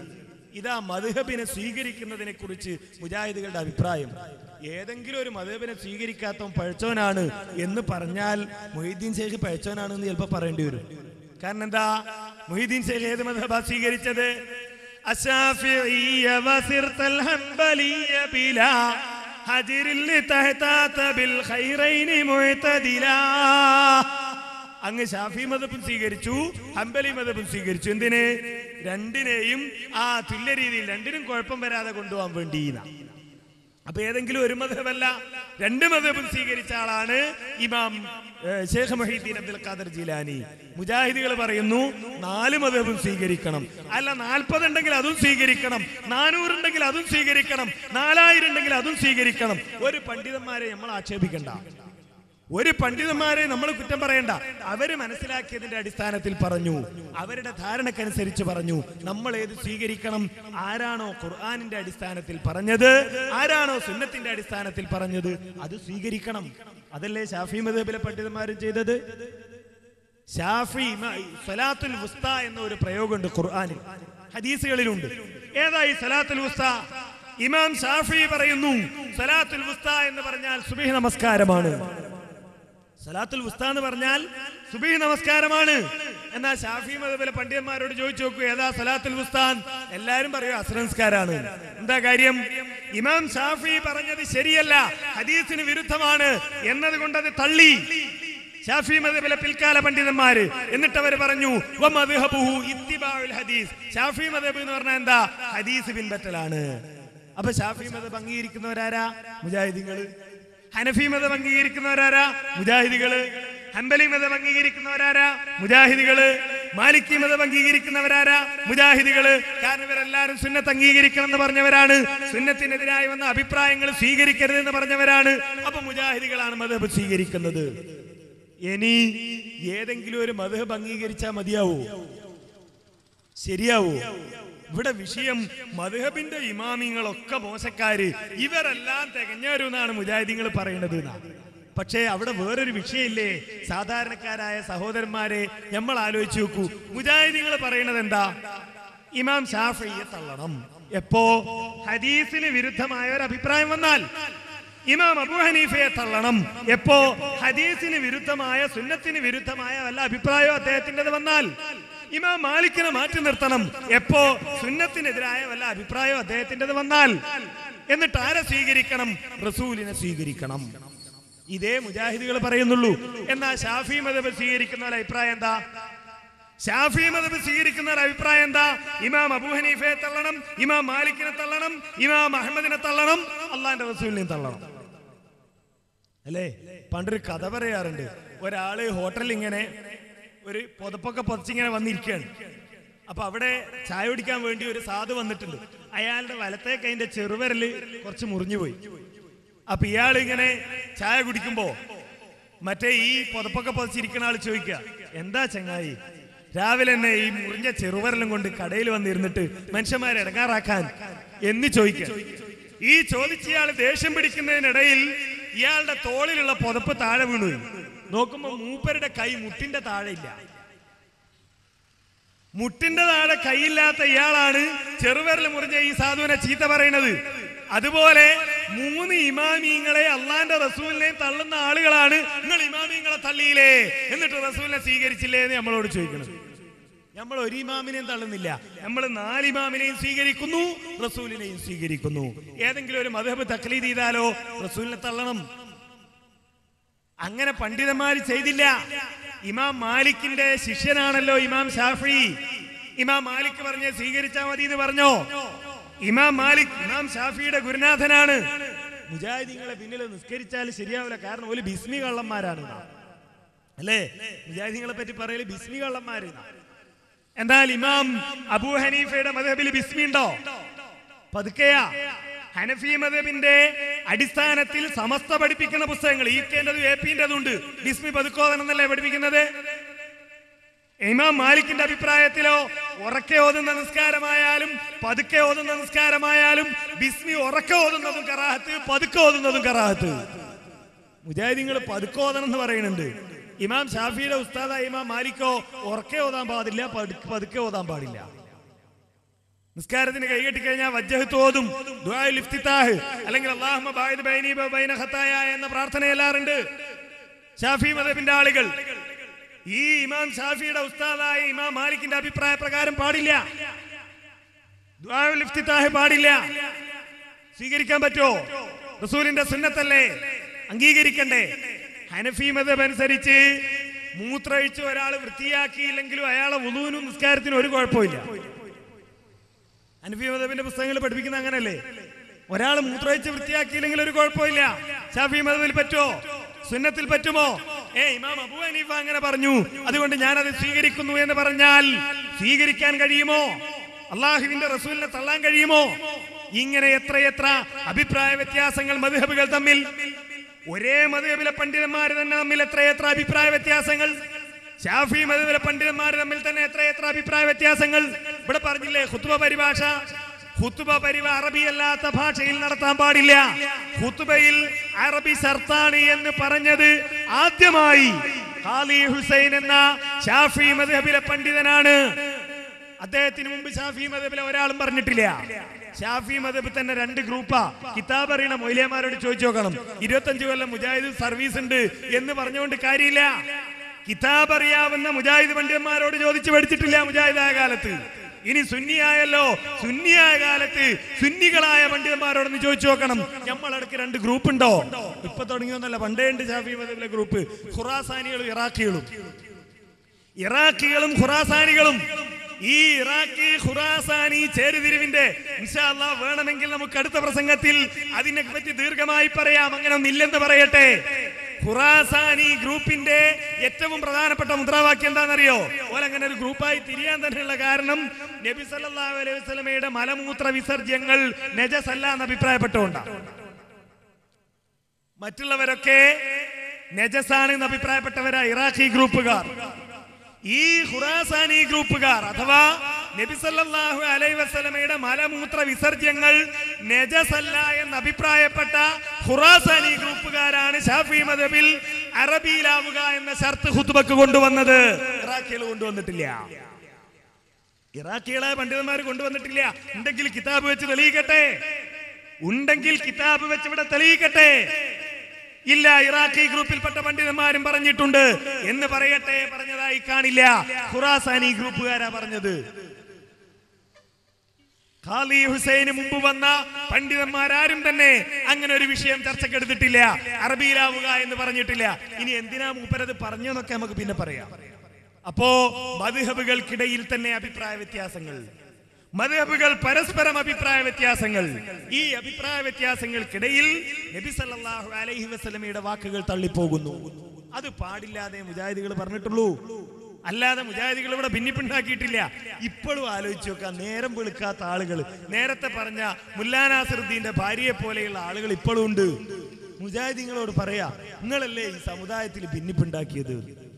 ഇതാ മദ്ഹബിനെ സ്വീകരിക്കുന്നതിനെ കുറിച്ച് മുജാഹിദുകളുടെ അഭിപ്രായം. ഏതെങ്കിലും ഒരു മദ്ഹബിനെ സ്വീകരിക്കാത്തവൻ പഴച്ചോനാണ് എന്ന് പറഞ്ഞാൽ മുഹീദ്ദീൻ ശൈഖ് പഴച്ചോനാണ് എന്ന് ചിലപ്പോൾ പറയേണ്ടി വരും. കാരണം എന്താ, മുഹീദ്ദീൻ ശൈഖ് ഏത് മദ്ഹബാ സ്വീകരിച്ചത്? അശ്ശാഫിഇയ്യ വസിർതൽ ഹംബലിയ്യ ബിലാ ഹജിറിൽ തഹതാത ബിൽ ഖൈറൈനി മുഅ്തദിലാ. അങ്ങ് ഷാഫി മദ്ഹബും സ്വീകരിച്ചു, ഹംബലി മദ്ഹബും സ്വീകരിച്ചു. എന്തിന്? രണ്ടിനെയും ആ തുല്യ രീതിയിൽ രണ്ടിനും കുഴപ്പം വരാതെ കൊണ്ടുപോകാൻ വേണ്ടി. അപ്പൊ ഏതെങ്കിലും ഒരു മദ്ഹബല്ല, രണ്ട് മദ്ഹബും സ്വീകരിച്ച ആളാണ് ഇമാം ശൈഖ് മുഹീദ്ദീൻ അബ്ദുൽ ഖാദിർ ജീലാനി. മുജാഹിദുകൾ പറയുന്നു നാല് മദ്ഹബും സ്വീകരിക്കണം. അല്ല, നാൽപ്പത് ഉണ്ടെങ്കിൽ അതും സ്വീകരിക്കണം, നാനൂറുണ്ടെങ്കിൽ അതും സ്വീകരിക്കണം, നാലായിരം ഉണ്ടെങ്കിൽ അതും സ്വീകരിക്കണം. ഒരു പണ്ഡിതന്മാരെ നമ്മൾ ആക്ഷേപിക്കണ്ട, ഒരു പണ്ഡിതന്മാരെ നമ്മൾ കുറ്റം പറയണ്ട. അവര് മനസ്സിലാക്കിയതിന്റെ അടിസ്ഥാനത്തിൽ പറഞ്ഞു, അവരുടെ ധാരണക്കനുസരിച്ച് പറഞ്ഞു. നമ്മൾ ഏത് സ്വീകരിക്കണം? ആരാണോ ഖുർആനിന്റെ അടിസ്ഥാനത്തിൽ പറഞ്ഞത്, ആരാണോ സുന്നത്തിന്റെ അടിസ്ഥാനത്തിൽ പറഞ്ഞത്, അത് സ്വീകരിക്കണം. അതല്ലേ ഷാഫി മദ്ഹബിലെ പണ്ഡിതന്മാരും ചെയ്തത്. ഷാഫി സ്വലാത്തുൽ വുസ്ത എന്ന ഒരു പ്രയോഗമുണ്ട് ഖുർആനിൽ, ഹദീസുകളിലുണ്ട്. ഏതായി സ്വലാത്തുൽ വുസ്ത? ഇമാം ഷാഫി പറയുന്നു സ്വലാത്തുൽ വുസ്ത എന്ന് പറഞ്ഞാൽ സുബ്ഹി നമസ്കാരമാണ്. സലാത്തുൽ വുസ്ത എന്ന് പറഞ്ഞാൽ സുബ്ഹി നമസ്കാരമാണ്. എന്നാൽ ഷാഫി മദ്ഹബിലെ പണ്ഡിതന്മാരോട് ചോദിച്ചു നോക്കൂ, ഏതാ സലാത്തുൽ വുസ്ത? എല്ലാരും പറയും അസ്ർ നിസ്കാരമാണ്. എന്താ കാര്യം? ഇമാം ഷാഫി പറഞ്ഞത് ശരിയല്ല, ഹദീസിന് വിരുദ്ധമാണ് എന്നതുകൊണ്ട് അത് തള്ളി ഷാഫി മദ്ഹബിലെ പിൽക്കാല പണ്ഡിതന്മാര്. എന്നിട്ട് അവർ പറഞ്ഞു വമദ്ഹബുഹു ഇത്തിബാഉൽ ഹദീസ്. ഷാഫി മദ്ഹബ് എന്ന് പറഞ്ഞാൽ എന്താ? ഹദീസ് പിൻപറ്റലാണ്. അപ്പൊ ഷാഫി മദ്ഹബ് അംഗീകരിക്കുന്നവരാരാ? മുജാഹിദീങ്ങൾ. ഹനഫി മദ്ഹബ് അംഗീകരിക്കുന്നവരാരാ? മുജാഹിദികള്. ഹംബലി മദ്ഹബ് അംഗീകരിക്കുന്നവരാരാ? മുജാഹിദികള്. മാലിക്കി മദ്ഹബ് അംഗീകരിക്കുന്നവരാരാ? മുജാഹിദികള്. കാരണം ഇവരെല്ലാരും സുന്നത്ത് അംഗീകരിക്കണം എന്ന് പറഞ്ഞവരാണ്, സുന്നത്തിനെതിരായി വന്ന അഭിപ്രായങ്ങൾ സ്വീകരിക്കരുത് എന്ന് പറഞ്ഞവരാണ്. അപ്പൊ മുജാഹിദികളാണ് മദ്ഹബ് സ്വീകരിക്കുന്നത്. ഇനി ഏതെങ്കിലും ഒരു മദ്ഹബ് അംഗീകരിച്ചാൽ മതിയാവോ? ശരിയാവോ? ഇവിടെ വിഷയം മദ്ഹബിന്റെ ഇമാമിങ്ങളൊക്കെ മോശക്കാര്, ഇവരെല്ലാം തികഞ്ഞവരെന്നാണ് മുജാഹിദീങ്ങൾ പറയുന്നത്. പക്ഷേ അവിടെ വേറൊരു വിഷയമില്ലേ? സാധാരണക്കാരായ സഹോദരന്മാരെ നമ്മൾ ആലോചിച്ച് നോക്കൂ. മുജാഹിദീങ്ങൾ പറയുന്നത് എന്താ? ഇമാം ഷാഫിയെ തള്ളണം എപ്പോ? ഹദീസിന് വിരുദ്ധമായ ഒരു അഭിപ്രായം വന്നാൽ. ഇമാം അബൂ ഹനീഫയെ തള്ളണം എപ്പോ? ഹദീസിന് വിരുദ്ധമായ, സുന്നത്തിന് വിരുദ്ധമായ വല്ല അഭിപ്രായമോ അദ്ദേഹത്തിൻ്റെത് വന്നാൽ. ഇമാം മാലിക്കിനെ മാറ്റി നിർത്തണം എപ്പോ? സുന്നത്തിനെതിരായ വല്ല അഭിപ്രായമോ അദ്ദേഹത്തിൻ്റെത് വന്നാൽ. എന്നിട്ട് ആരെ സ്വീകരിക്കണം? റസൂലിനെ സ്വീകരിക്കണം. ഇതേ മുജാഹിദുകൾ പറയുന്നുള്ളൂ. എന്നാൽ ഷാഫി മദ്ഹബ് സ്വീകരിക്കുന്ന അഭിപ്രായം എന്താ? ഷാഫി മദ്ഹബ് സ്വീകരിക്കുന്ന അഭിപ്രായം എന്താ? ഇമാം അബൂ ഹനീഫയെ തള്ളണം, ഇമാം മാലിക്കിനെ തള്ളണം, ഇമാം അഹമ്മദിനെ തള്ളണം, അള്ളാന്റെ റസൂലിനെ തള്ളണം. അല്ലേ? പണ്ടൊരു കഥ പറയാറുണ്ട്. ഒരാള് ഹോട്ടലിൽ ഇങ്ങനെ ഒരു പുതപ്പൊക്കെ പൊതിച്ചിങ്ങനെ വന്നിരിക്കുകയാണ്. അപ്പൊ അവിടെ ചായ കുടിക്കാൻ വേണ്ടി ഒരു സാധു വന്നിട്ടുണ്ട്. അയാളുടെ വലത്തേക്ക് അതിന്റെ ചെറുവിരല് കുറച്ച് മുറിഞ്ഞുപോയി. അപ്പൊ ഇയാൾ ഇങ്ങനെ ചായ കുടിക്കുമ്പോ മറ്റേ ഈ പുതപ്പൊക്കെ പൊതിച്ചിരിക്കുന്ന ആള് ചോദിക്കുക, എന്താ ചങ്ങായി രാവിലെ തന്നെ ഈ മുറിഞ്ഞ ചെറുവിരലും കൊണ്ട് കടയിൽ വന്നിരുന്നിട്ട് മനുഷ്യന്മാരെ ഇടങ്ങാറാക്കാൻ എന്ന് ചോദിക്കുക. ഈ ചോദിച്ചയാൾ ദേഷ്യം പിടിക്കുന്നതിനിടയിൽ ഇയാളുടെ തോളിലുള്ള പുതപ്പ് താഴെ വീണു. നോക്കുമ്പോ മൂപ്പരുടെ കൈ മുട്ടിന്റെ താഴെ ഇല്ല. മുട്ടിന്റെ താഴെ കൈയില്ലാത്ത ഇയാളാണ് ചെറുവിരൽ മുറിഞ്ഞ ഈ സാധുവിനെ ചീത്ത പറയുന്നത്. അതുപോലെ മൂന്ന് ഇമാമിങ്ങളെ അള്ളാന്റെ റസൂലിനെ തള്ളുന്ന ആളുകളാണ് നിങ്ങൾ ഇമാമിങ്ങളെ തള്ളിയില്ലേ, എന്നിട്ട് റസൂലിനെ സ്വീകരിച്ചില്ലേ എന്ന് നമ്മളോട് ചോദിക്കണം. നമ്മൾ ഒരു ഇമാമിനെയും തള്ളുന്നില്ല, നമ്മൾ നാല് ഇമാമിനെയും സ്വീകരിക്കുന്നു, റസൂലിനെയും സ്വീകരിക്കുന്നു. ഏതെങ്കിലും ഒരു മദ്ഹബ് തഖ്ലീദ് ചെയ്താലോ റസൂലിനെ തള്ളണം. അങ്ങനെ പണ്ഡിതന്മാര് ചെയ്തില്ല. ഇമാം മാലിക്കിന്റെ ശിഷ്യനാണല്ലോ ഇമാം ഷാഫി. ഇമാം മാലിക് പറഞ്ഞ സ്വീകരിച്ചാൽ മതി എന്ന് പറഞ്ഞോ? ഇമാം മാലിക് ഇമാം ഷാഫിയുടെ ഗുരുനാഥനാണ്. മുജാഹിദീങ്ങളെ പിന്നിൽ നിസ്കരിച്ചാൽ ശരിയാവില്ല, കാരണം ഒരു ബിസ്മി കള്ളന്മാരാണ്. അല്ലേ? മുജാഹിദീങ്ങളെ പറ്റി പറയല് ബിസ്മി കള്ളന്മാര്. എന്നാൽ ഇമാം അബൂ ഹനീഫയുടെ മദ്ഹബിൽ ബിസ്മി ഉണ്ടോ? പതുക്കെയാ. ഹനഫി മദ്ഹബിന്റെ അടിസ്ഥാനത്തിൽ സമസ്ത പഠിപ്പിക്കുന്ന പുസ്തകങ്ങൾ ഈക്കേണ്ടതും എ പിന്റേതുണ്ട്. ബിസ്മി പതുക്കോതെന്നല്ലേ പഠിപ്പിക്കുന്നത്? ഇമാം മാലിക്കിന്റെ അഭിപ്രായത്തിലോ ഉറക്കെ ഓതുന്ന നിസ്കാരമായാലും പതുക്കെ ഓതുന്ന നിസ്കാരമായാലും ബിസ്മി ഉറക്കെ ഓതുന്നതും കറാഹത്ത്, പതുക്കെ ഓതുന്നതും കറാഹത്ത്. മുജാഹിദീങ്ങൾ പതുക്കെ ഓതണം എന്ന് പറയുന്നുണ്ട്. ഇമാം ഷാഫിയുടെ ഉസ്താദായ ഇമാം മാലിക്കോ ഉറക്കെ ഓതാൻ പാടില്ല, പതുക്കെ ഓതാൻ പാടില്ല. നിസ്കാരത്തിന് കൈകെട്ടി കഴിഞ്ഞാൽ വജ്ജഹ് തോതും, ദുആഉൽ ഇഫ്തിതാഹ് അല്ലെങ്കിൽ അല്ലാഹുമ്മ ബഅദ് ബൈനി വ ബൈന ഖതായ എന്ന പ്രാർത്ഥന എല്ലാറുണ്ട് ശാഫി മദ്ഹബിന്റെ ആളുകൾ. ഈ ഇമാം ഷാഫിയുടെ ഉസ്താദായ ഇമാം മാലിക്കിന്റെ അഭിപ്രായ പ്രകാരം പാടില്ല, ദുആഉൽ ഇഫ്തിതാഹ് പാടില്ല. സ്വീകരിക്കാൻ പറ്റുമോ? റസൂലിന്റെ സുന്നത്തല്ലേ, അംഗീകരിക്കണ്ടേ? ഹനഫി മദ്ഹബ് അനുസരിച്ച് മൂത്രമൊഴിച്ച് ഒരാൾ വൃത്തിയാക്കിയില്ലെങ്കിലും അയാളെ വുളൂനും നിസ്കാരത്തിനും ഒരു കുഴപ്പമില്ല. ഹനഫി മദ്ഹബിന്റെ പുസ്തകങ്ങൾ പഠിപ്പിക്കുന്ന അങ്ങനല്ലേ, ഒരാൾ മൂത്രമൊഴിച്ച് വൃത്തിയാക്കിയില്ലെങ്കിൽ ഒരു കുഴപ്പമില്ല. ഷാഫി മദ്ഹബിൽ പറ്റുമോ? സുന്നത്തിൽ പറ്റുമോ? ഏ ഇമാം അബൂ ഹനീഫ അങ്ങനെ പറഞ്ഞു, അതുകൊണ്ട് ഞാനത് സ്വീകരിക്കുന്നു എന്ന് പറഞ്ഞാൽ സ്വീകരിക്കാൻ കഴിയുമോ? അള്ളാഹുവിന്റെ റസൂലിനെ തള്ളാൻ കഴിയുമോ? ഇങ്ങനെ എത്രയെത്ര അഭിപ്രായ വ്യത്യാസങ്ങൾ മദ്ഹബുകൾ തമ്മിൽ. ഒരേ മദ്ഹബിലെ പണ്ഡിതന്മാർ തന്നെ തമ്മിൽ എത്രയെത്ര അഭിപ്രായ വ്യത്യാസങ്ങൾ. ശാഫി മദ്ഹബിലെ പണ്ഡിതന്മാർ തമ്മിൽ തന്നെ എത്രയെത്ര അഭിപ്രായ വ്യത്യാസങ്ങൾ. ഇവിടെ പറഞ്ഞില്ലേ ഖുത്ബ പരിഭാഷ, ഖുത്ബ പരിഭാഷ അറബി അല്ലാത്ത ഭാഷയിൽ നടത്താൻ പാടില്ല. ഖുത്ബയിൽ അറബി ശർത്താണി എന്ന് പറഞ്ഞത് ആദ്യമായി ഖാലി ഹുസൈൻ എന്ന ശാഫി മദ്ഹബിലെ പണ്ഡിതനാണ്. അദ്ദേഹത്തിന് മുമ്പ് ഷാഫി മദ്ഹബിലെ ഒരാളും പറഞ്ഞിട്ടില്ല. ഷാഫി മദ്ഹബ് തന്നെ രണ്ട് ഗ്രൂപ്പാ. കിതാബ് അറിയണ മൗലവിമാരോട് ചോദിച്ചു നോക്കണം. ഇരുപത്തഞ്ചു കൊല്ലം മുജാഹിദ് സർവീസ് ഉണ്ട് എന്ന് പറഞ്ഞുകൊണ്ട് കാര്യമില്ല. കിതാബ് അറിയാവുന്ന മുജാഹിദ് പണ്ഡിതന്മാരോട് ചോദിച്ചു പഠിച്ചിട്ടില്ല മുജാഹിദായ കാലത്ത്. ഇനി സുന്നിയായല്ലോ, സുന്നിയായ കാലത്ത് സുന്നികളായ പണ്ഡിതന്മാരോടൊന്ന് ചോദിച്ചു നോക്കണം. നമ്മളടക്ക് രണ്ട് ഗ്രൂപ്പ് ഉണ്ടോ? ഇപ്പൊ തുടങ്ങിയൊന്നല്ല, പണ്ടേ ഉണ്ട് ഷാഫി മദ്ഹബിലെ ഗ്രൂപ്പ്. ഖുറാസാനികളും ഇറാഖികളും ഇറാഖികളും ഖുറാസാനികളും. ഈ ഇറാഖി ഖുറാസാനി ചേരുതിരിവിന്റെ ഇൻഷാ അല്ലാഹ് വേണമെങ്കിൽ നമുക്ക് അടുത്ത പ്രസംഗത്തിൽ അതിനെ പറ്റി ദീർഘമായി പറയാം. അങ്ങനെ ഒന്നില്ലെന്ന് പറയട്ടെ. ഖുറാസാനി ഗ്രൂപ്പിന്റെ ഏറ്റവും പ്രധാനപ്പെട്ട മുദ്രാവാക്യം എന്താണെന്നറിയോ? ഓലങ്ങനെ ഒരു ഗ്രൂപ്പായി തിരിയാൻ തന്നെയുള്ള കാരണം നബി സല്ലല്ലാഹു അലൈഹി വസല്ലമയുടെ മലമൂത്ര വിസർജ്യങ്ങൾ നജസല്ല എന്ന് അഭിപ്രായപ്പെട്ടുകൊണ്ടാണ്. മറ്റുള്ളവരൊക്കെ നജസാണ് എന്ന് അഭിപ്രായപ്പെട്ടവരാ ഇറാഖി ഗ്രൂപ്പുകാർ. ഈ ഖുറാസാനി ഗ്രൂപ്പുകാർ അഥവാ നബി സല്ലല്ലാഹു അലൈഹി വസല്ലമയുടെ മലമൂത്ര വിസർജ്യങ്ങൾ നജസല്ല എന്ന് അഭിപ്രായപ്പെട്ട ഖുറാസാനി ഗ്രൂപ്പുകാരാണ് ഷാഫി മദ്ഹബിൽ അറബിയിലാവുക എന്ന ഷർത്ത് ഖുത്ബക്ക് കൊണ്ടുവന്നത്. ഇറാഖികൾ കൊണ്ടുവന്നിട്ടില്ല, ഇറാഖികളെ പണ്ഡിതന്മാർ കൊണ്ടുവന്നിട്ടില്ല. ഉണ്ടെങ്കിൽ കിതാബ് വെച്ച് തെളിയിക്കട്ടെ, ഉണ്ടെങ്കിൽ കിതാബ് വെച്ച് ഇവിടെ തെളിയിക്കട്ടെ. ഇല്ല, ഇറാഖി ഗ്രൂപ്പിൽപ്പെട്ട പണ്ഡിതന്മാരും പറഞ്ഞിട്ടുണ്ട് എന്ന് പറയട്ടെ. പറഞ്ഞതായി കാണില്ല. ഖുറാസാനി ഗ്രൂപ്പുകാരാ പറഞ്ഞത്. ഖാലി ഹുസൈന് മുമ്പ് വന്ന പണ്ഡിതന്മാരാരും തന്നെ അങ്ങനെ ഒരു വിഷയം ചർച്ചക്കെടുത്തിട്ടില്ല, അറബിയിലാവുക എന്ന് പറഞ്ഞിട്ടില്ല. ഇനി എന്തിനാ മൂപ്പരത് പറഞ്ഞെന്നൊക്കെ നമുക്ക് പിന്നെ പറയാം. അപ്പോ മദ്ഹബുകൾക്കിടയിൽ തന്നെ അഭിപ്രായ വ്യത്യാസങ്ങൾ, മദ്ഹബുകൾ പരസ്പരം അഭിപ്രായ വ്യത്യാസങ്ങൾ. ഈ അഭിപ്രായ വ്യത്യാസങ്ങൾക്കിടയിൽ നബി സല്ലല്ലാഹു അലൈഹി വസല്ലമയുടെ വാക്കുകൾ തള്ളിപ്പോകുന്നു. അത് പാടില്ലാതെ മുജാഹിദുകൾ പറഞ്ഞിട്ടുള്ളൂ, അല്ലാതെ മുജാഹിദുകൾ ഇവിടെ ഭിന്നിപ്പുണ്ടാക്കിയിട്ടില്ല. ഇപ്പോഴും ആലോചിച്ച് നോക്കാം, നേരം വെളുക്കാത്ത ആളുകൾ, നേരത്തെ പറഞ്ഞ മുല്ലാ നാസിറുദ്ദീന്റെ ഭാര്യയെ പോലെയുള്ള ആളുകൾ ഇപ്പോഴും ഉണ്ട്. മുജാഹിദീങ്ങളോട് പറയാ, നിങ്ങളല്ലേ ഈ സമുദായത്തിൽ ഭിന്നിപ്പുണ്ടാക്കിയത്?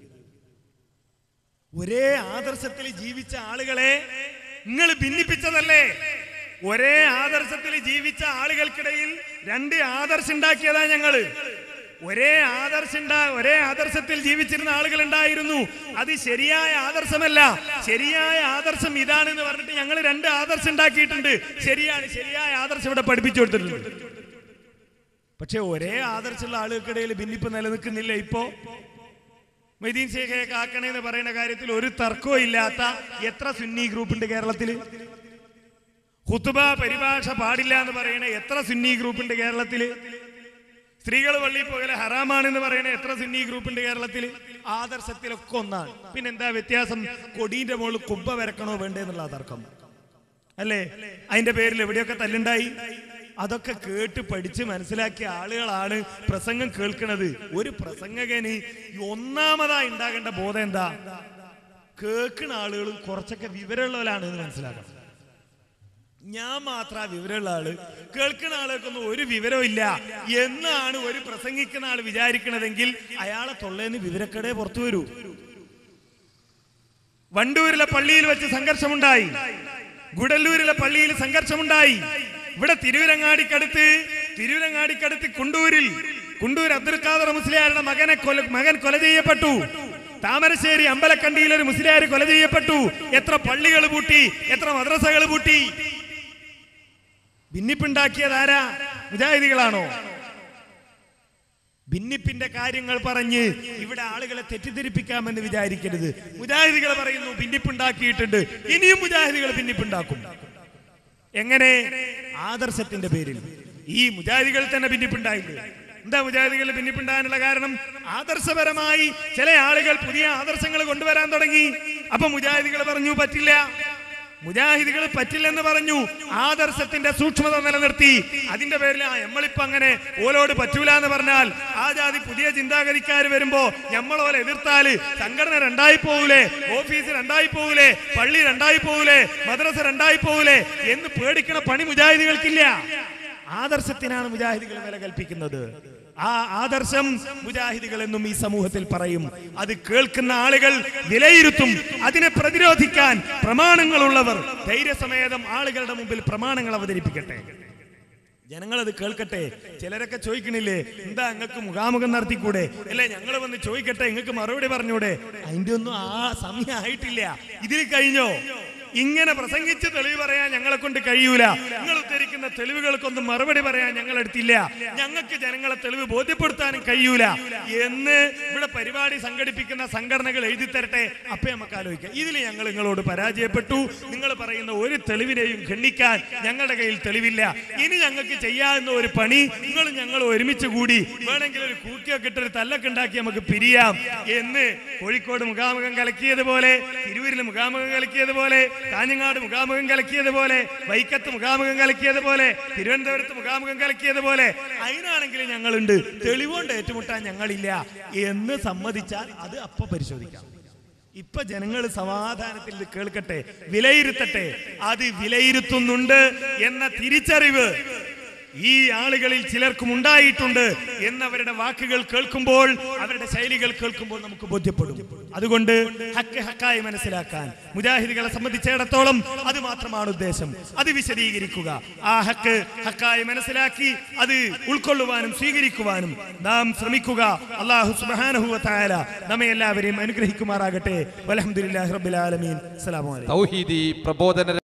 ഒരേ ആദർശത്തിൽ ജീവിച്ച ആളുകളെ നിങ്ങൾ ഭിന്നിപ്പിച്ചതല്ലേ? ഒരേ ആദർശത്തിൽ ജീവിച്ച ആളുകൾക്കിടയിൽ രണ്ട് ആദർശം ഉണ്ടാക്കിയതാ ഞങ്ങള്. ഒരേ ആദർശം ഒരേ ആദർശത്തിൽ ജീവിച്ചിരുന്ന ആളുകൾ ഉണ്ടായിരുന്നു. അത് ശരിയായ ആദർശമല്ല, ശരിയായ ആദർശം ഇതാണെന്ന് പറഞ്ഞിട്ട് ഞങ്ങൾ രണ്ട് ആദർശം ഉണ്ടാക്കിയിട്ടുണ്ട്. ശരിയാണ്, ശരിയായ ആദർശം ഇവിടെ പഠിപ്പിച്ചു കൊടുത്തിട്ടുണ്ട്. പക്ഷെ ഒരേ ആദർശമുള്ള ആളുകൾക്കിടയിൽ ഭിന്നിപ്പ് നിലനിൽക്കുന്നില്ല. ഇപ്പോ മൊയ്തീൻ ശേഖയെ കാക്കണേന്ന് പറയുന്ന കാര്യത്തിൽ ഒരു തർക്കവും ഇല്ലാത്ത എത്ര സുന്നി ഗ്രൂപ്പ് ഉണ്ട് കേരളത്തില്? ഖുത്ബ പരിഭാഷ പാടില്ല എന്ന് പറയണ എത്ര സുന്നി ഗ്രൂപ്പ് ഉണ്ട് കേരളത്തില്? സ്ത്രീകൾ പള്ളിയിൽ പോകലെ ഹറാമാണെന്ന് പറയണ എത്ര സുന്നി ഗ്രൂപ്പ് ഉണ്ട് കേരളത്തില്? ആദർശത്തിലൊക്കെ ഒന്നാണ്. പിന്നെന്താ വ്യത്യാസം? കൊടീന്റെ മുകളിൽ കുബ്ബ വരക്കണോ വേണ്ടേ എന്നുള്ള തർക്കം അല്ലേ? അതിന്റെ പേരിൽ എവിടെയൊക്കെ തല്ലുണ്ടായി. അതൊക്കെ കേട്ട് പഠിച്ച് മനസ്സിലാക്കിയ ആളുകളാണ് പ്രസംഗം കേൾക്കുന്നത്. ഒരു പ്രസംഗകന് ഒന്നാമതായി ഉണ്ടാകേണ്ട ബോധം എന്താ? കേൾക്കുന്ന ആളുകളും കുറച്ചൊക്കെ വിവരമുള്ളവരാണ് എന്ന് മനസ്സിലാക്കണം. ഞാൻ മാത്ര വിവരമുള്ള ആള്, കേൾക്കുന്ന ആളുകൾക്കൊന്നും ഒരു വിവരവും ഇല്ല എന്നാണ് ഒരു പ്രസംഗിക്കുന്ന ആൾ വിചാരിക്കണതെങ്കിൽ അയാളെ തൊള്ളേന്ന് വിവരക്കടേ പുറത്തു വരൂ. വണ്ടൂരിലെ പള്ളിയിൽ വെച്ച് സംഘർഷമുണ്ടായി, ഗുഡല്ലൂരിലെ പള്ളിയിൽ സംഘർഷമുണ്ടായി. ഇവിടെ തിരൂരങ്ങാടിക്കടുത്ത് തിരൂരങ്ങാടിക്കടുത്ത് കുണ്ടൂരിൽ കുണ്ടൂർ അബ്ദുൽ ഖാദർ മുസ്ലിയാരുടെ മകനെ കൊല മകൻ കൊല ചെയ്യപ്പെട്ടു. താമരശ്ശേരി അമ്പലക്കണ്ടിയിൽ ഒരു മുസ്ലിയാർ കൊല ചെയ്യപ്പെട്ടു. എത്ര പള്ളികൾ പൂട്ടി, എത്ര മദ്രസകൾ പൂട്ടി. ഭിന്നിപ്പുണ്ടാക്കിയതാരാ? മുജാഹിദികളാണോ? ഭിന്നിപ്പിന്റെ കാര്യങ്ങൾ പറഞ്ഞ് ഇവിടെ ആളുകളെ തെറ്റിദ്ധരിപ്പിക്കാമെന്ന് വിചാരിക്കരുത്. മുജാഹിദികൾ പറയുന്നു ഭിന്നിപ്പുണ്ടാക്കിയിട്ടുണ്ട്, ഇനിയും മുജാഹിദികൾ ഭിന്നിപ്പുണ്ടാക്കും. എങ്ങനെ? ആദർശത്തിന്റെ പേരിൽ. ഈ മുജാഹിദികൾ തന്നെ ഭിന്നിപ്പുണ്ടായില്ല. എന്താ മുജാഹിദികൾ ഭിന്നിപ്പുണ്ടാകാനുള്ള കാരണം? ആദർശപരമായി ചില ആളുകൾ പുതിയ ആദർശങ്ങൾ കൊണ്ടുവരാൻ തുടങ്ങി. അപ്പൊ മുജാഹിദികൾ പറഞ്ഞു പറ്റില്ല, മുജാഹിദികൾ പറ്റില്ലെന്ന് പറഞ്ഞു. ആദർശത്തിന്റെ സൂക്ഷ്മത നിലനിർത്തി. അതിന്റെ പേരിൽ നമ്മളിപ്പോ അങ്ങനെ ഓലോട് പറ്റൂല എന്ന് പറഞ്ഞാൽ ആ ജാതി പുതിയ ചിന്താഗതിക്കാർ വരുമ്പോ നമ്മളോലെ എതിർത്താല് സംഘടന രണ്ടായി പോകൂലേ, ഓഫീസ് രണ്ടായി പോകൂലേ, പള്ളി രണ്ടായി പോകൂലേ, മദ്രസ രണ്ടായി പോകൂലേ എന്ന് പേടിക്കണ പണി മുജാഹിദികൾക്കില്ല. ആദർശത്തിനാണ് മുജാഹിദികൾ വില കൽപ്പിക്കുന്നത്. ആ ആദർശം മുജാഹിദികൾ എന്നും ഈ സമൂഹത്തിൽ പറയും. അത് കേൾക്കുന്ന ആളുകൾ വിലയിരുത്തും. അതിനെ പ്രതിരോധിക്കാൻ പ്രമാണങ്ങളുള്ളവർ ധൈര്യസമേതം ആളുകളുടെ മുമ്പിൽ പ്രമാണങ്ങൾ അവതരിപ്പിക്കട്ടെ. ജനങ്ങളത് കേൾക്കട്ടെ. ചിലരൊക്കെ ചോദിക്കണില്ലേ, എന്താ നിങ്ങൾക്ക് മുഖാമുഖം നടത്തിക്കൂടെ? അല്ലെ ഞങ്ങൾ വന്ന് ചോദിക്കട്ടെ, നിങ്ങൾക്ക് മറുപടി പറഞ്ഞൂടെ? അതിന്റെ ഒന്നും ആ സമയം ആയിട്ടില്ല. ഇതിൽ കഴിഞ്ഞോ? ഇങ്ങനെ പ്രസംഗിച്ച് തെളിവ് പറയാൻ ഞങ്ങളെ കൊണ്ട് കഴിയൂല. നിങ്ങൾ ഉദ്ധരിക്കുന്ന തെളിവുകൾക്കൊന്നും മറുപടി പറയാൻ ഞങ്ങൾ എടുത്തില്ല. ഞങ്ങൾക്ക് ജനങ്ങളെ തെളിവ് ബോധ്യപ്പെടുത്താനും കഴിയൂല എന്ന് ഇവിടെ പരിപാടി സംഘടിപ്പിക്കുന്ന സംഘടനകൾ എഴുതി തരട്ടെ. അപ്പൊ നമുക്ക് ആലോചിക്കാം. ഇതിൽ ഞങ്ങൾ നിങ്ങളോട് പരാജയപ്പെട്ടു. നിങ്ങൾ പറയുന്ന ഒരു തെളിവിനെയും ഖണ്ഡിക്കാൻ ഞങ്ങളുടെ കയ്യിൽ തെളിവില്ല. ഇനി ഞങ്ങൾക്ക് ചെയ്യാവുന്ന ഒരു പണി, നിങ്ങൾ ഞങ്ങൾ ഒരുമിച്ച് കൂടി വേണമെങ്കിൽ ഒരു കൂട്ടിയൊക്കെ ഇട്ടൊരു തല്ലൊക്കെ ഉണ്ടാക്കി നമുക്ക് പിരിയാം എന്ന് കോഴിക്കോട് മുഖാമുഖം കലക്കിയതുപോലെ, തിരൂരിൽ മുഖാമുഖം കലക്കിയതുപോലെ, കാഞ്ഞങ്ങാട് മുഖാമുഖം കലക്കിയതുപോലെ, വൈക്കത്ത് മുഖാമുഖം കലക്കിയതുപോലെ, തിരുവനന്തപുരത്ത് മുഖാമുഖം കലക്കിയതുപോലെ അതിനാണെങ്കിലും ഞങ്ങളുണ്ട്. തെളിവുകൊണ്ട് ഏറ്റുമുട്ടാൻ ഞങ്ങളില്ല എന്ന് സമ്മതിച്ചാൽ അത് അപ്പൊ പരിശോധിക്കാം. ഇപ്പൊ ജനങ്ങൾ സമാധാനത്തിൽ കേൾക്കട്ടെ, വിലയിരുത്തട്ടെ. അത് വിലയിരുത്തുന്നുണ്ട് എന്ന തിരിച്ചറിവ് ഈ ആളുകളിൽ ചിലർക്കും ഉണ്ടായിട്ടുണ്ട് എന്നവരുടെ വാക്കുകൾ കേൾക്കുമ്പോൾ, അവരുടെ ശൈലികൾ കേൾക്കുമ്പോൾ നമുക്ക് ബോധ്യപ്പെടും. അതുകൊണ്ട് ഹക്ക് ഹക്കായി മനസ്സിലാക്കാൻ മുജാഹിദികളെ സംബന്ധിച്ചിടത്തോളം അത് മാത്രമാണ് ഉദ്ദേശം. അത് വിശദീകരിക്കുക. ആ ഹക്ക് ഹക്കായി മനസ്സിലാക്കി അത് ഉൾക്കൊള്ളുവാനും സ്വീകരിക്കുവാനും നാം ശ്രമിക്കുക. അല്ലാഹു സുബ്ഹാനഹു വ തആല നമ്മെ എല്ലാവരെയും അനുഗ്രഹിക്കുമാറാകട്ടെ. വൽഹംദുലില്ലാഹി റബ്ബിൽ ആലമീൻ. അസ്സലാമു അലൈക്കും. തൗഹീദി പ്രബോധന